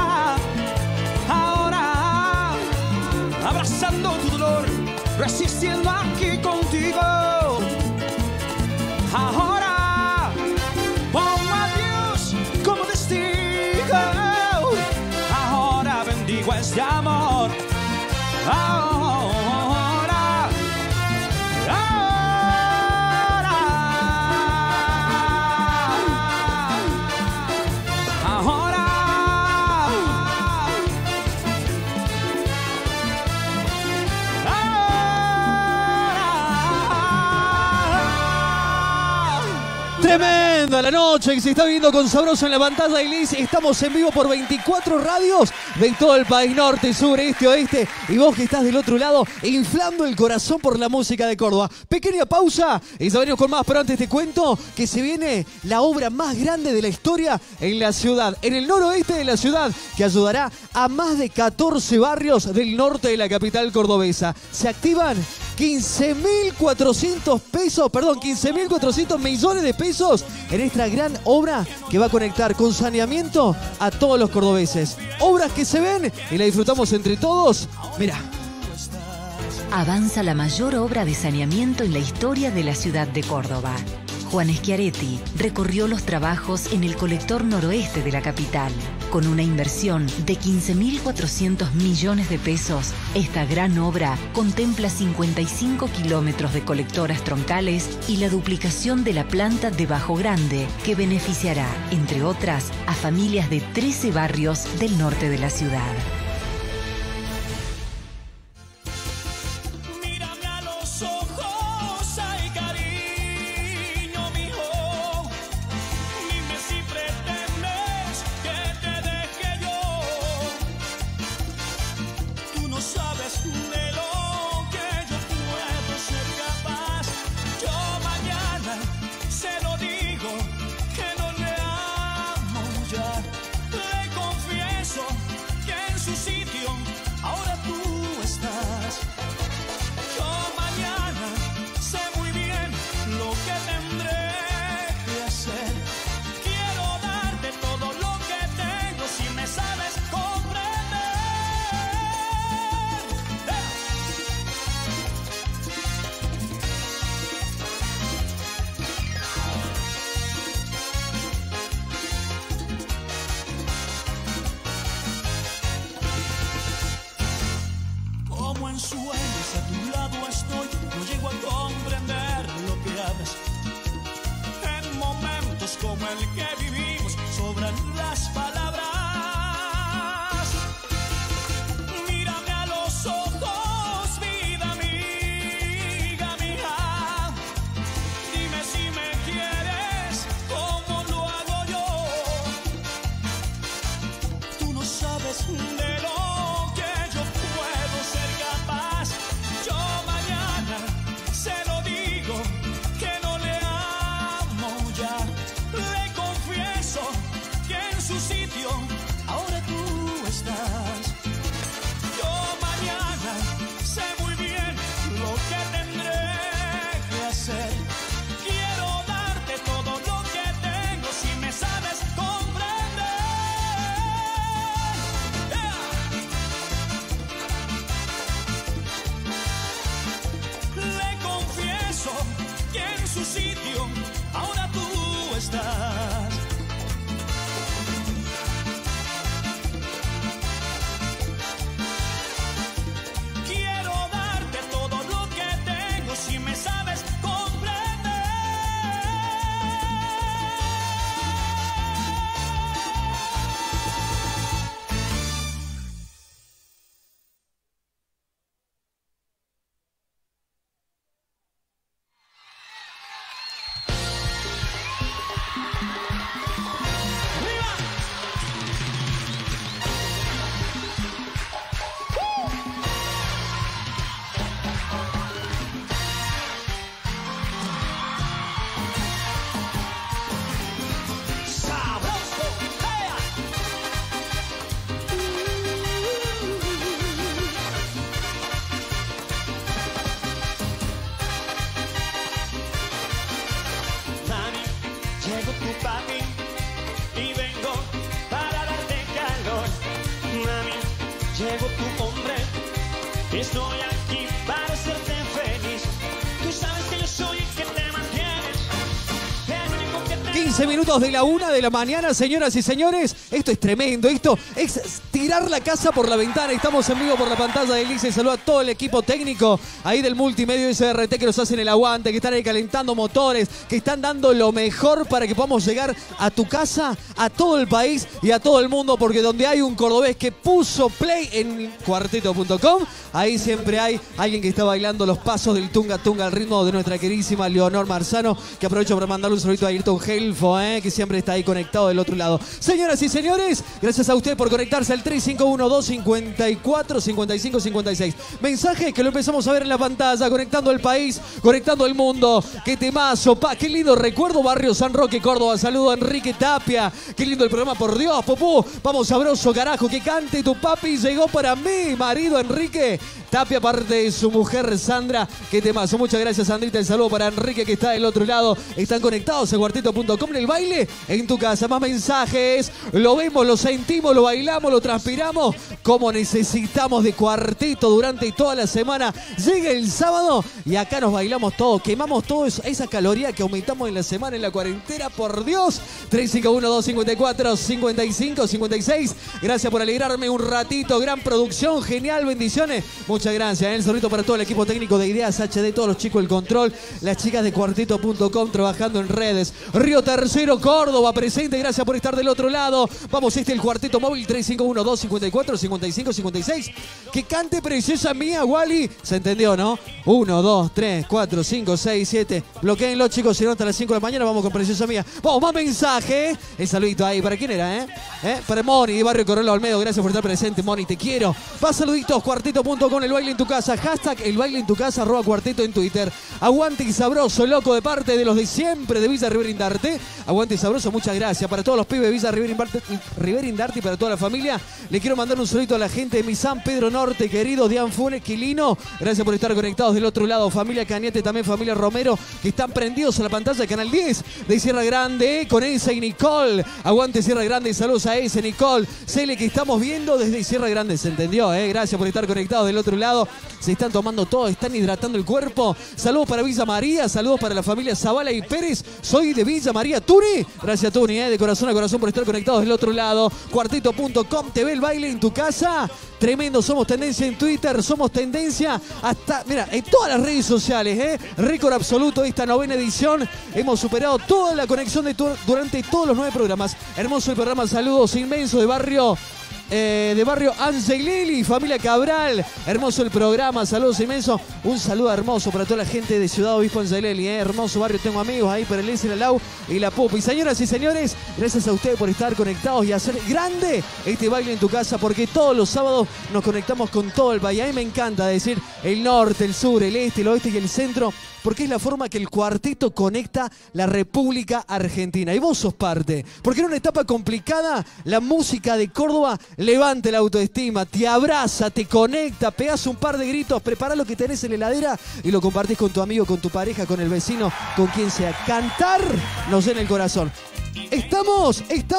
Ahora abrazando tu dolor, resistiendo aquí contigo. Ahora pongo a Dios como testigo. Ahora bendigo este amor. linda la noche que se está viviendo con Sabroso en la pantalla de Liz. Estamos en vivo por 24 radios de todo el país, norte, sur, este, oeste. Y vos que estás del otro lado, inflando el corazón por la música de Córdoba. Pequeña pausa y ya venimos con más, pero antes te cuento que se viene la obra más grande de la historia en la ciudad, en el noroeste de la ciudad, que ayudará a más de 14 barrios del norte de la capital cordobesa. Se activan 15.400 millones de pesos en esta gran obra que va a conectar con saneamiento a todos los cordobeses. Obras que se ven y la disfrutamos entre todos. Mirá. Avanza la mayor obra de saneamiento en la historia de la ciudad de Córdoba. Juan Schiaretti recorrió los trabajos en el colector noroeste de la capital. Con una inversión de 15.400 millones de pesos, esta gran obra contempla 55 kilómetros de colectoras troncales y la duplicación de la planta de Bajo Grande, que beneficiará, entre otras, a familias de 13 barrios del norte de la ciudad. Estoy aquí para hacerte feliz. Tú sabes que yo soy el que te mantienes. El único que te... 15 minutos de la 1 de la mañana, señoras y señores. Esto es tremendo. Esto es tirar la casa por la ventana. Estamos en vivo por la pantalla de Elisa y saludo a todo el equipo técnico ahí del multimedio SRT que nos hacen el aguante, que están ahí calentando motores, que están dando lo mejor para que podamos llegar a tu casa, a todo el país y a todo el mundo, porque donde hay un cordobés que puso play en cuarteto.com, ahí siempre hay alguien que está bailando los pasos del tunga tunga al ritmo de nuestra queridísima Leonor Marzano, que aprovecho para mandarle un saludito a Ayrton Helfo, que siempre está ahí conectado del otro lado. Señoras y señores, gracias a usted por conectarse al 3512-54-55-56. Mensaje que lo empezamos a ver en la pantalla, conectando el país, conectando el mundo. Qué temazo, qué lindo recuerdo, Barrio San Roque, Córdoba. Saludo a Enrique Tapia. Qué lindo el programa, por Dios, Popú. Vamos, sabroso, carajo, que cante tu papi. Llegó para mí, marido Enrique Tapia, parte de su mujer Sandra. Qué temazo. Muchas gracias, Sandrita. El saludo para Enrique, que está del otro lado. Están conectados en cuarteto.com en el baile en tu casa. Más mensajes. Lo vemos, lo sentimos, lo bailamos, lo transpiramos. Como necesitamos de Cuarteto durante toda la semana. Llega el sábado y acá nos bailamos todo. Quemamos todo eso, esa caloría que aumentamos en la semana en la cuarentena. Por Dios. 351-254-55-56. Gracias por alegrarme un ratito. Gran producción, genial, bendiciones. Muchas gracias. El saludito para todo el equipo técnico de Ideas HD, todos los chicos del control, las chicas de cuarteto.com trabajando en redes. Río Tercero, Córdoba, presente. Gracias por estar del otro lado. Vamos, el cuarteto móvil 351-254-55-56. Que cante Princesa Mía, Wally. Se entendió, ¿no? 1, 2, 3, 4, 5, 6, 7. Bloqueenlo, chicos, si no, hasta las 5 de la mañana vamos con Princesa Mía. Vamos, más mensaje. El saludito ahí. ¿Para quién era, Para Moni, de Barrio Coronel Olmedo. Gracias por estar presente, Moni, te quiero. Más saluditos, cuarteto.com, el baile en tu casa. Hashtag el baile en tu casa, @cuarteto en Twitter. Aguante y sabroso, loco, de parte de los de siempre de Villa Rivera Indarte. Aguante y sabroso, muchas gracias. Para todos los pibes de Villa Rivera Indarte y para toda la familia, le quiero mandar un saludito a la gente de mi San Pedro Norte, querido Dian Funes, Quilino. Gracias por estar conectados del otro lado. Familia Cañete, también familia Romero, que están prendidos a la pantalla de Canal 10 de Sierra Grande, con Esa y Nicole. Aguante Sierra Grande, saludos a Esa, Nicole. Cele, que estamos viendo desde Sierra Grande, ¿se entendió? Gracias por estar conectados del otro lado. Se están tomando todo, están hidratando el cuerpo. Saludos para Villa María, saludos para la familia Zavala y Pérez. Soy de Villa María. Tuni, gracias Tuni, de corazón a corazón por estar conectados del otro lado. Cuarteto.com, TV, el baile en tu casa. Tremendo, somos tendencia en Twitter, somos tendencia hasta, mira, en todas las redes sociales, récord absoluto de esta 9ª edición. Hemos superado toda la conexión durante todos los 9 programas. Hermoso el programa, saludos inmensos de Barrio Angelili, familia Cabral. Hermoso el programa, saludos inmensos. Un saludo hermoso para toda la gente de Ciudad Obispo Angelili, hermoso barrio. Tengo amigos ahí para el Ese, la Lau y la Pupi. Señoras y señores, gracias a ustedes por estar conectados y hacer grande este baile en tu casa, porque todos los sábados nos conectamos con todo el país. A mí me encanta decir el norte, el sur, el este, el oeste y el centro, porque es la forma que el cuarteto conecta la República Argentina. Y vos sos parte. Porque en una etapa complicada, la música de Córdoba levanta la autoestima, te abraza, te conecta, pegás un par de gritos, preparás lo que tenés en la heladera y lo compartís con tu amigo, con tu pareja, con el vecino, con quien sea. Cantar nos llena el corazón. Estamos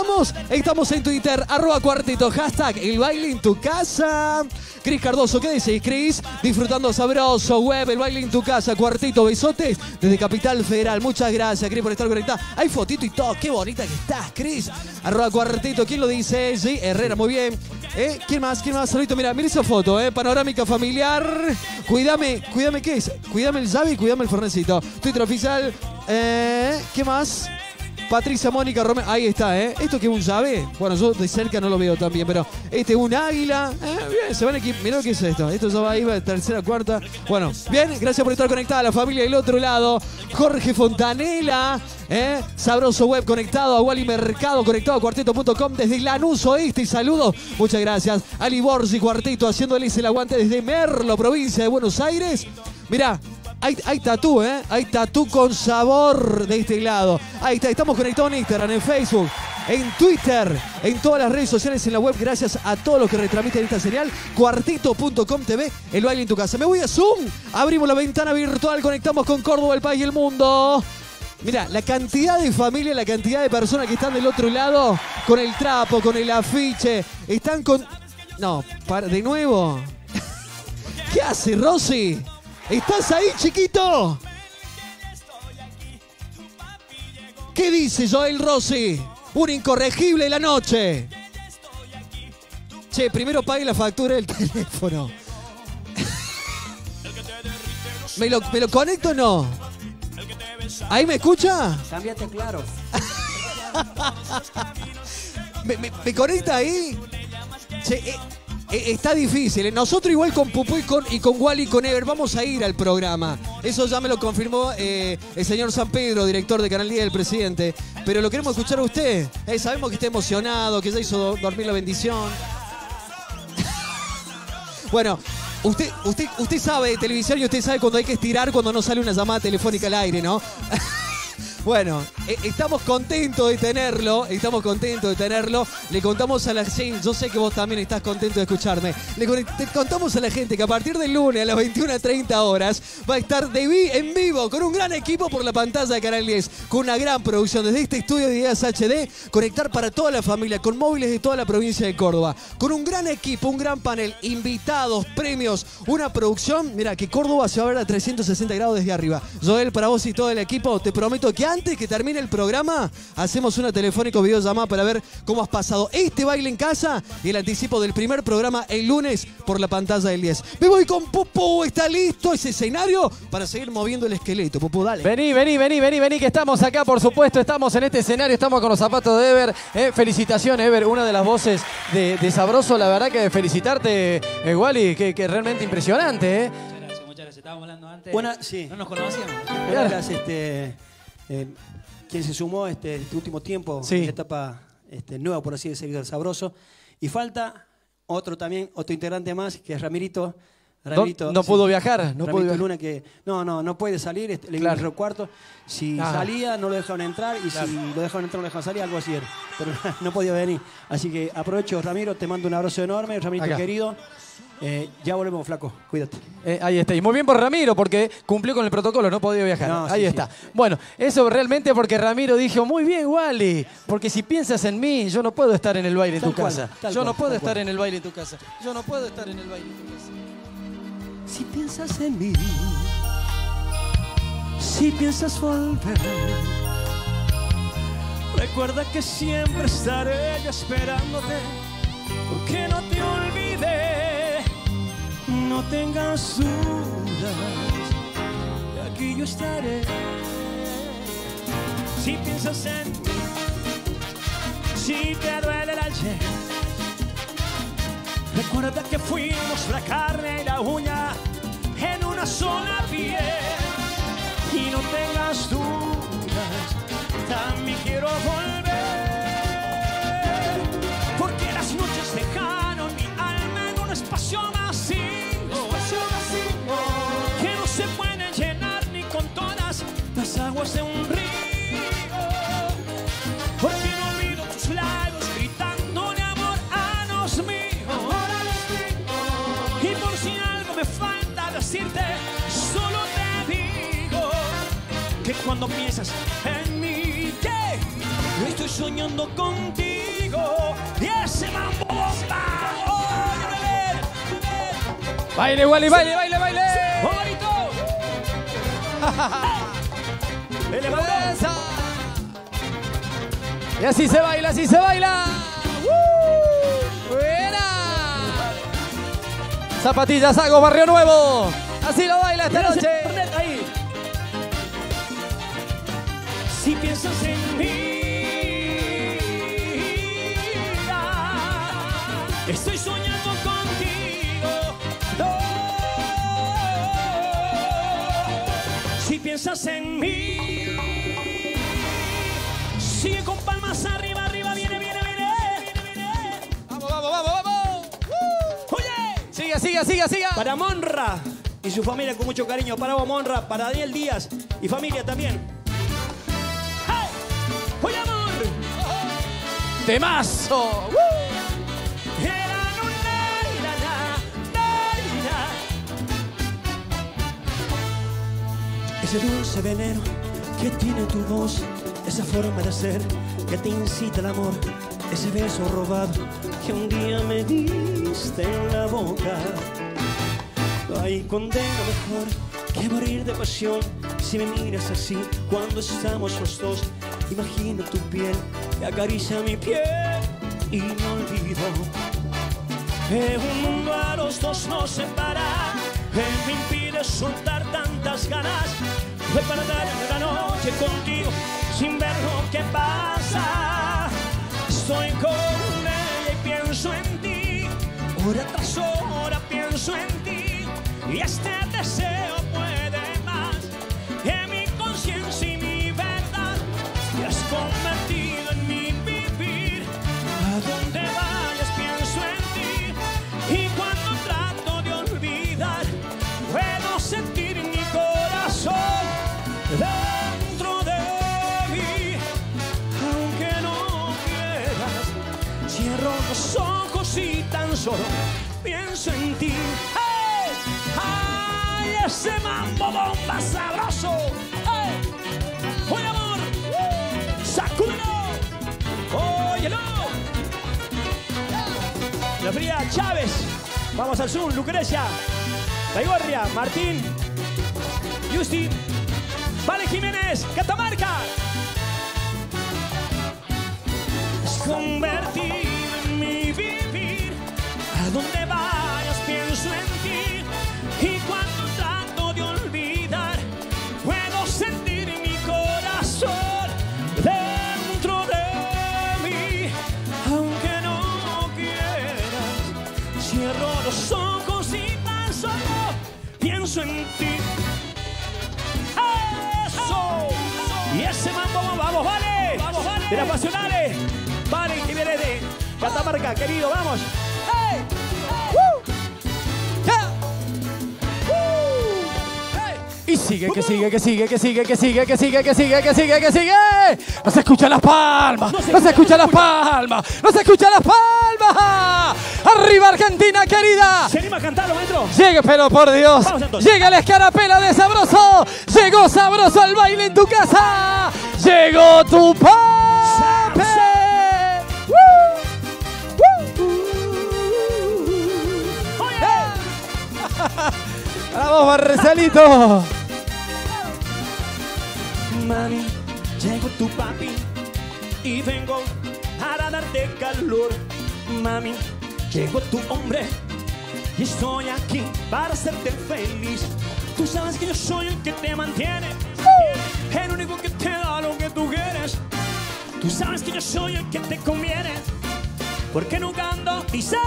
en Twitter, @cuarteto, hashtag el baile en tu casa. Cris Cardoso, ¿qué decís, Cris? Disfrutando sabroso, web, el baile en tu casa, Cuarteto, besotes desde Capital Federal. Muchas gracias, Cris, por estar conectada. Hay fotito y todo, qué bonita que estás, Cris. @cuarteto, ¿quién lo dice? Sí, Herrera, muy bien. ¿Quién más? Saludito, mira esa foto, panorámica familiar. Cuídame, ¿qué es? Cuídame el llave y cuídame el fornecito. Twitter oficial, ¿qué más? Patricia Mónica Romero, ahí está, ¿Esto que es un llave? Bueno, yo de cerca no lo veo tan bien, pero este es un águila. Bien, se van aquí. Mirá lo que es esto. Esto ya va ahí, va tercera, cuarta. Bueno, bien, gracias por estar conectada a la familia del otro lado. Jorge Fontanela, Sabroso Web conectado a Wally Mercado, conectado a cuarteto.com desde Lanús Oeste. Y saludos, muchas gracias. Ali Borsi, Cuarteto, haciéndoles el aguante desde Merlo, provincia de Buenos Aires. Mirá. Hay tatú, Hay tatú con sabor de este lado. Ahí está, estamos conectados en Instagram, en Facebook, en Twitter, en todas las redes sociales, en la web. Gracias a todos los que retransmiten esta señal. Cuarteto.com TV, el baile en tu casa. Me voy a Zoom, abrimos la ventana virtual, conectamos con Córdoba, el país y el mundo. Mirá, la cantidad de familia, la cantidad de personas que están del otro lado, con el trapo, con el afiche, están con... No, de nuevo. ¿Qué hace, Rosy? ¿Estás ahí, chiquito? ¿Qué dice Joel Rossi? Un incorregible la noche. Che, primero pague la factura del teléfono. ¿Me lo conecto o no? ¿Ahí me escucha? Cámbiate claro. ¿Me conecta ahí? Che, está difícil. Nosotros igual con Pupú y con Wally y con Ever vamos a ir al programa. Eso ya me lo confirmó el señor San Pedro, director de Canal 10 del presidente. Pero lo queremos escuchar a usted. Sabemos que está emocionado, que ya hizo dormir la bendición. Bueno, usted sabe de televisión y usted sabe cuando hay que estirar cuando no sale una llamada telefónica al aire, ¿no? Bueno, estamos contentos de tenerlo, Le contamos a la gente, yo sé que vos también estás contento de escucharme. Te contamos a la gente que a partir del lunes a las 21:30 horas va a estar en vivo con un gran equipo por la pantalla de Canal 10, con una gran producción desde este estudio de Ideas HD, conectar para toda la familia, con móviles de toda la provincia de Córdoba, con un gran equipo, un gran panel, invitados, premios, una producción, mira, que Córdoba se va a ver a 360 grados desde arriba. Joel, para vos y todo el equipo, te prometo que antes que termine el programa, hacemos una telefónica o videollamada para ver cómo has pasado este baile en casa y el anticipo del primer programa el lunes por la pantalla del 10. Me voy con Pupú, ¿está listo ese escenario para seguir moviendo el esqueleto? Pupú, dale. Vení, que estamos acá, por supuesto, estamos en este escenario, estamos con los zapatos de Ever. Felicitaciones, Ever, una de las voces de Sabroso, la verdad que felicitarte, Wally, que realmente impresionante, Muchas gracias. Estábamos hablando antes. Sí. No nos conocíamos. Gracias, quien se sumó este último tiempo, en la etapa nueva, por así decirlo, del Sabroso. Y falta otro integrante más, que es Ramirito. No pudo viajar. Luna, que no puede salir, le viene el cuarto. Si salía, no lo dejaron entrar, y si lo dejaron entrar, no lo dejaron salir, algo así era. Pero no podía venir. Así que aprovecho, Ramiro, te mando un abrazo enorme, Ramirito querido. Ya volvemos, flaco, cuídate. Ahí está. Y muy bien por Ramiro, porque cumplió con el protocolo, no podía viajar. Ahí está. Bueno, eso realmente porque Ramiro dijo, muy bien, Wally, porque si piensas en mí, yo no puedo estar en el baile en tu casa. Yo no puedo estar en el baile en tu casa. Si piensas en mí, si piensas volver, recuerda que siempre estaré yo esperándote, porque no te olvidé. No tengas dudas, que aquí yo estaré. Si piensas en mí, si te duele el ayer, recuerda que fuimos la carne y la uña en una sola piel. Y no tengas dudas, también quiero volver, porque las noches dejaron mi alma en un espacio vacío, que no se puede llenar ni con todas las aguas de un río. Porque no olvido tus labios gritándole amor a los míos. Y por si algo me falta decirte, solo te digo que cuando piensas en mí, estoy soñando contigo. Y ese mambo bomba. Baile, Wally, baile. ¡Bonito! Y así se baila. ¡Buena! Zapatillas Hago, Barrio Nuevo. Así lo baila esta noche. Ahí. Si piensas en mí, estoy soñando contigo. Si piensas en mí, sigue con palmas arriba, viene. Vamos. Oye, Siga. Para Monra y su familia, con mucho cariño. Para vos, Monra, para Daniel Díaz y familia también. ¡Hey! ¡Oye, amor! ¡Temazo! Ese dulce veneno que tiene tu voz, esa forma de ser que te incita al amor, ese beso robado que un día me diste en la boca. No hay condena mejor que morir de pasión si me miras así cuando estamos los dos. Imagino tu piel que acaricia mi piel y no olvido Un mundo a los dos nos separa, me impide soltar tantas ganas. Fue para dar la noche contigo sin ver lo que pasa. Estoy con ella y pienso en ti, hora tras hora pienso en ti, y este deseo puede más que mi conciencia y mi verdad. Te has convertido en mi vivir, a donde vayas pienso en ti, y cuando trato de olvidar puedo sentir mi corazón dentro de mí. Aunque no quieras, cierro los ojos y tan solo pienso en ti. ¡Hey! ¡Ay, ese mambo bomba sabroso! ¡Hey! ¡Oye, amor! ¡Sacúdelo! ¡Óyelo! La fría Chávez. Vamos al Zoom. Lucrecia. Baigorria. Martín. Justin. Vale Jiménez. Catamarca. Es convertido en mi vivir. A donde vayas pienso en ti. Y cuando trato de olvidar, puedo sentir mi corazón dentro de mí. Aunque no quieras, cierro los ojos y tan solo pienso en ti. ¡Eso! Y ese mambo, vamos, vale. De las pasionales. Vale, que viene de Catamarca, querido, vamos. ¡Hey! Y sigue, que sigue, que sigue, que sigue, que sigue, que sigue, que sigue, que sigue, que sigue. No se escuchan las palmas, no se escuchan las palmas, no se escuchan las palmas. Arriba Argentina querida. ¿Se anima a cantarlo, maestro? Llega, pero por Dios. Vamos, entonces. Llega la escarapela de Sabroso. Llegó Sabroso al baile en tu casa. Llegó tu papi. ¡Bravo, Barresalito! Mami, llegó tu papi y vengo a darte calor. Mami, llegó tu hombre y estoy aquí para hacerte feliz. Tú sabes que yo soy el que te mantiene, el único que te da lo que tú quieres. Tú sabes que yo soy el que te conviene, porque nunca ando, dice.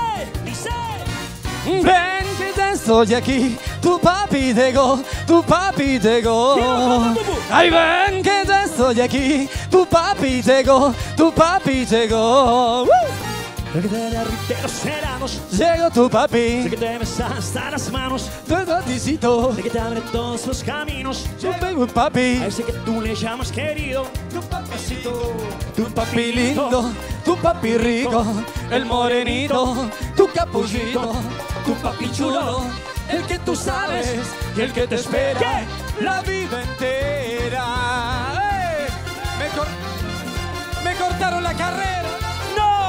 Ven que ya estoy aquí, tu papi llegó, tu papi llegó. Ay, ven que ya estoy aquí, tu papi llegó, tu papi llegó. El que te derrite los veranos, Llegó tu papi, el que te besa hasta las manos, tu paticito, el que te abre todos los caminos. yo tengo un papi, A ese que tú le llamas querido, tu papacito, tu papi lindo, tu papi rico, el morenito, tu capullito, tu papi chulo, el que tú sabes y el que te espera la vida entera. ¡Ey! Me cortaron la carrera. no.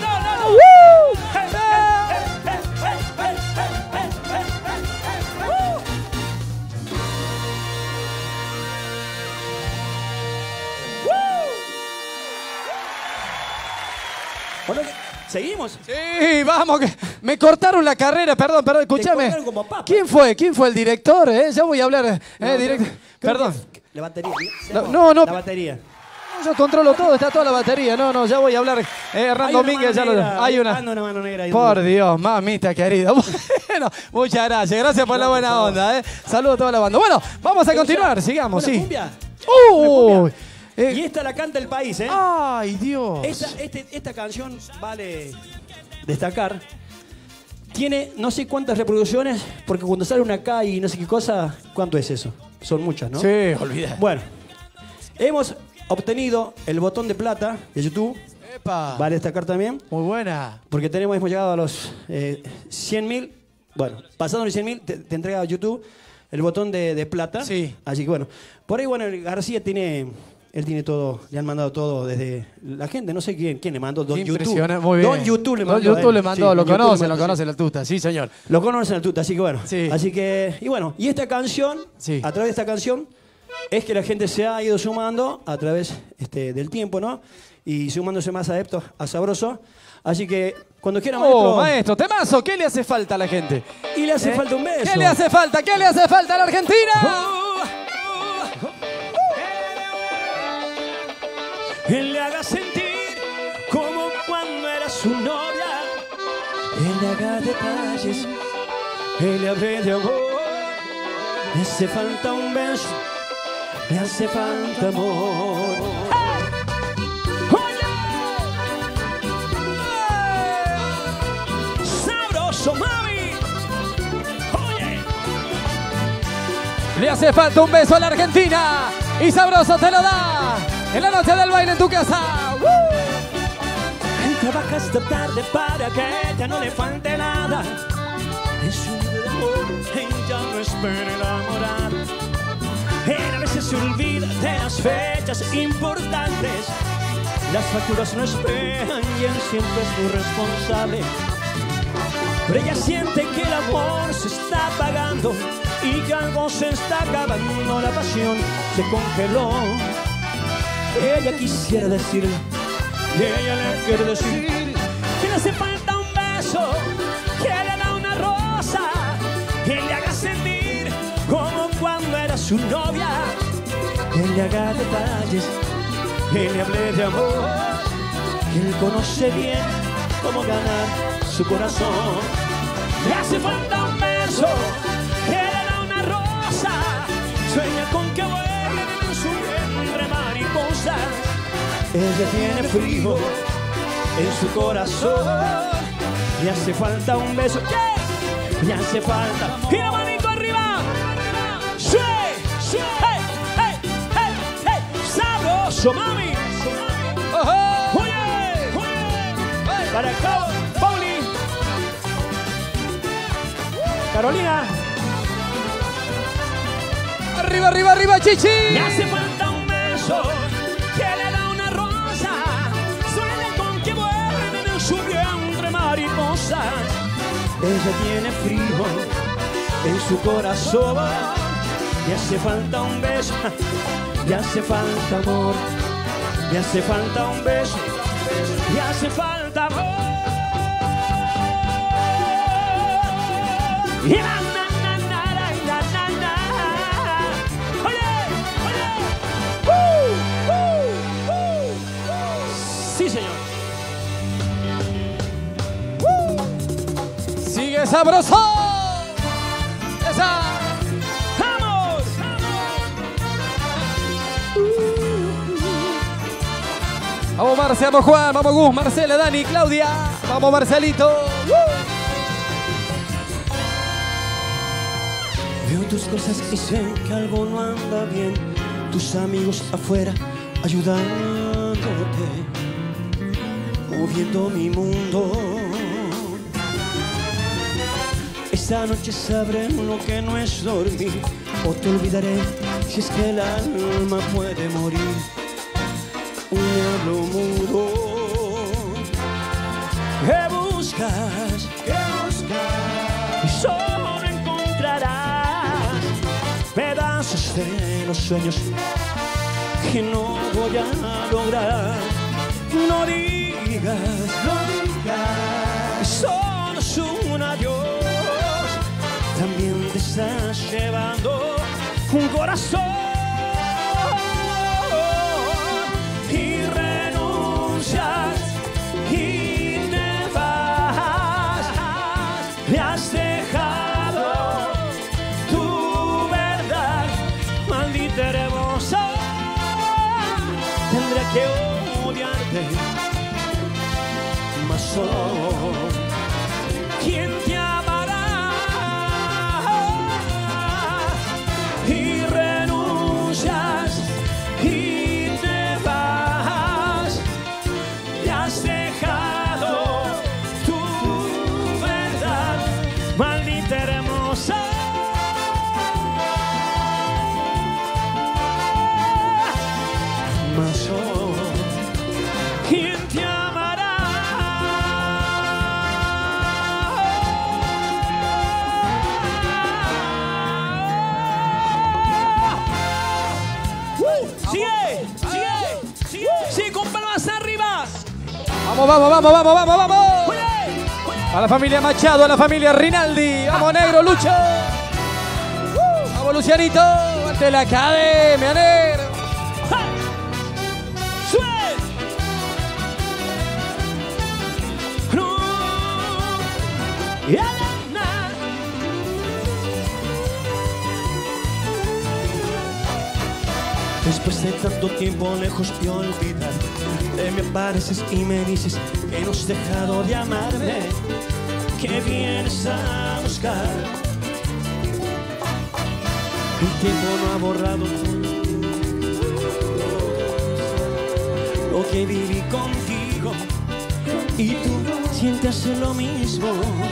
Bueno, ¿seguimos? Sí, vamos, que me cortaron la carrera, perdón, escúchame. cortaron como papa. ¿Quién fue el director? Ya voy a hablar, director. Perdón. La batería. No. La batería. Yo controlo todo, está toda la batería. No, ya voy a hablar. Hernán Domínguez, ya lo. Hay una. Anda una mano negra ahí. Por Dios, mamita querida. Bueno, muchas gracias. Gracias por la buena onda, Saludos a toda la banda. Bueno, vamos a continuar, sigamos, sí. Cumbia. ¡Uy! Y esta la canta el país, ¿eh? ¡Ay, Dios! Esta canción vale destacar. Tiene no sé cuántas reproducciones, porque cuando sale una K y no sé qué cosa, ¿cuánto es eso? Son muchas, ¿no? Sí, olvidé. Bueno, hemos obtenido el botón de plata de YouTube. ¡Epa! Vale destacar también. Muy buena. Porque hemos llegado a los 100.000. Bueno, pasando los 100.000, te entrega YouTube el botón de plata. Sí. Así que bueno, por ahí, bueno, García él tiene todo, le han mandado todo desde la gente, no sé quién le mandó, Don YouTube. Impresionante, muy bien. Don YouTube le mandó. Don YouTube le mandó, Sí, lo Don YouTube conoce, lo conoce la tuta, sí, señor. Lo conocen al tuta, así que bueno. Sí. Así que, y bueno, y esta canción, Sí. a través de esta canción, es que la gente se ha ido sumando a través del tiempo, ¿no? Y sumándose más adeptos a Sabroso. Así que cuando quiera, maestro. Maestro, temazo, ¿qué le hace falta a la gente? Y le hace falta un beso. ¿Qué le hace falta? ¿Qué le hace falta a la Argentina? Él le haga sentir como cuando era su novia. Él le haga detalles. Él le hable de amor. Le hace falta un beso. Le hace falta amor. Sabroso, mami. Oye. Le hace falta un beso a la Argentina. Y Sabroso te lo da en la noche del baile en tu casa. Trabaja esta tarde para que a ella no le falte nada. Es un amor, ella no espera enamorar. Él a veces se olvida de las fechas importantes. Las facturas no esperan y él siempre es muy responsable. Pero ella siente que el amor se está apagando y que algo se está acabando. La pasión se congeló. Ella quisiera decirle, y ella le quiere decir que le hace falta un beso, que le da una rosa, que le haga sentir como cuando era su novia, que le haga detalles, que le hable de amor, que él conoce bien cómo ganar su corazón. Le hace falta un beso, que le da una rosa, sueña con que vuelen en su vientre mariposas. Ella tiene frío en su corazón. Le hace falta un beso. Yeah. Le hace falta. Y la manito arriba. Sí, sí. Hey, hey, hey, hey. Sabroso, mami. Oye, oye. Para acá, Pauli. Carolina. Arriba, arriba, arriba, Chichi. Le hace falta un beso. Que le da una rosa, sueña con que vuelven en su vientre mariposas. Ella tiene frío en su corazón. Le hace falta un beso, le hace falta amor. Le hace falta un beso, le hace falta amor. Y na, na, na, na, na, na, na. Oye, oye. Sí, señor. Sigue Sabroso. Esa. ¡Vamos! Vamos Marce, vamos Juan, vamos Gus, Marcela, Dani, Claudia. Vamos Marcelito. Veo tus cosas y sé que algo no anda bien. Tus amigos afuera ayudándote, moviendo mi mundo. Esta noche sabré lo que no es dormir, o te olvidaré si es que el alma puede morir. Un diablo mudo. ¿Qué buscas? ¿Qué buscas? Y solo encontrarás pedazos de los sueños que no voy a lograr. No digas, que solo es un adiós. También te estás llevando un corazón y renuncias y te vas. Me has dejado tu verdad, maldita hermosa. Tendré que odiarte, mas solo ¿quién te amará? Y renuncias y te vas. Me has dejado tu verdad, maldita hermosa. Mas solo ¿quién te amará? Vamos, vamos, vamos, vamos, vamos, vamos. A la familia Machado, a la familia Rinaldi. Vamos, negro, Lucho. Vamos, Lucianito. Ante la academia, negro. Después de tanto tiempo lejos de olvidar, me apareces y me dices que no has dejado de amarme, que vienes a buscar. El tiempo no ha borrado lo que viví contigo y tú sientes lo mismo.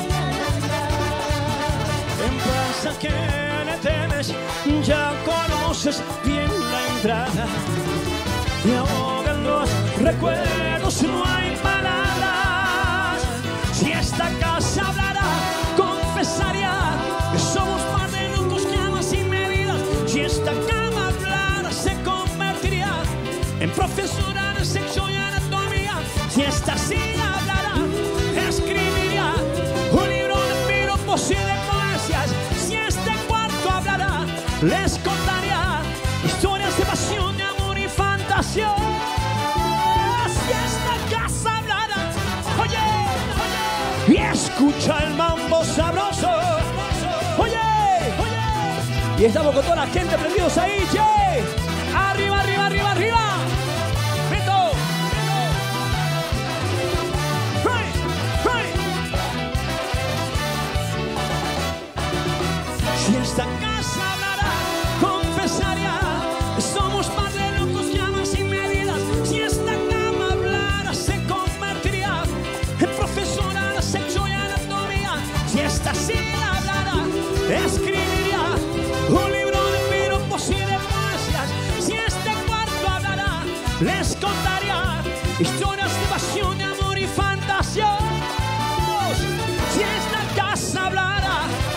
Pasa que le temes, ya conoces bien la entrada. Me ahogan los recuerdos, no hay palabras. Si esta casa hablara, confesaría que somos más de locos que amas sin medidas. Si esta cama hablara, se convertiría en profesora de sexo y anatomía. Si esta silla hablara, escribiría un libro de piropos y de poesías. Si este cuarto hablara, les contaría historias de pasión, de amor y fantasía. Si esta casa hablara, oye, oye, y escucha el mambo sabroso, oye, oye, y estamos con toda la gente prendidos ahí, che. Arriba, arriba, arriba, arriba. Beto, si esta casa hablara, confesaría que somos más de locos que aman sin medidas. Si esta cama hablara, se convertiría en profesora de sexo y anatomía. Si esta silla hablara, escribiría un libro de piropos y de poesías. Si este cuarto hablara, les contaría historias de pasión, de amor y fantasía. Si esta casa hablara,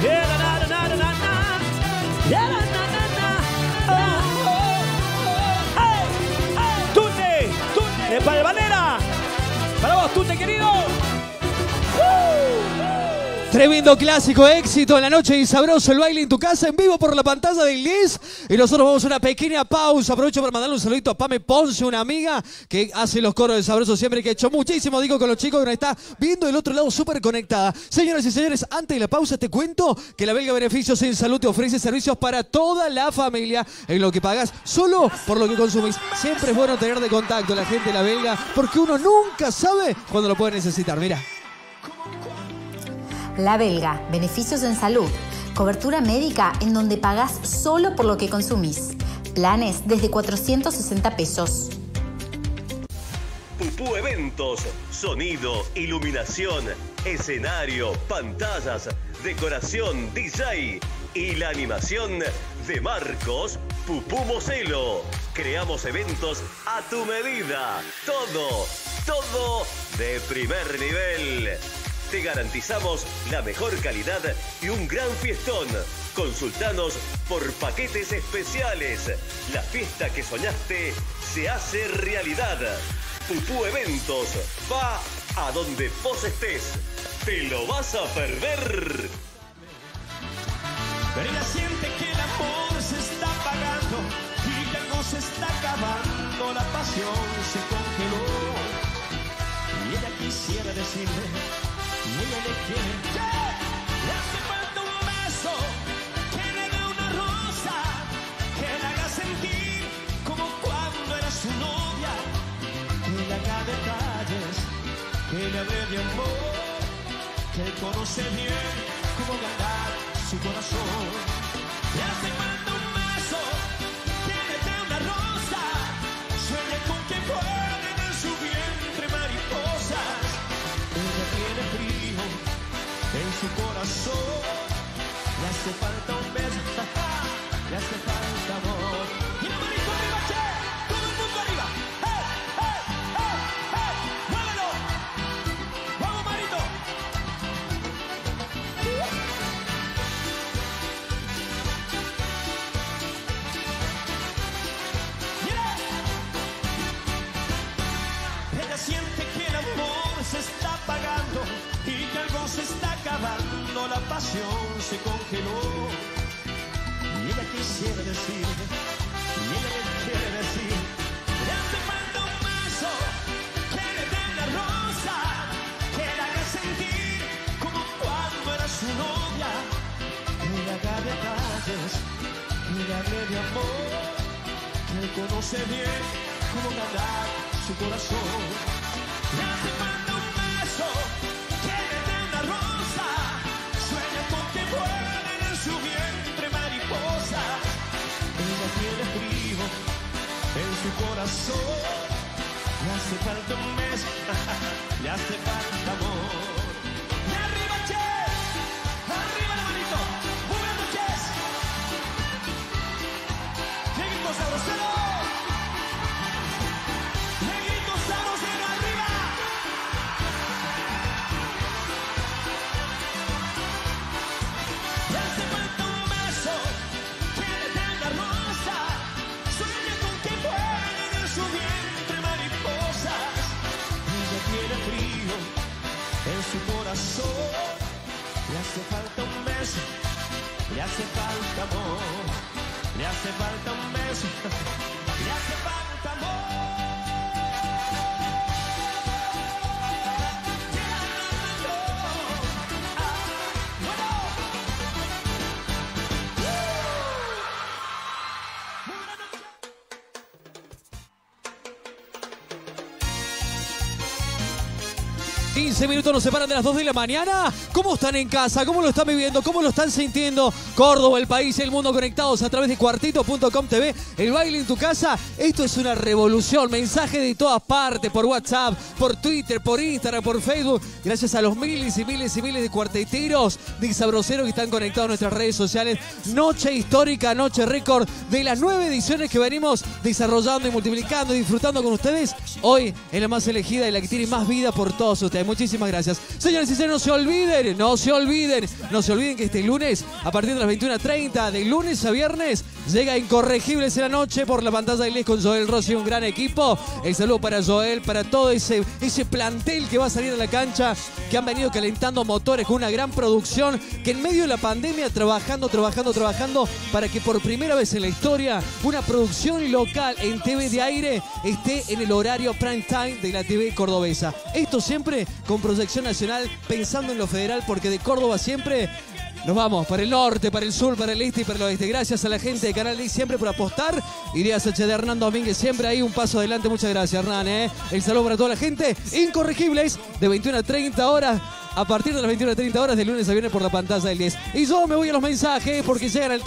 Tute, de Palvanera, para vos, Tute, querido. Tremendo clásico, éxito en la noche y sabroso el baile en tu casa en vivo por la pantalla del 10. Y nosotros vamos a una pequeña pausa. Aprovecho para mandarle un saludito a Pame Ponce, una amiga que hace los coros de sabroso siempre, que ha hecho muchísimo, digo, con los chicos, que nos está viendo del otro lado súper conectada. Señoras y señores, antes de la pausa te cuento que la Belga Beneficios en Salud te ofrece servicios para toda la familia en lo que pagas solo por lo que consumís. Siempre es bueno tener de contacto a la gente de la Belga porque uno nunca sabe cuándo lo puede necesitar. Mira. La Belga, beneficios en salud, cobertura médica en donde pagás solo por lo que consumís. Planes desde 460 pesos. Pupú Eventos, sonido, iluminación, escenario, pantallas, decoración, DJ y la animación de Marcos Pupú Moselo. Creamos eventos a tu medida. Todo de primer nivel. Te garantizamos la mejor calidad y un gran fiestón. Consultanos por paquetes especiales. La fiesta que soñaste se hace realidad. Pupú Eventos va a donde vos estés. ¿Te lo vas a perder? Pero ella siente que el amor se está apagando y que algo se está acabando. La pasión se congeló y ella quisiera decirle y ella le quiere. Le hace falta un beso, que le dé una rosa, que le haga sentir como cuando era su novia, que le haga detalles, que le hable de amor, que conoce bien cómo ganar su corazón. Le hace falta un beso, que le dé una rosa, sueña con que vuelen en su vientre mariposas. Ella tiene frío en su corazón, le hace falta un beso, le hace falta amor. Y la manito arriba, che, todo el mundo arriba. ¡Muévelo! ¡Vamos, manito! Ella siente que el amor decir, y ella le quiere decir, le hace falta un beso que le dé la rosa, que la haga sentir como cuando era su novia, que le haga detalles, que le hable de amor, que él conoce bien cómo ganar su corazón. Le hace falta un beso que le dé la rosa, sueña con que vuelen en su vientre mariposas. Ella tiene frío en su corazón. Le hace falta un beso, le hace falta amor. Y arriba, che, arriba la manito. Buenas noches. ¡Qué grito sabrosero! ¡Qué grito sabrosero arriba! Le hace falta un beso que le dé la rosa, sueña con que vuelen en su vientre mariposas. Ella tiene frío en su corazón. Le hace falta un beso, le hace falta amor, le hace falta un beso, le hace falta amor. ¡15 minutos nos separan de las 2 de la mañana! ¿Cómo están en casa? ¿Cómo lo están viviendo? ¿Cómo lo están sintiendo? Córdoba, el país, el mundo conectados a través de Cuartito.com TV. El baile en tu casa. Esto es una revolución. Mensajes de todas partes, por WhatsApp, por Twitter, por Instagram, por Facebook. Gracias a los miles y miles y miles de cuarteteros, de sabroseros que están conectados a nuestras redes sociales. Noche histórica, noche récord de las 9 ediciones que venimos desarrollando y multiplicando y disfrutando con ustedes. Hoy es la más elegida y la que tiene más vida por todos ustedes. Muchísimas gracias. Señores y señores, no se olviden que este lunes, a partir de las 21:30, de lunes a viernes, llega Incorregibles en la noche por la pantalla de Les con Joel Rossi, un gran equipo. El saludo para Joel, para todo ese plantel que va a salir a la cancha, que han venido calentando motores con una gran producción, que en medio de la pandemia trabajando para que por primera vez en la historia una producción local en TV de aire esté en el horario prime time de la TV cordobesa. Esto siempre con proyección nacional, pensando en lo federal, porque de Córdoba siempre nos vamos para el norte, para el sur, para el este y para el oeste. Gracias a la gente de Canal 10 siempre por apostar. Ideas HD, Hernán Domínguez, siempre ahí un paso adelante. Muchas gracias, Hernán. El saludo para toda la gente. Incorregibles, de 21 a 30 horas. A partir de las 21:30 horas de lunes a viernes por la pantalla del 10. Y yo me voy a los mensajes porque llegan al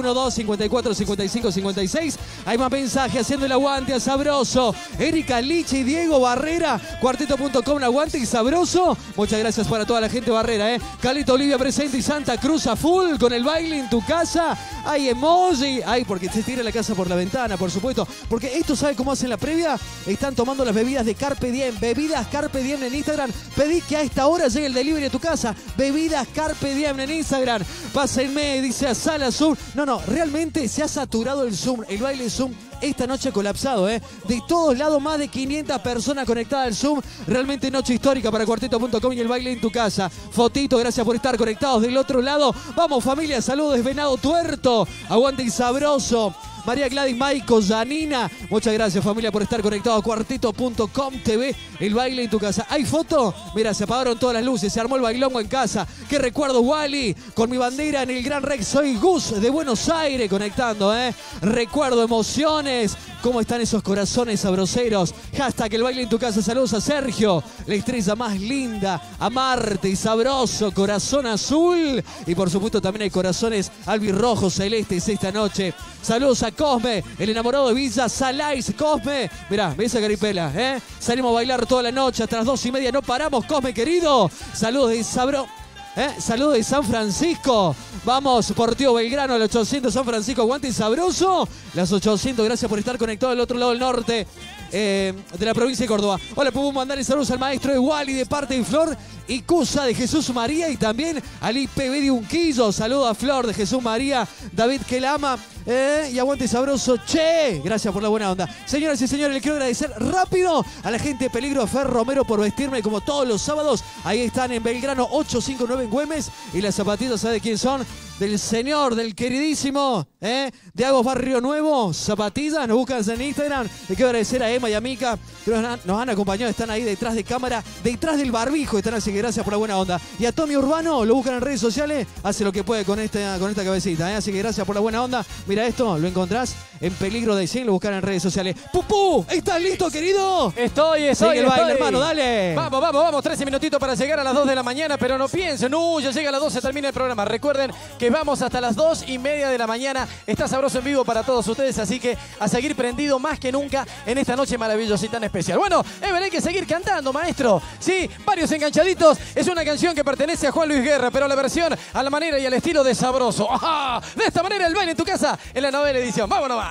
3512-545556. Hay más mensajes haciendo el aguante a Sabroso. Erika Liche y Diego Barrera. Cuarteto.com, aguante y Sabroso. Muchas gracias para toda la gente Barrera. Calito Olivia presente y Santa Cruz a full con el baile en tu casa. Hay emoji. Hay porque se tira la casa por la ventana, por supuesto. Porque esto, ¿sabe cómo hacen la previa? Están tomando las bebidas de Carpe Diem. Bebidas Carpe Diem en Instagram. Pedí que a esta hora llegue el delivery a tu casa. Bebidas Carpe Diem en Instagram. Pásenme, dice a Sala Zoom. No, realmente se ha saturado el Zoom, el baile Zoom. Esta noche colapsado, De todos lados, más de 500 personas conectadas al Zoom. Realmente noche histórica para Cuarteto.com y el baile en tu casa. Fotito, gracias por estar conectados del otro lado. Vamos, familia, saludos, Venado Tuerto. Aguante y Sabroso. María Gladys, Maico, Janina. Muchas gracias, familia, por estar conectados a Cuarteto.com TV. El baile en tu casa. ¿Hay foto? Mira, se apagaron todas las luces. Se armó el bailongo en casa. Qué recuerdo, Wally. Con mi bandera en el Gran Rex. Soy Gus de Buenos Aires conectando, Recuerdo, emociones. ¿Cómo están esos corazones sabroseros? Hashtag el baile en tu casa. Saludos a Sergio, la estrella más linda. A Marte y Sabroso, corazón azul. Y por supuesto también hay corazones albirrojos, celestes esta noche. Saludos a Cosme, el enamorado de Villa Salais. Cosme, mirá, ve esa caripela, Salimos a bailar toda la noche, hasta las 2:30 no paramos, Cosme querido. Saludos de Saludos de San Francisco. Vamos por Tío Belgrano, al 800 San Francisco, aguante y Sabroso. Las 800, gracias por estar conectado al otro lado del norte de la provincia de Córdoba. Hola, podemos mandarle saludos al maestro de Wally de parte de Flor y Cusa de Jesús María y también al IPB de Unquillo. Saludos a Flor de Jesús María, David que la ama. Y aguante Sabroso, che. Gracias por la buena onda. Señoras y señores, le quiero agradecer rápido a la gente de Peligro Fer Romero por vestirme como todos los sábados. Ahí están en Belgrano 859 en Güemes. Y las zapatillas, ¿sabe quién son? del señor, del queridísimo, de Agos Barrio Nuevo, Zapatillas. Nos buscan en Instagram. Le quiero agradecer a Emma y a Mica, que nos han acompañado, están ahí detrás de cámara, detrás del barbijo, están así que gracias por la buena onda. Y a Tommy Urbano, lo buscan en redes sociales, hace lo que puede con esta cabecita, así que gracias por la buena onda. Mira esto, lo encontrás en Peligro de 100, lo buscan en redes sociales. ¡Pupú! ¿Estás listo, querido? Estoy. Sigue el baile, hermano, dale. Vamos, 13 minutitos para llegar a las 2 de la mañana, pero no piensen, ya llega a las 12, termina el programa. Recuerden que vamos hasta las 2:30 de la mañana. Está Sabroso en vivo para todos ustedes, así que a seguir prendido más que nunca en esta noche maravillosa y tan especial. Bueno, hay que seguir cantando, maestro. Sí, varios enganchaditos. Es una canción que pertenece a Juan Luis Guerra, pero la versión a la manera y al estilo de Sabroso. ¡Ajá! De esta manera el baile en tu casa en la 9ª edición. ¡Vámonos más!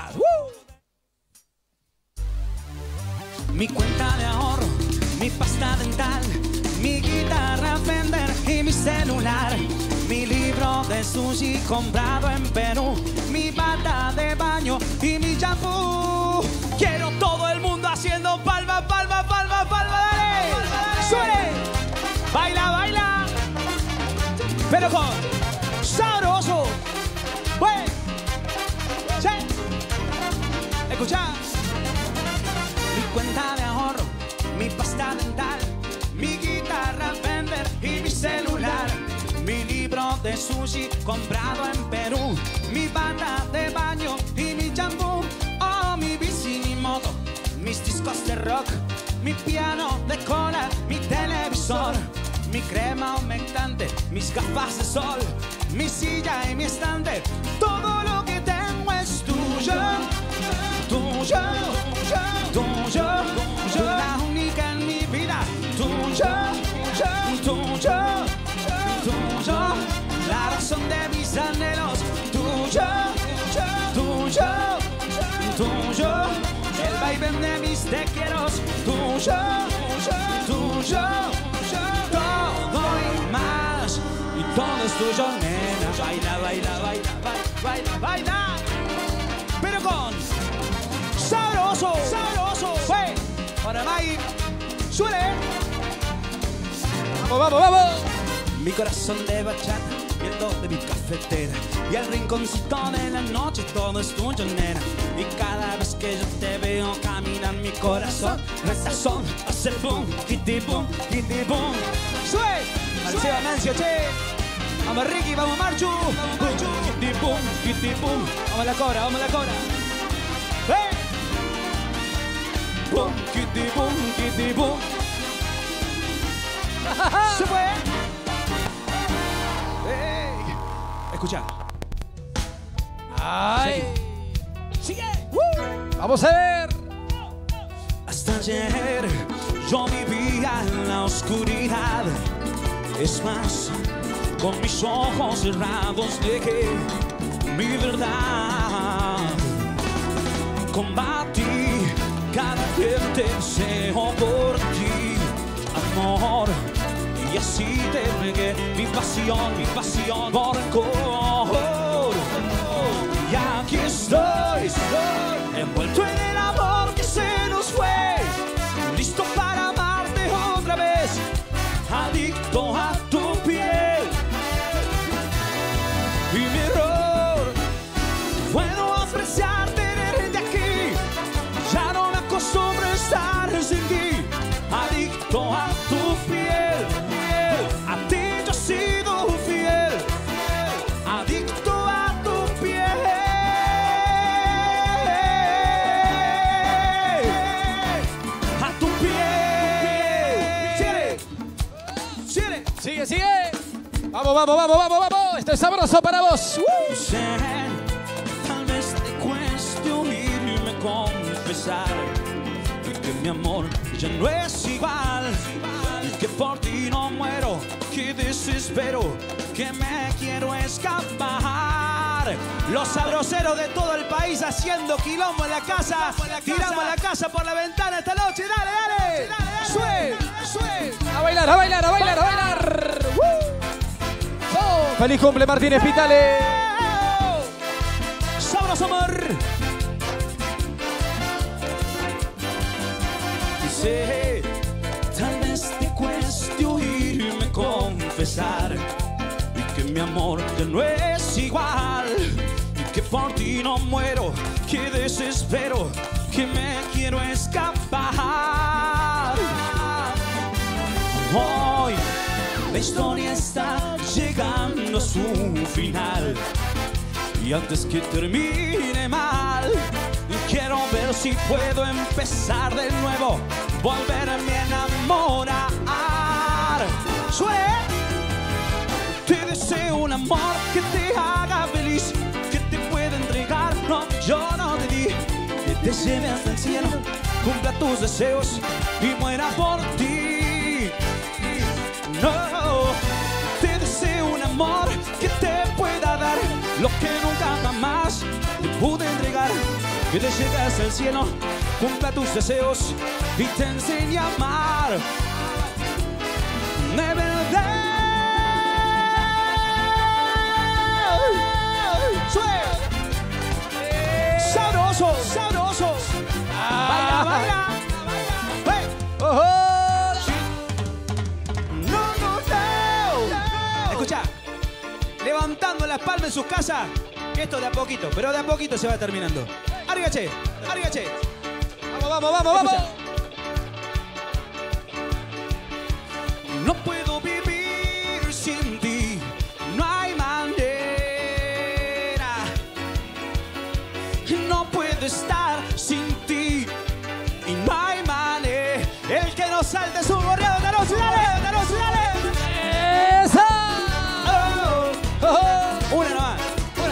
Mi cuenta de ahorro, mi pasta dental, mi guitarra Fender y mi celular, mi libro de sushi comprado en Perú, mi bata de baño y mi shampoo. Quiero todo el mundo haciendo palma, palma, palma, palma, dale. ¡Suene! Baila, baila. Pero con Sabroso. ¡Buen! ¡Sí! Escucha. Mi cuenta de ahorro, mi pasta dental, mi guitarra Fender y mi celular, mi libro de sushi comprado en Perú, mi bata de baño y mi champú, mi bici, mi moto, mis discos de rock, mi piano de cola, mi televisor, mi crema humectante, mis gafas de sol, mi silla y mi estante, todo lo que tengo es tuyo, tuyo, tuyo, tuyo, la única en mi vida, tuyo, tuyo, tuyo, la razón de mis anhelos, tuyo, tuyo, tuyo, el vaivén de mis te quieros, tuyo, tuyo, todo y más, y todo es tuyo, nena. Baila, baila, baila, baila, baila, baila, pero con Sabroso, Sabroso, fue para May, suele. Vamos. Mi corazón de bachata y el do de mi cafetera y el rinconcito de la noche, todo es tuyo, nena. Y cada vez que yo te veo caminar mi corazón, rezazón, hace boom, kitty boom, kitty boom. Sue, Alceba Mancio, che. Vamos Ricky, vamos Marchu. Kitty boom, kitty boom. Vamos a la cobra, vamos a la cobra. ¡Hey! Boom, kitty boom, kitty boom. Se fue. Hey. Escucha. Ay. Sigue. Vamos a ver. Hasta ayer yo vivía en la oscuridad. Es más, con mis ojos cerrados dejé mi verdad. Combatí cada deseo por ti, amor. Y así te entregué mi pasión por rencor. Y aquí estoy, envuelto en el amor que se nos fue, listo para amarte otra vez, adicto a tu piel. Y mi error fue no apreciar tenerte aquí, ya no me acostumbro a estar sin ti, adicto a tu piel. A ti yo he sido fiel, adicto a tu piel, a tu piel. Sigue. Vamos. Esto es Sabroso para vos. Tal vez te cueste oírme confesar que mi amor ya no es igual, que por ti no muero, que desespero, que me quiero escapar. Los sabroseros de todo el país haciendo quilombo en la casa. Tiramos la casa por la ventana esta noche. Dale. Sue. A bailar. Feliz cumple, Martínez Pitale. Sabroso amor. Dice, tal vez te cueste oírme confesar que mi amor ya no es igual, que por ti no muero, que desespero, que me quiero escapar. Hoy la historia está llegando a su final y antes que termine mal, quiero ver si puedo empezar de nuevo, volverme a enamorar. Te deseo un amor que te haga feliz, que te pueda entregar lo que yo no te di, que te lleve hasta el cielo, cumpla tus deseos y muera por ti. No, te deseo un amor que te pueda dar lo que nunca jamás te pude entregar, que te lleve hasta el cielo, cumpla tus deseos y te enseñe a amar. De verdad. Sabroso, sabroso. Baila, baila. Hey. Oh, no, no, no. Escucha, levantando las palmas en sus casas, que esto de a poquito, pero de a poquito se va terminando. Arriba, che, arriba, che. Vamos, vamos, vamos, vamos. No puedo vivir sin ti, no hay manera. No puedo estar sin ti y no hay manera. El que no salte es un gorriado de los ciudades, de los ciudades. ¡Esa! Una nomás, una.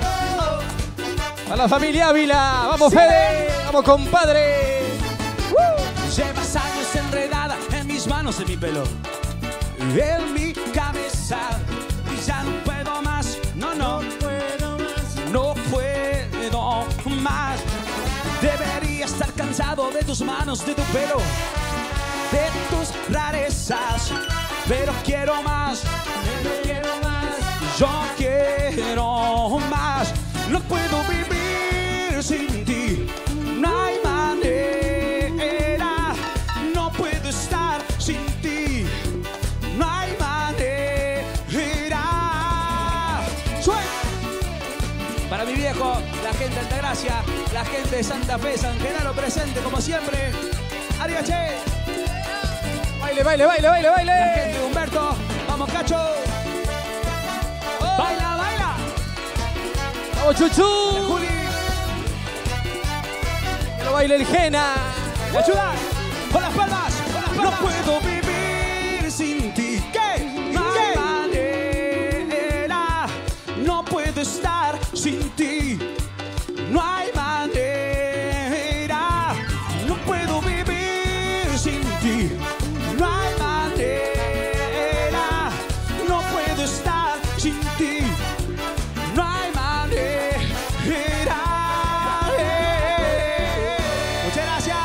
A la familia Ávila. Vamos, sí. Fede. Vamos, compadre. Llevas años enredada en mis manos, en mi pelo, en mi cabeza, y ya no puedo más. No, no, no puedo más. No puedo más. Debería estar cansado de tus manos, de tu pelo, de tus rarezas, pero quiero más. Pero quiero más. Yo quiero más. No puedo vivir sin ti. No hay manera. No puedo estar sin ti. No hay manera. Para mi viejo, la gente de Altagracia, la gente de Santa Fe, San Genaro presente como siempre. Arriba, che. Baile, baile, baile, baile, baile. La gente de Humberto. Vamos, Cacho. Baila, baila. Vamos, Chuchu. Juli. Que lo baile el Jena. ¿Me ayudas? Con las palmas. Con las palmas. No puedo vivir sin ti. ¿Qué? No hay manera. No puedo estar sin ti. No hay manera. No puedo vivir sin ti. No hay manera. No puedo estar sin ti. No hay manera. Muchas gracias.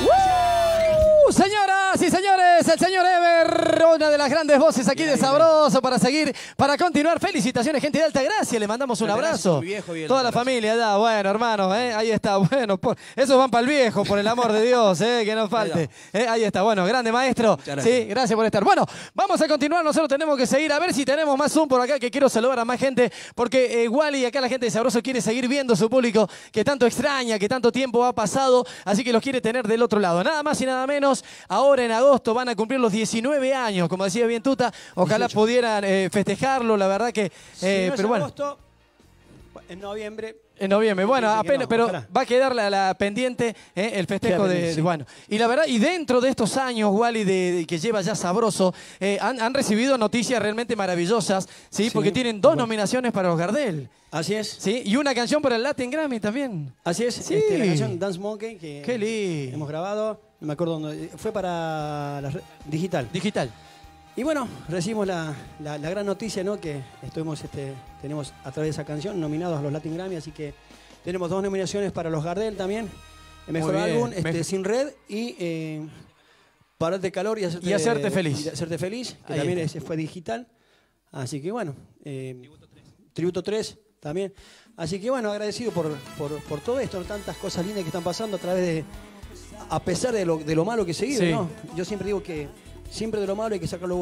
Señoras y señores, el señor Ever, una de las grandes voces aquí de Sabroso para seguir, para continuar. Felicitaciones, gente de Altagracia, le mandamos un abrazo. Toda la familia, ya, bueno, hermano, ahí está, bueno, esos van para el viejo, por el amor de Dios, que no falte. Ahí está, bueno, grande maestro. Sí, gracias por estar. Bueno, vamos a continuar, nosotros tenemos que seguir, a ver si tenemos más Zoom por acá, que quiero saludar a más gente, porque Wally, acá la gente de Sabroso quiere seguir viendo su público, que tanto extraña, que tanto tiempo ha pasado, así que los quiere tener del otro lado. Nada más y nada menos, ahora en agosto van a cumplir los 19 años, como decía bien Tuta, ojalá 18. Pudieran festejarlo, la verdad que... Si no pero bueno. Agosto, en noviembre. En noviembre, bueno, apenas, no, pero ojalá. va a quedar la pendiente el festejo de, bueno. Y la verdad, y dentro de estos años, Wally, de que lleva ya Sabroso, han recibido noticias realmente maravillosas, ¿sí? Porque tienen 2 nominaciones para los Gardel. Así es. ¿Sí? Y una canción para el Latin Grammy también. Así es, Sí. la canción Dance Monkey que Qué lindo. hemos grabado, no me acuerdo dónde, fue para la digital. Digital. Y bueno, recibimos la gran noticia, ¿no? Que tenemos a través de esa canción nominados a los Latin Grammy, así que tenemos 2 nominaciones para los Gardel también. El mejor Muy bien. álbum, Sin Red y Pararte de Calor y Hacerte Feliz. Y Hacerte Feliz, que Ahí también está. fue digital. Así que bueno, Tributo 3 también. Así que bueno, agradecido por todo esto, ¿no? Tantas cosas lindas que están pasando a través de... A pesar de lo malo que se vive, Sí. ¿no? Yo siempre digo que siempre de lo malo hay que sacar lo bueno.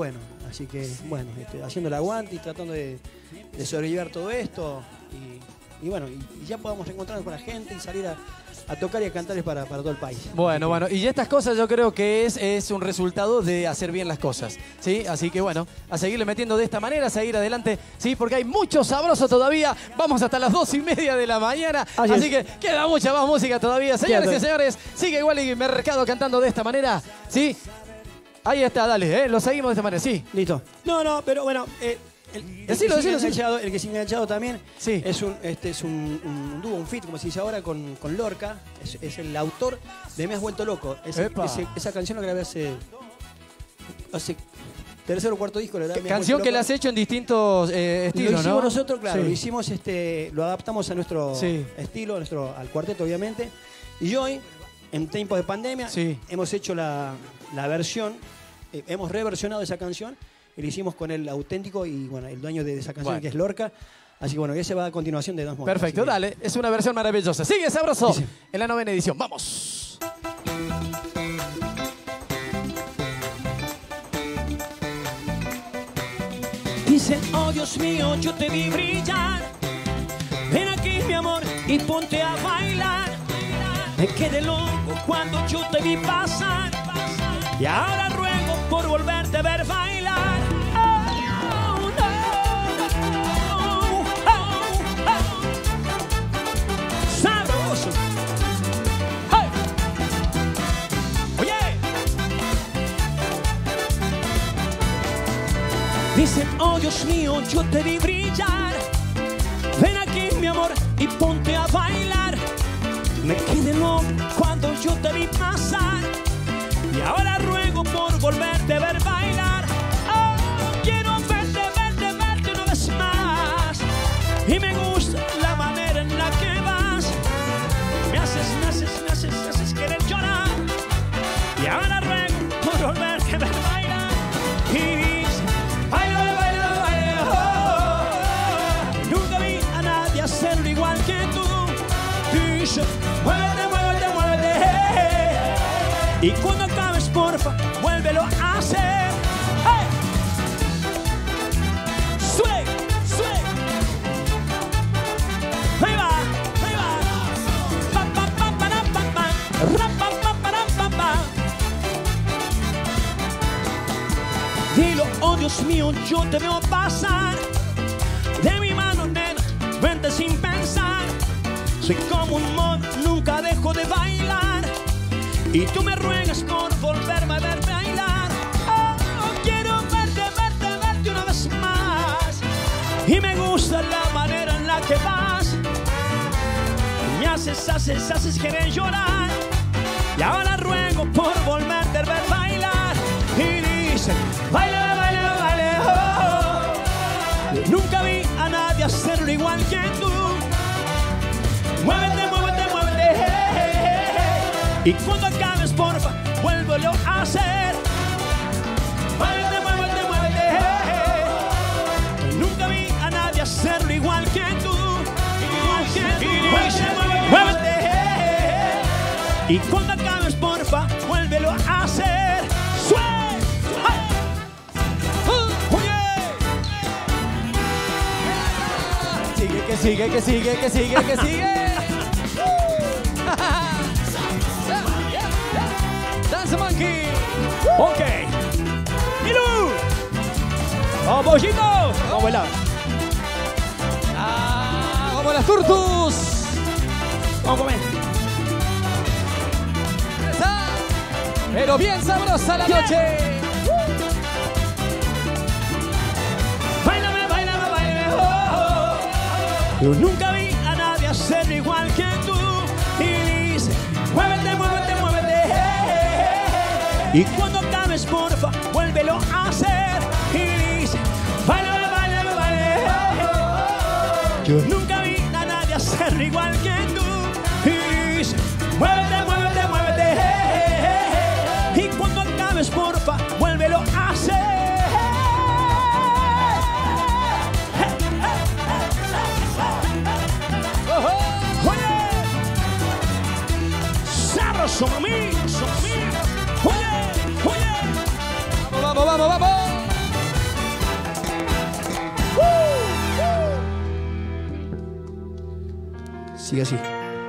Así que, bueno, haciendo el aguante y tratando de sobrellevar todo esto. Y bueno, y ya podamos reencontrarnos con la gente y salir a tocar y a cantarles para todo el país. Bueno, y estas cosas yo creo que es un resultado de hacer bien las cosas, ¿sí? Así que bueno, a seguirle metiendo de esta manera, a seguir adelante, ¿sí? Porque hay mucho sabroso todavía. Vamos hasta las 2:30 de la mañana. Así que queda mucha más música todavía. Señores y señores, sigue Wally Mercado cantando de esta manera, ¿sí? Ahí está, dale, lo seguimos de esta manera, sí. Listo. No, pero bueno... El que sigue enganchado también es un dúo, un feat, como se dice ahora, con Lorca. Es el autor de Me Has Vuelto Loco. Esa canción la grabé hace tercer o cuarto disco. Canción que la has hecho en distintos estilos, ¿no? Lo hicimos ¿no? nosotros, claro. Lo hicimos, lo adaptamos a nuestro estilo, al cuarteto, obviamente. Y hoy, en tiempos de pandemia, hemos hecho la versión, hemos reversionado esa canción. Y lo hicimos con el auténtico y bueno, el dueño de esa canción, que es Lorca. Así que bueno, ese va a continuación de Dos Montes. Perfecto, dale. Es una versión maravillosa. Sigue sabroso en la 9ª edición. ¡Vamos! Dicen, oh Dios mío, yo te vi brillar. Ven aquí, mi amor, y ponte a bailar. Me quedé loco cuando yo te vi pasar. Y ahora ruego por volverte a ver bailar. Dicen, oh Dios mío, yo te vi brillar. Ven aquí, mi amor, y ponte a bailar. Me quedé loco cuando yo te vi pasar. Y ahora ruego por volverte a ver bailar. Oh, quiero verte una vez más. Y me gusta la manera en la que vas. Me haces querer llorar. Y ahora ruego por volverte a ver bailar. Y hacerlo igual que tú. Dice, muévete. Y cuando acabes, porfa, vuélvelo a hacer. ¡Hey! Sway. Ahí va. Dilo, oh Dios mío, yo te veo pasar. De mi mano, nena, vente sin pensar. Soy como un mono, nunca dejo de bailar. Y tú me ruegas por volverme a ver bailar. Oh, quiero verte una vez más. Y me gusta la manera en la que vas. Me haces querer llorar. Y ahora ruego por volverte a ver bailar. Y dice, baila, oh. Nunca vi a nadie hacerlo igual que tú. Muévete. Y cuando acabes, porfa, vuélvelo a hacer. Muévete. Nunca vi a nadie hacerlo igual que tú. Muévete. Y cuando acabes, porfa, vuélvelo a hacer. Que sigue. Dance Monkey. Ok. Milu. Vamos, pollito. Vamos a bailar. Vamos a las turtus. Vamos a comer. Pero bien sabrosa la noche. Yo nunca vi a nadie hacerlo igual que tú. Y dice, muévete. Y cuando acabes, porfa, vuélvelo a hacer. Y dice, baila. Yo nunca vi a nadie hacerlo igual que tú. Y dice, muévete. Y cuando acabes, porfa, vuélvelo a hacer. Son amigos. Oye. Vamos. Sigue así.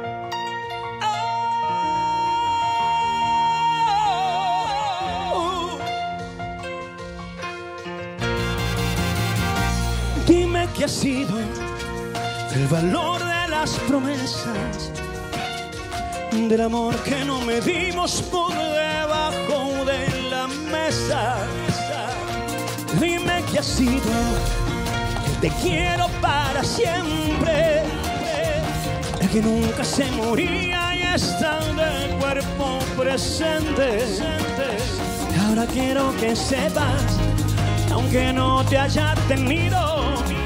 Dime qué ha sido el valor de las promesas, del amor que no medimos por debajo de la mesa. Dime qué ha sido que te quiero para siempre, el que nunca se moría y está de cuerpo presente. Ahora quiero que sepas, aunque no te haya tenido,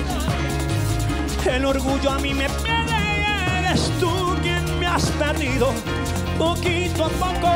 el orgullo a mí me pide y eres tú quien me has perdido. Poquito a poco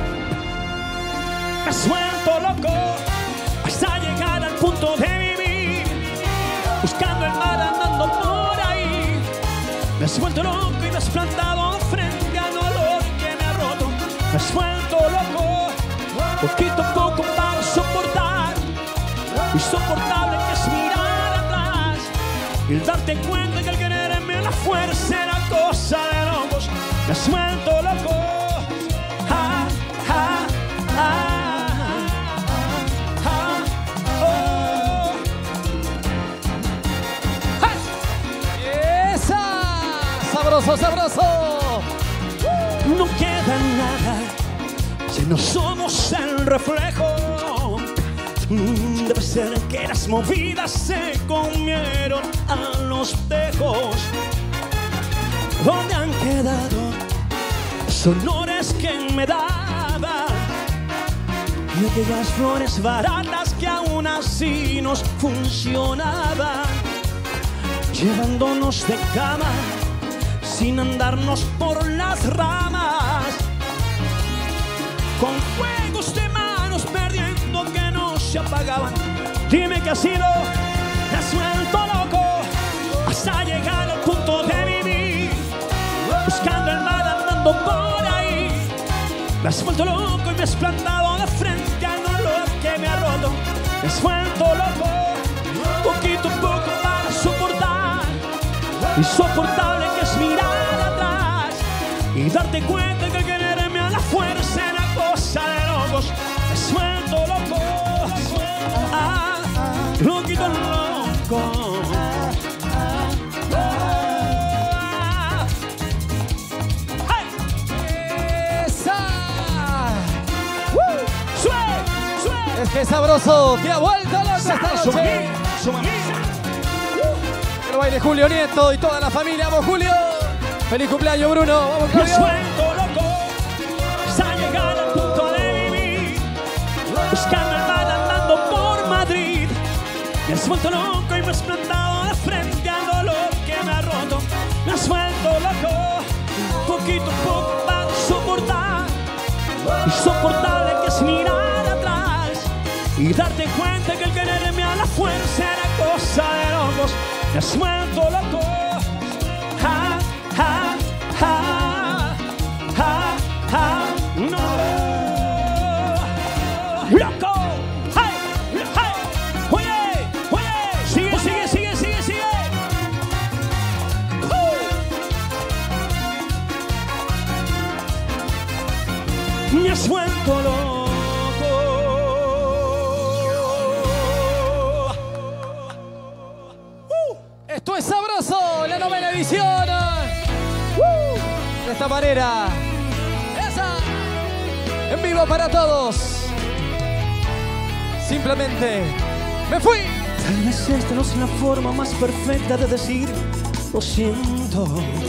me suelto loco hasta llegar al punto de vivir, buscando el mar andando por ahí. Me suelto loco y desplantado frente al dolor que me ha roto. Me suelto loco, poquito a poco para soportar insoportable que es mirar atrás y el darte cuenta que el quererme la fuerza era cosa de locos. Me suelto loco. Ah, ah, ah, ah, oh. ¡Esa! ¡Sabroso, sabroso! No queda nada si no somos el reflejo. Debe ser que las movidas se comieron a los tejos. ¿Dónde han quedado los honores que me daban y aquellas flores baratas que aún así nos funcionaban? Llevándonos de cama sin andarnos por las ramas, con juegos de manos perdiendo que no se apagaban. Dime qué ha sido, me ha suelto loco hasta llegar al punto de vivir, buscando el mal andando por ahí. Me has vuelto loco y me has plantado de frente al dolor que me ha roto. Me has vuelto loco, poquito a poco para soportar insoportable que es mirar atrás y darte cuenta que el quererme a la fuerza era cosa de locos. Me has vuelto loco, ah, loquito loco. Es que sabroso, te ha vuelto loco esta noche. Que lo baile Julio Nieto y toda la familia. ¡Vamos, Julio! ¡Feliz cumpleaños, Bruno! ¡Vamos, Me Claudio! suelto loco hasta llegar al punto de vivir, buscando el mal andando por Madrid. Me has vuelto loco y me has plantado de frente al dolor que me ha roto. Me has vuelto loco, poquito a poco para soportar insoportable que es mirar atrás y darte cuenta que el quererme a la fuerza era cosa de locos. Me has vuelto loco, ja, ja, ja, ja, ja, no, loco, hey, hey, oye, oye, sigue, sigue, sigue, sigue, sigue. Me has vuelto loco. Esto es sabroso, la 9ª edición. De esta manera. ¡Esa! En vivo para todos. Simplemente me fui. Tal vez esta no es la forma más perfecta de decir lo siento.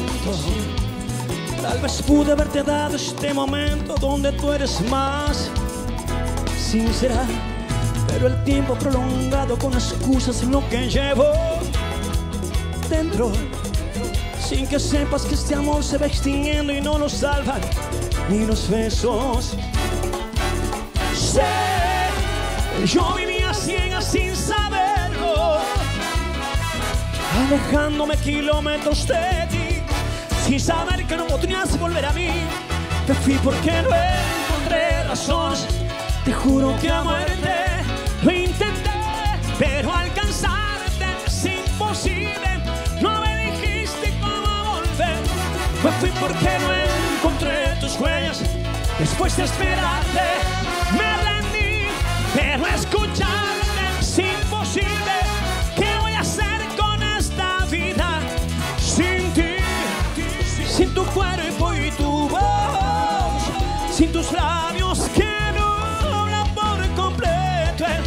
Tal vez pude haberte dado este momento donde tú eres más sincera, pero el tiempo prolongado con excusas es lo que llevo dentro, sin que sepas que este amor se va extinguiendo y no lo salvan ni los besos. Sé, yo vivía ciega sin saberlo, alejándome kilómetros de ti, sin saber que no podrías volver a mí. Te fui porque no encontré razones, te juro que a muerte lo intenté, pero alcanzarte es imposible. No me dijiste cómo volver, fui porque no encontré tus huellas. Después de esperarte me rendí, pero escucharte es imposible. ¿Qué voy a hacer con esta vida sin ti? Sin tu cuerpo y tu voz, sin tus labios que nublan por completo el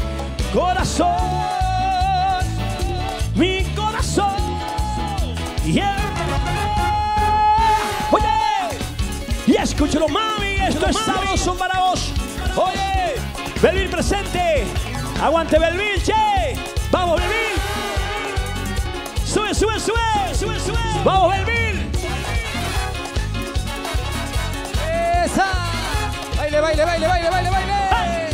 corazón, mi corazón. Yeah. Oye, y escúchalo, mami, esto es sabroso para vos. Oye, Belville presente. Aguante Belville, che. Vamos, Belville. Sube, sube, sube, sube, sube. Vamos, Belville. ¡Esa! ¡Baile, baile, baile, baile, baile, baile!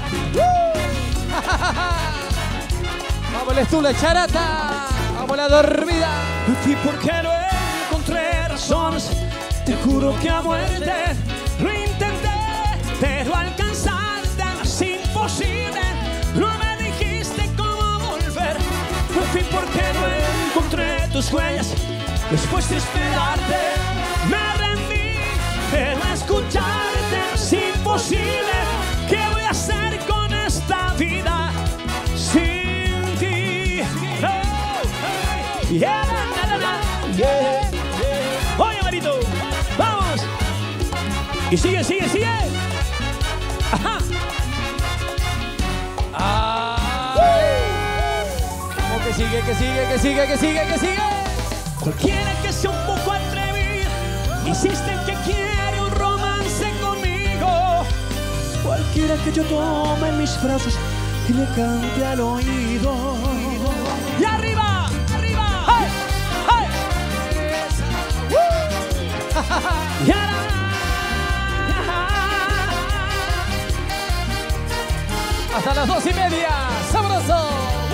¡Vamos, la estula, charata! ¡Vamos, la dormida! Y porque no encontré razones, te juro que a muerte lo intenté, pero alcanzarte es imposible. No me dijiste cómo volver. Me fui porque no encontré tus huellas. Después de esperarte me rendí, pero escucharte es imposible. ¿Qué voy a hacer con esta vida sin ti? No. Yeah, yeah, yeah. Oye, Marito, vamos. Y sigue, sigue, sigue. Ajá. ¿Cómo que sigue, que sigue, que sigue, que sigue, que sigue? Cualquiera que sea un poco atrevido, insiste en que quiere un romance conmigo. Cualquiera que yo tome en mis brazos y le cante al oído. Y arriba, arriba. ¡Hey! ¡Hey! Y ahora. Hasta las 2:30, sabroso.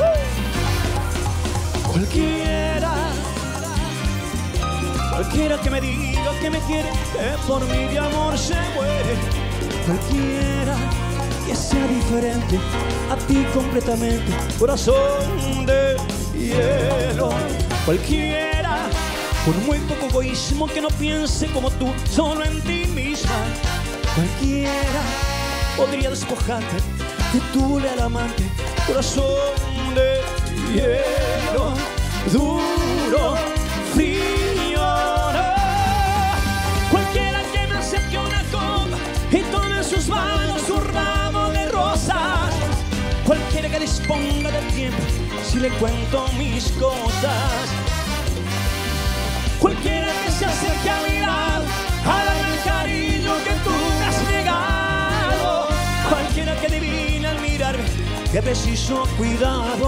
Cualquiera que me diga que me quiere, que por mí de amor se muere. Cualquiera que sea diferente a ti completamente, corazón de hielo. Cualquiera con muy poco egoísmo que no piense como tú, solo en ti misma. Cualquiera podría despojarte de tu leal amante, corazón de hielo. Duro, frío, no. Cualquiera que me acerque una copa y tome en sus manos un ramo de rosas. Cualquiera que disponga del tiempo si le cuento mis cosas. Cualquiera que se acerque a mirar, a darme el cariño que tú me has negado. Cualquiera que adivine al mirarme que preciso cuidado.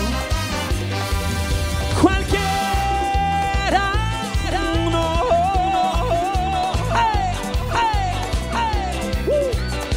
Cualquiera, no. Hey, hey, hey.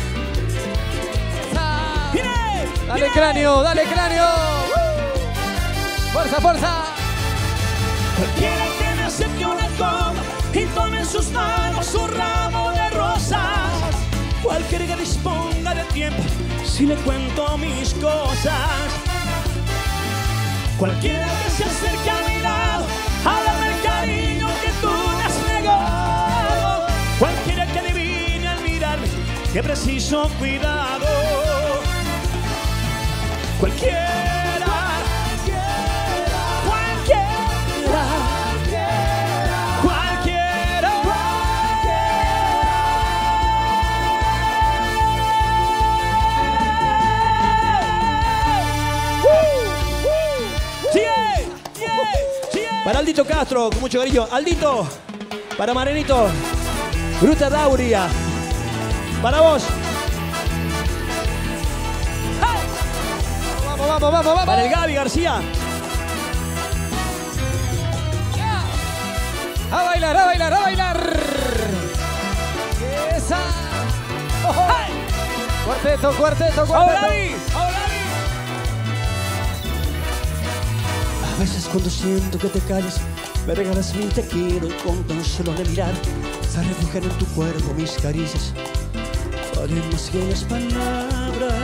Viene, Dale viene. cráneo, dale cráneo. Fuerza, fuerza. Cualquiera que me acerque una copa y tome en sus manos un ramo de rosas. Cualquiera que disponga de tiempo si le cuento mis cosas. Cualquiera que se acerque a mi lado a darme el cariño que tú me has negado. Cualquiera que adivine al mirarme que preciso cuidado. Cualquiera. Para Aldito Castro, con mucho cariño. Aldito, para Marenito, Bruta Dauria, para vos. Vamos, vamos, vamos, vamos. Para el Gaby García. A bailar, a bailar, a bailar. Esa. Oh. ¡Hey! Cuarteto, cuarteto, cuarteto. ¡Ahora ahí! A veces cuando siento que te calles, me regalas mi te quiero y con tan solo de mirar se refugian en tu cuerpo mis caricias. Valen más que las palabras.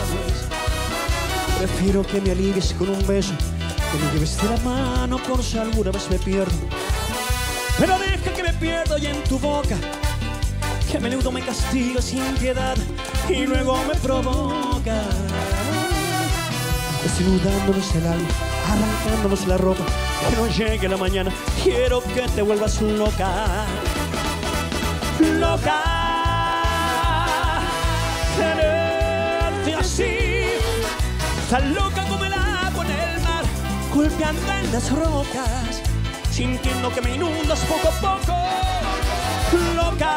Prefiero que me alivies con un beso, que me lleves de la mano por si alguna vez me pierdo. Pero deja que me pierdo y en tu boca, que a menudo me castiga sin piedad y luego me provoca. Desnudándonos el alma, arrancándonos la ropa, que no llegue la mañana, quiero que te vuelvas loca. Loca, tenerte así, tan loca como el agua en el mar, golpeando en las rocas, sintiendo que me inundas poco a poco. Loca,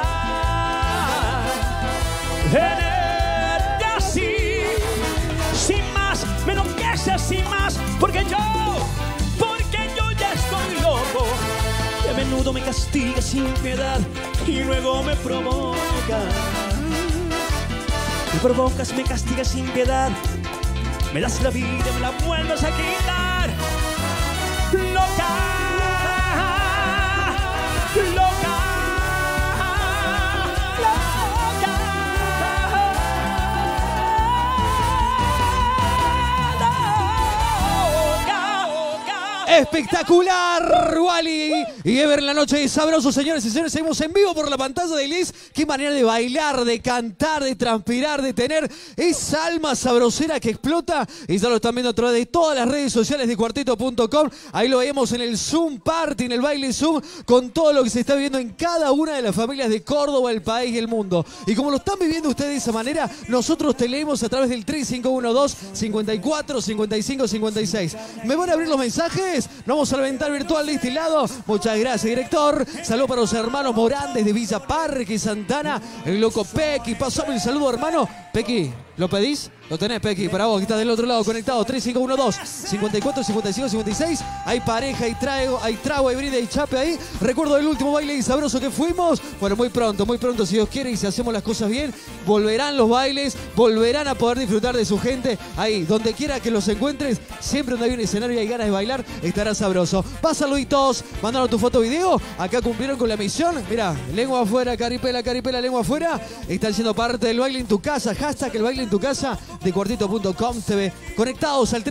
tenerte así, sin más, me enloqueces sin más, porque yo ya estoy loco. Que a menudo me castiga sin piedad y luego me provoca. Me provocas, me castigas sin piedad, me das la vida, me la vuelves a quitar. Loca, loca. Espectacular, Wally y Ever en la noche de Sabroso, señores y señores. Seguimos en vivo por la pantalla de Liz. Qué manera de bailar, de cantar, de transpirar, de tener esa alma sabrosera que explota. Y ya lo están viendo a través de todas las redes sociales de Cuarteto.com. Ahí lo vemos en el Zoom Party, en el baile Zoom, con todo lo que se está viviendo en cada una de las familias de Córdoba, el país y el mundo. Y como lo están viviendo ustedes de esa manera, nosotros te leemos a través del 3512-54-55-56. ¿Me van a abrir los mensajes? Nos vamos a levantar virtual de este lado. Muchas gracias, director. Saludos para los hermanos Morandes de Villa Parque, Santana, el loco Pequi. Pasame el saludo, hermano. Pequi, ¿lo pedís? Lo tenés, Pequi, para vos, que estás del otro lado conectado. 3512-54-55-56. Hay pareja, hay trago, hay brinde, hay chape ahí. Recuerdo el último baile sabroso que fuimos. Bueno, muy pronto, si Dios quiere y si hacemos las cosas bien, volverán los bailes, volverán a poder disfrutar de su gente. Ahí, donde quiera que los encuentres, siempre donde hay un escenario y hay ganas de bailar, estará sabroso. Pasa, saluditos, mandaron tu foto video. Acá cumplieron con la misión. Mira, lengua afuera, caripela, lengua afuera. Están siendo parte del baile en tu casa. Hashtag el baile en tu casa de Cuarteto.com TV. Conectados al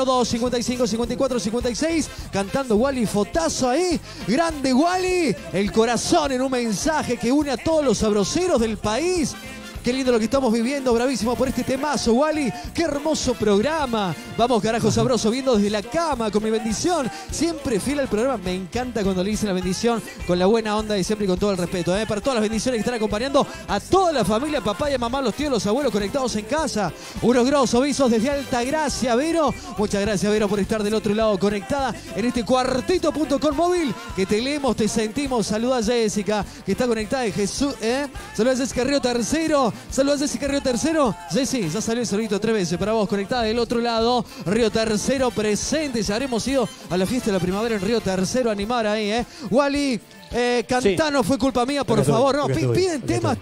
3512-55-54-56. Cantando Wally, fotazo ahí. Grande Wally. El corazón en un mensaje que une a todos los sabroseros del país. Qué lindo lo que estamos viviendo, bravísimo por este temazo, Wally. Qué hermoso programa. Vamos, carajo sabroso, viendo desde la cama con mi bendición. Siempre fiel al programa. Me encanta cuando le dicen la bendición con la buena onda y siempre con todo el respeto. Para todas las bendiciones que están acompañando a toda la familia, papá y mamá, los tíos, los abuelos conectados en casa. Unos grosos besos desde Altagracia, Vero. Muchas gracias, Vero, por estar del otro lado conectada en este Cuarteto.com móvil. Que te leemos, te sentimos. Saluda a Jessica, que está conectada en Jesús. Saluda a Jessica Río Tercero. Saludos a Jessica Río Tercero. Jessy, ya salió el solito 3 veces para vos, conectada del otro lado. Río Tercero presente. Ya habremos ido a la fiesta de la primavera en Río Tercero a animar ahí, Wally. Cantano, sí. Fue culpa mía, por favor. No, piden temas.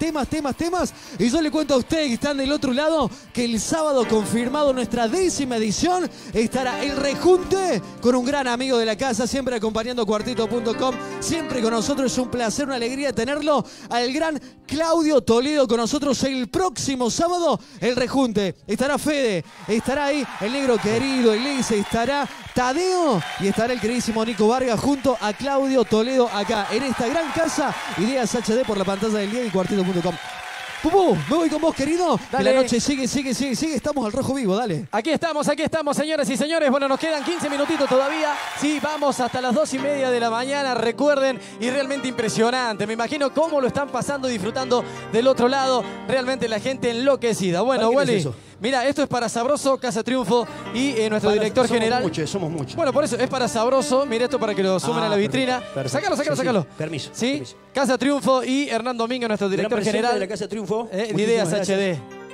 Y yo le cuento a ustedes que están del otro lado que el sábado, confirmado nuestra 10ª edición, estará el rejunte con un gran amigo de la casa, siempre acompañando a Cuarteto.com, siempre con nosotros. Es un placer, una alegría tenerlo al gran Claudio Toledo con nosotros el próximo sábado. El rejunte. Estará Fede, estará ahí el negro querido, Elise, estará Tadeo y estará el queridísimo Nico Vargas junto a Claudio Toledo acá en esta gran casa. Ideas HD por la pantalla del día y Cuarteto.com. Pupú, me voy con vos, querido. Dale. La noche sigue. Estamos al rojo vivo, dale. Aquí estamos, señoras y señores. Bueno, nos quedan 15 minutitos todavía. Sí, vamos hasta las 2:30 de la mañana. Recuerden, y realmente impresionante. Me imagino cómo lo están pasando y disfrutando del otro lado. Realmente la gente enloquecida. Bueno, Wally, mira, esto es para Sabroso, Casa Triunfo y nuestro director general. Somos muchos. Bueno, por eso es para Sabroso. Mira esto para que lo sumen a la vitrina. Perfecto. Sácalo. Permiso. ¿Sí? Casa Triunfo y Hernán Domínguez, nuestro director general de la Casa Triunfo. De Ideas HD.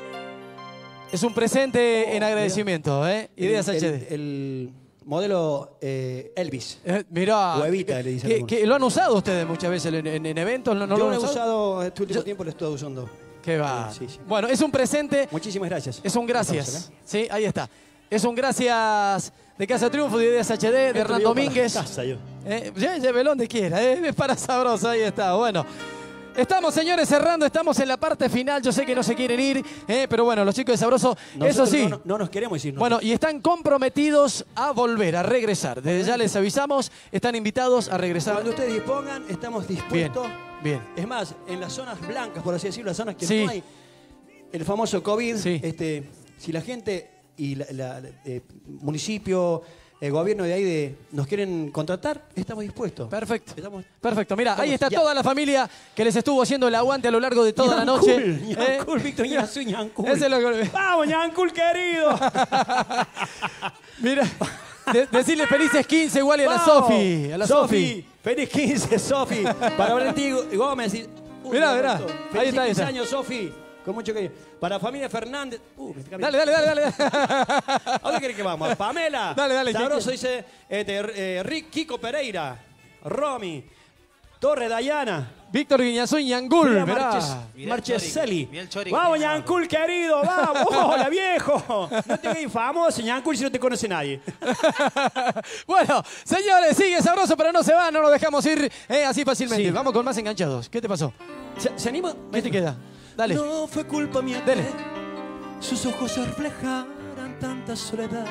Es un presente en agradecimiento. Ideas HD. El modelo Elvis. Mirá. O Evita, le dicen. Que lo han usado ustedes muchas veces en eventos. ¿No Yo lo han usado este último tiempo, lo he estado usando. Qué va. Sí. Bueno, es un presente. Muchísimas gracias. Es un gracias. Sí, ahí está. Es un gracias de Casa Triunfo, de Ideas HD, de Hernán Domínguez. Casa, yo. Llévelo donde quiera. Es para Sabroso, ahí está. Bueno. Estamos, señores, cerrando. Estamos en la parte final. Yo sé que no se quieren ir, pero bueno, los chicos de Sabroso, eso sí. No nos queremos ir. Bueno, y están comprometidos a volver, a regresar. Desde ya les avisamos, están invitados a regresar. Cuando ustedes dispongan, estamos dispuestos. Bien. Es más, en las zonas blancas, por así decirlo, las zonas que Sí. no hay el famoso COVID, Sí. Si la gente y municipio, el gobierno de ahí nos quieren contratar, estamos dispuestos. Perfecto. Perfecto. Mira, ahí está ya. toda la familia que les estuvo haciendo el aguante a lo largo de toda la noche. Ñancul, Víctor Ñazú, Ñancul. Ese es lo que... ¡Vamos, Ñancul, querido! Mira, decirle felices 15 igual a la Vamos. Sofi. A la Sofi. Feliz 15, Sofi. Para Valentín Gómez. Mirá. Ahí Feliz 15 está. años, Sofi. Con mucho cariño. Para familia Fernández. Dale. ¿A dónde querés que vamos? Pamela. Dale. Sabroso dice Rick Kiko Pereira. Romy. Torre Dayana. Víctor Guiñazú y Ñangul. Marcheseli. Vamos, Ñancul, querido. Vamos. Hola, viejo. No te veis famoso, Ñancul, si no te conoce nadie. Bueno, señores, sigue Sabroso, pero no se va, no nos dejamos ir así fácilmente. Sí. Vamos con más enganchados. ¿Qué te pasó? ¿Se anima? ¿Qué te queda? Dale. No fue culpa mía. Dale. Sus ojos reflejaran tanta soledad,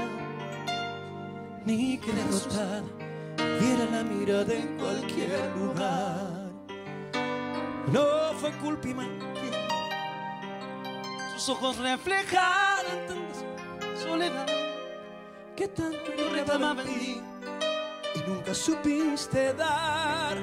ni que derrotar viera la mirada en cualquier lugar. No fue culpa mía. Sus ojos reflejaran tanta soledad Que tanto yo reclamaba en ti. y nunca supiste dar.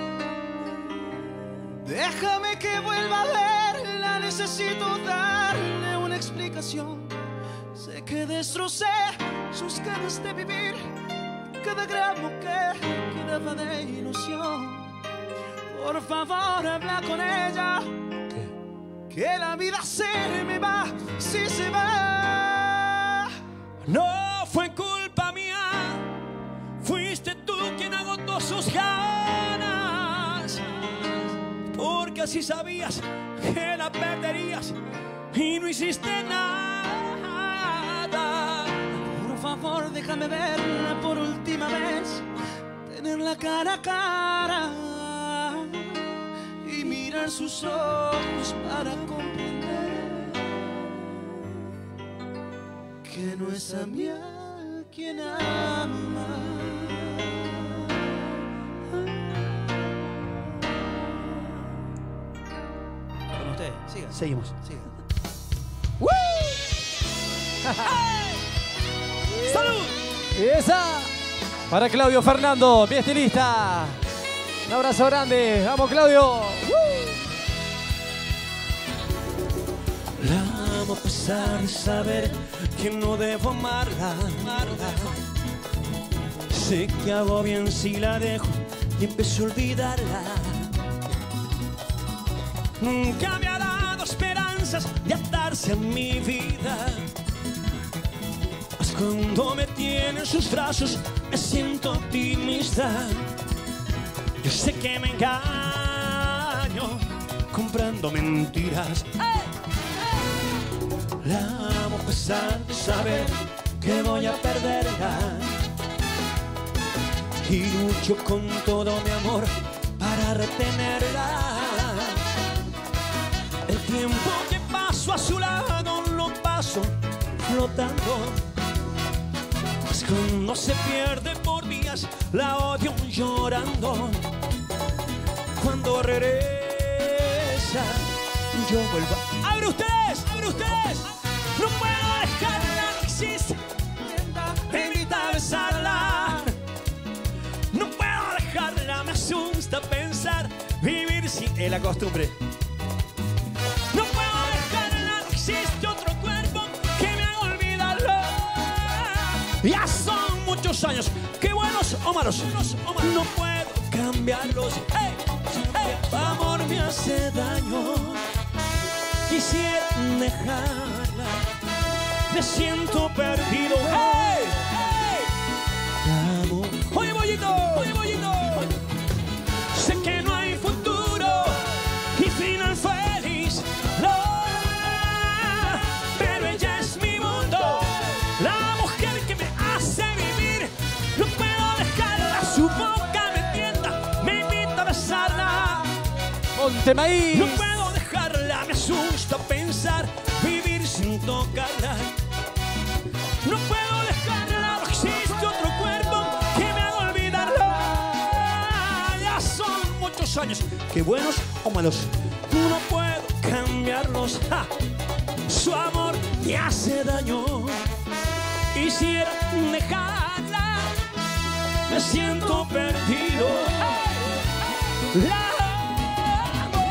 Déjame que vuelva a verla, necesito darle una explicación. Sé que destrocé sus ganas de vivir, cada gramo que quedaba de ilusión. Por favor, habla con ella, que la vida se me va, si se va. No fue culpa mía, fuiste tú quien agotó sus ganas, porque así sabías que la perderías y no hiciste nada. Por favor, déjame verla por última vez, tenerla cara a cara y mirar sus ojos para comprender que no es a mí a quien ama. Con usted, siga. Seguimos. Siga. ¡Salud! Y esa para Claudio Fernando, mi estilista. Un abrazo grande. Vamos, Claudio. La amo a pesar de saber que no debo amarla. Sé que hago bien si la dejo y empiezo a olvidarla. Nunca me ha dado esperanzas de atarse a mi vida. Mas cuando me tiene en sus brazos me siento optimista. Yo sé que me engaño comprando mentiras. La amo a pesar de saber que voy a perderla. Y lucho con todo mi amor para retenerla. El tiempo que paso a su lado lo paso flotando. Pues cuando se pierde por días la odio llorando. Cuando regresa yo vuelvo a... ¡Abre ustedes! No puedo dejarla, no existe. Evita besarla. No puedo dejarla, me asusta pensar vivir sin... Es la costumbre. No puedo dejarla, no existe otro cuerpo que me haga olvidarlo. Ya son muchos años, que buenos o malos, no puedo cambiarlos. ¡Hey! Tu amor me hace daño. Quisiera dejarla, me siento perdido. ¡Hey! Amo. Oye, bollito. Sé que no hay futuro y final feliz. No, pero ella es mi mundo, la mujer que me hace vivir. No puedo dejarla, su boca me tienta, me invita a besarla. Ponte maíz. No puedo dejarla, me asusta pensar vivir sin tocarla. No puedo dejarla, no existe otro cuerpo que me haga olvidarla. Ya son muchos años, que buenos o malos, no puedo cambiarlos. ¡Ja! Su amor me hace daño. Quisiera dejarla, me siento perdido. La amo.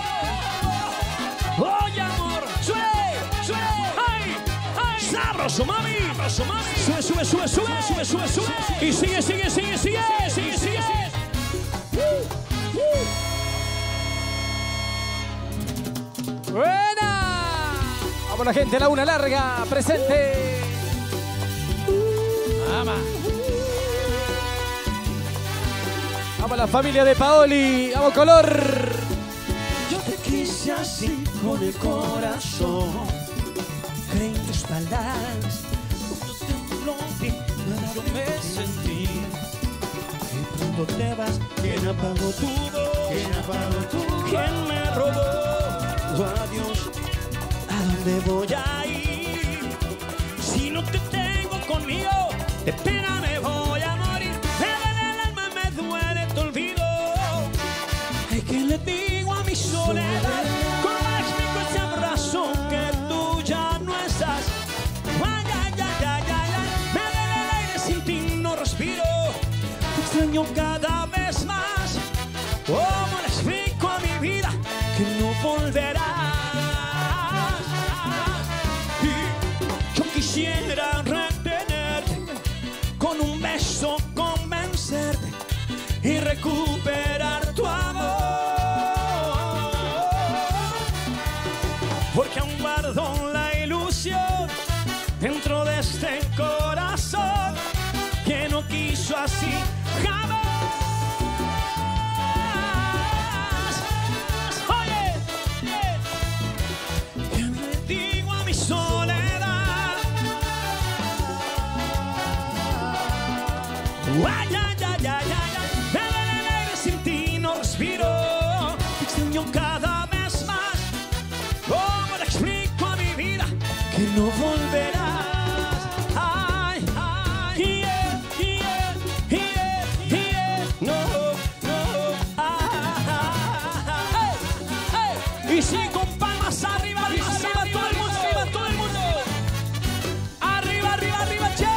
Oye, amor, sube, sube. ¡Ay! ¡Ay! ¡Sabroso, mami! ¡Sabroso, mami! Sube, sube, sube, sube, sube, sube, sube. Y sigue, sigue, sigue, sigue, sigue, sigue. ¡Buena! Vamos la gente, la una larga, presente. Vamos. Vamos la familia de Paoli, vamos color. Yo te quise así con el corazón, creí en tus palabras, no te nada me sentí. Y pronto te vas, ¿quién apagó tu voz? ¿Quién apagó tu voz? ¿Quién me robó? Adiós, ¿a dónde voy a ir? Si no te tengo conmigo, de pena me voy a morir. Me duele el alma, me duele tu olvido. Ay, ¿qué le digo a mi soledad? ¿Cómo explico ese abrazo que tú ya no estás? Ay, ay, ay, ay, ay, ay. Me duele el aire, sin ti no respiro. Te extraño cada vez más. ¿Cómo le explico a mi vida que no volverás? Y yo quisiera retenerte, con un beso convencerte y recuperar tu amor. Porque aún guardo la ilusión dentro de este corazón que no quiso así jamás. Oye, ¿qué le digo a mi soledad? Ay, ay, ay, ay, ay, ay. Me duele el aire, sin ti no respiro. Te extraño cada vez más. ¿Cómo le explico a mi vida que no volverás? Ay, ay, yeah, yeah, yeah, yeah. No, no, ay, ay. Y sí, con palmas arriba, arriba, arriba, todo el mundo, arriba, todo el mundo. Arriba, arriba, arriba, che.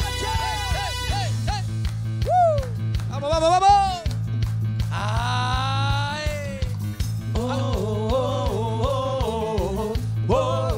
Vamos, vamos, vamos. Ay. Oh, oh, oh, oh, oh,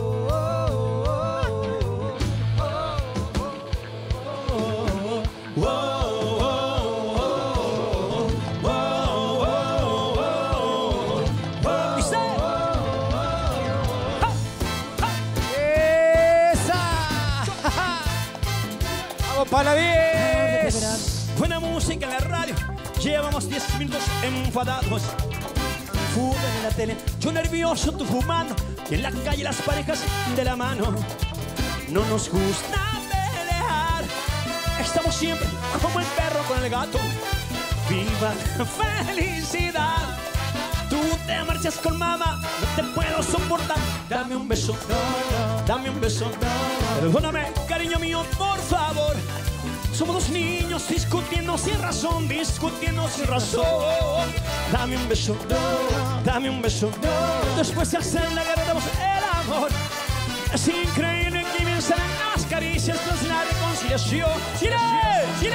Vamos para la 10. Buena música en la radio. Llevamos 10 minutos enfadados. Fútbol en la tele, yo nervioso, tú fumando. Y en la calle las parejas de la mano. No nos gusta pelear. Estamos siempre como el perro con el gato. Viva la felicidad. Tú te marchas con mamá, no te puedo soportar. Dame un beso, dame un beso. Perdóname, cariño mío, por favor. Somos dos niños discutiendo sin razón, discutiendo sin razón. Dame un beso, dame un beso. Después de hacer la guerra damos el amor. Es increíble que comienzan las caricias tras la reconciliación. ¡Sire! ¡Sire!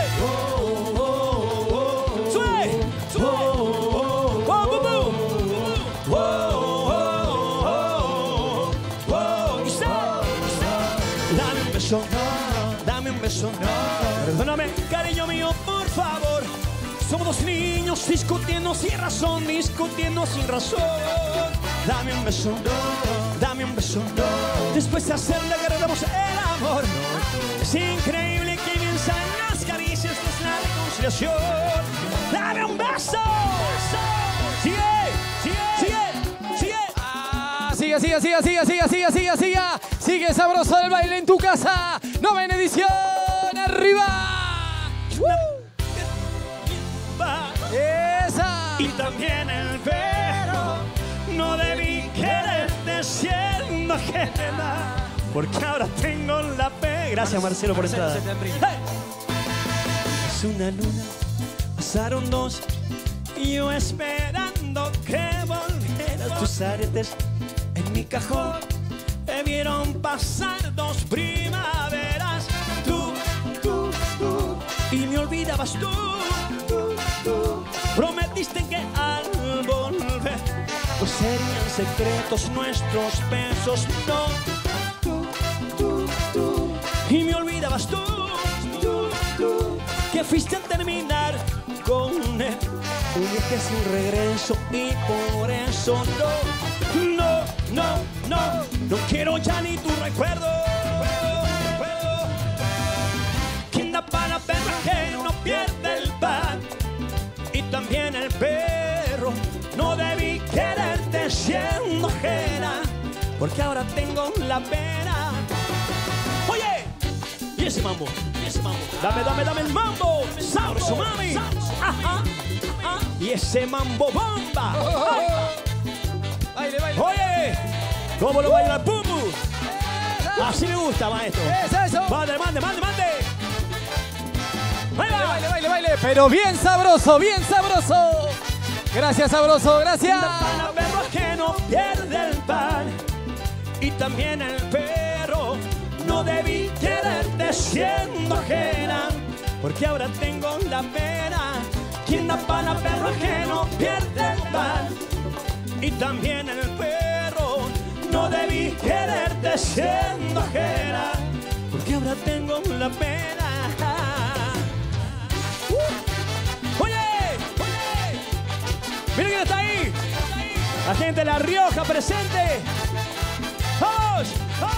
¡Sue! ¡Sue! Dame un beso, perdóname, cariño mío, por favor. Somos dos niños discutiendo sin razón, discutiendo sin razón. Dame un beso, dame un beso. Después de hacer la guerra damos el amor. Es increíble que bien salen las caricias tras la reconciliación. Dame un beso. Sigue, sigue, sigue, sigue. Sigue, sigue, sigue, sigue, sigue, sigue, sigue, sigue. Sigue sabroso del baile en tu casa. Novena edición. Arriba. Esa. Y también el perro. Porque ahora tengo la fe. Gracias, Marcelo, por entrada. Es una luna, pasaron dos, y yo esperando que volvieras. Tus aretes en mi cajón me vieron pasar dos primaveras. Tú, y me olvidabas tú. Prometiste que al volver no serían secretos nuestros besos. No, y me olvidabas tú, que fuiste a terminar con él. Un viaje sin regreso y por eso no quiero ya ni tu recuerdo. Quien da para perro que no pierde el pan, y también el perro. No debí quererte siendo ajena, porque ahora tengo la pena. Oye, y ese mambo, dame el mambo, sabroso mami. Ajá. Y ese mambo bomba. Baile. Oye, ¿cómo lo baila el Pupu? Así me gusta, maestro. Eso. Mande. Baile. Pero bien sabroso. Gracias, sabroso, gracias. Para perro que no pierde el pan, y también el perro. No debí quererte siendo ajena, porque ahora tengo la pena. Quien da para perro que no pierde el pan, y también el perro. No debí quererte siendo ajena, porque ahora tengo la pena. Oye, miren quién está ahí. La gente de La Rioja presente. ¡Vamos!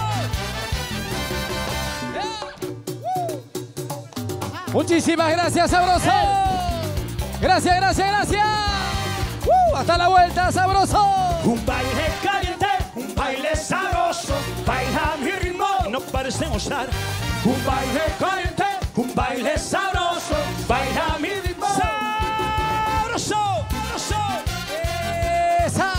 Muchísimas gracias, sabroso. Gracias. Hasta la vuelta, sabroso. Un baile caliente, un baile sabroso. Baila a mi ritmo, no parece gozar. Un baile caliente, un baile sabroso. Baila a mi ritmo. Sabroso. Esa.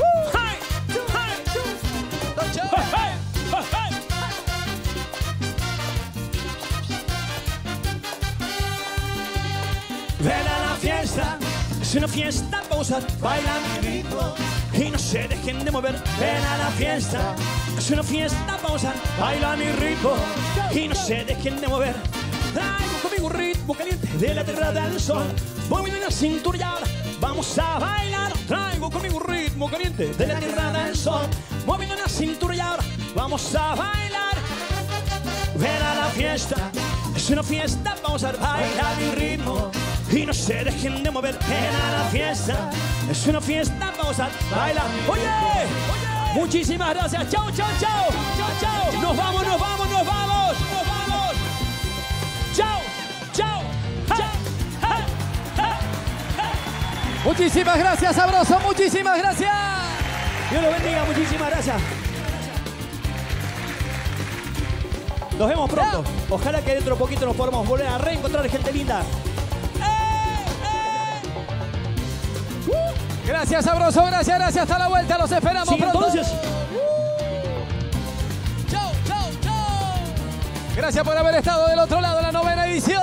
Ven a la fiesta, es una fiesta para usar. Baila mi ritmo y no se dejen de mover. Ven a la fiesta, es una fiesta para usar. Baila mi ritmo y no se dejen de mover. Traigo conmigo un ritmo caliente de la tierra del sol. Voy en la cintura y ahora vamos a bailar. Traigo conmigo un ritmo caliente de la tierra del sol. Moviendo la cintura y ahora vamos a bailar. Ven a la fiesta, es una fiesta, vamos a bailar mi ritmo y no se dejen de mover. Ven a la fiesta, es una fiesta, vamos a bailar. Oye, muchísimas gracias. Chao. Nos vamos. Chao. Muchísimas gracias, sabroso. Muchísimas gracias. Dios los bendiga, muchísimas gracias. Nos vemos pronto. Ojalá que dentro de poquito nos podamos volver a reencontrar, gente linda. Gracias, sabroso. Gracias. Hasta la vuelta. Los esperamos pronto. Entonces. Chao. Gracias por haber estado del otro lado en la 9ª edición.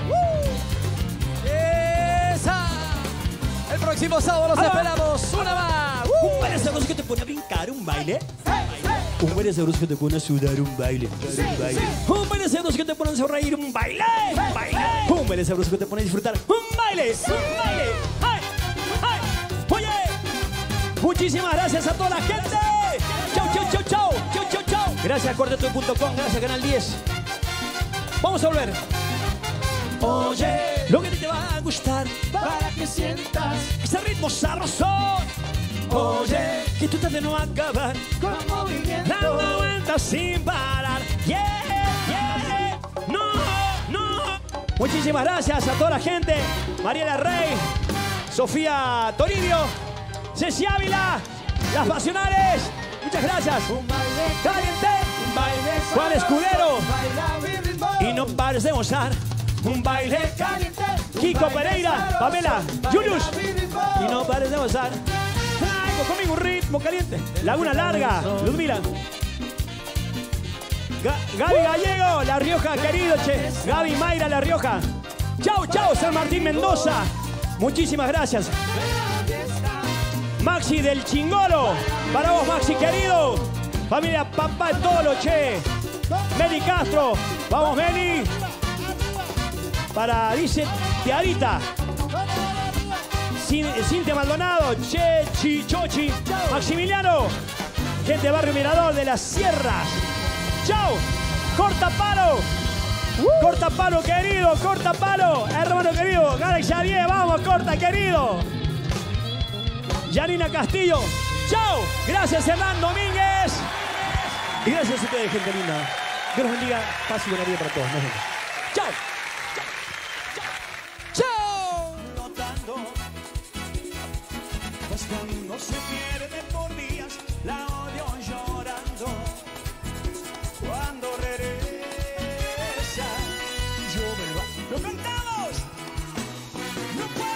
Esa. El próximo sábado los esperamos. Una más. Un baile sabroso que te pone a brincar, un baile. Un baile sabroso que te pone a sudar, un baile. Un baile sabroso que te pone a sonreír, un baile. Un baile sabroso que te pone a disfrutar, un baile. ¡Ay! Oye, muchísimas gracias a toda la gente. Chao. Gracias a Cuarteto.com, gracias a Canal 10. Vamos a volver. Oye, lo que te va a gustar para que sientas ese ritmo sabroso. Oye, que tu tarde no va a acabar con movimiento, dando vueltas sin parar. Yeah. No. Muchísimas gracias a toda la gente. Mariela Rey, Sofía Toribio, Ceci Ávila, Las Pasionales. Muchas gracias. Un baile caliente, un baile Juan Escudero. Y no pares de gozar. Un baile caliente. Kiko Pereira, Pamela, Julius. Y no pares de gozar. Traigo conmigo un ritmo caliente. Laguna Larga, Ludmila. Gaby Gallego, La Rioja, querido, che. Gaby Mayra, La Rioja. Chau, chau, San Martín Mendoza. Muchísimas gracias. Maxi del Chingolo. Para vos, Maxi, querido. Familia Papá Tolo, che. Meli Castro. Vamos, Meli. Para, dice, Tiarita. Cintia Maldonado. Che, Chochi. Maximiliano. Gente de Barrio Mirador, de las Sierras. Chau. Corta palo. Corta palo, querido. Corta palo. Hermano querido. Gana Xavier. Vamos, corta, querido. Yanina Castillo. Chau. Gracias, Hernán Domínguez. Y gracias a ustedes, gente linda. Dios los bendiga. Paz y buena vida para todos. Nos vemos. Chau. ¡Chao! Notando, pues cuando se pierde por días, la odio llorando. Cuando regresa, yo me lo cantamos. No puedo.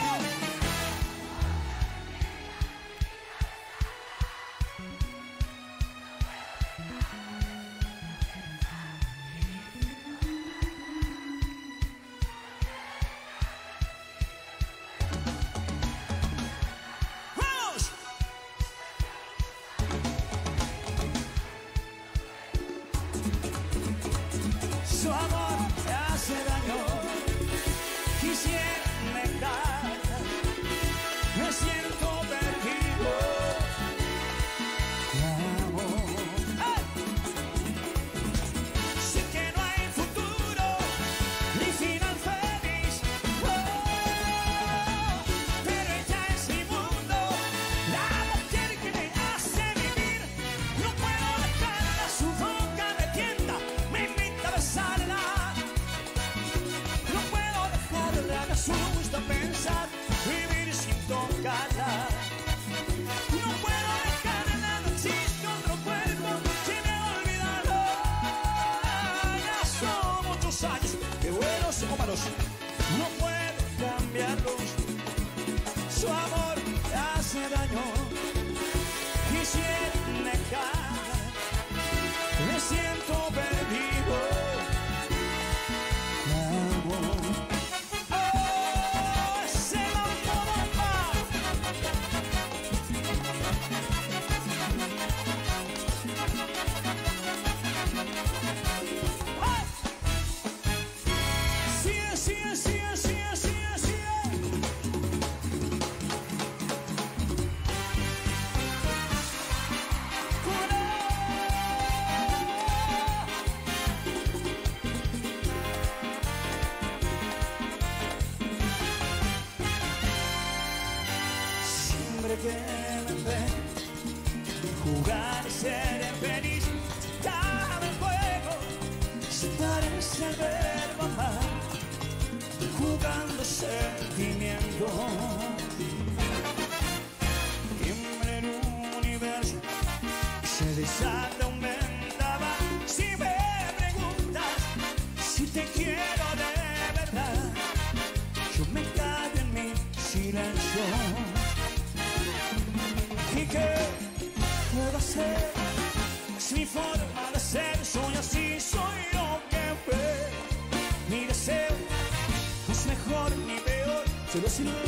Su amor me hace daño, quisiera negar, me siento perdido. Amor, sé que no hay futuro ni final feliz, pero ella es mi mundo, la mujer que me hace vivir. No puedo dejarla, su boca me tienta, me invita a besarla. No puedo dejarla, me asusta pensar vivir sin tocarla. No puedo dejarla, no existe otro cuerpo que me olvidarlo. Ya son muchos años de buenos o malos, no puedo cambiarlos. Su amor me hace daño, quisiera negar, me siento perdido. Amor, oh, ese mambo bomba. ¡Ay! Sigue, sigue, sigue, sigue, sigue, sigue. Siempre que me ve jugar y ser feliz, cada juego se parece al verbo amar, jugando sentimiento. Siempre en un universo se desata un vendaval. Si me preguntas si te quiero de verdad, yo me callo en mi silencio. ¿Y qué puedo hacer? Es mi forma de ser, soy así, soy lo que fue. Mi deseo no es mejor ni peor, solo si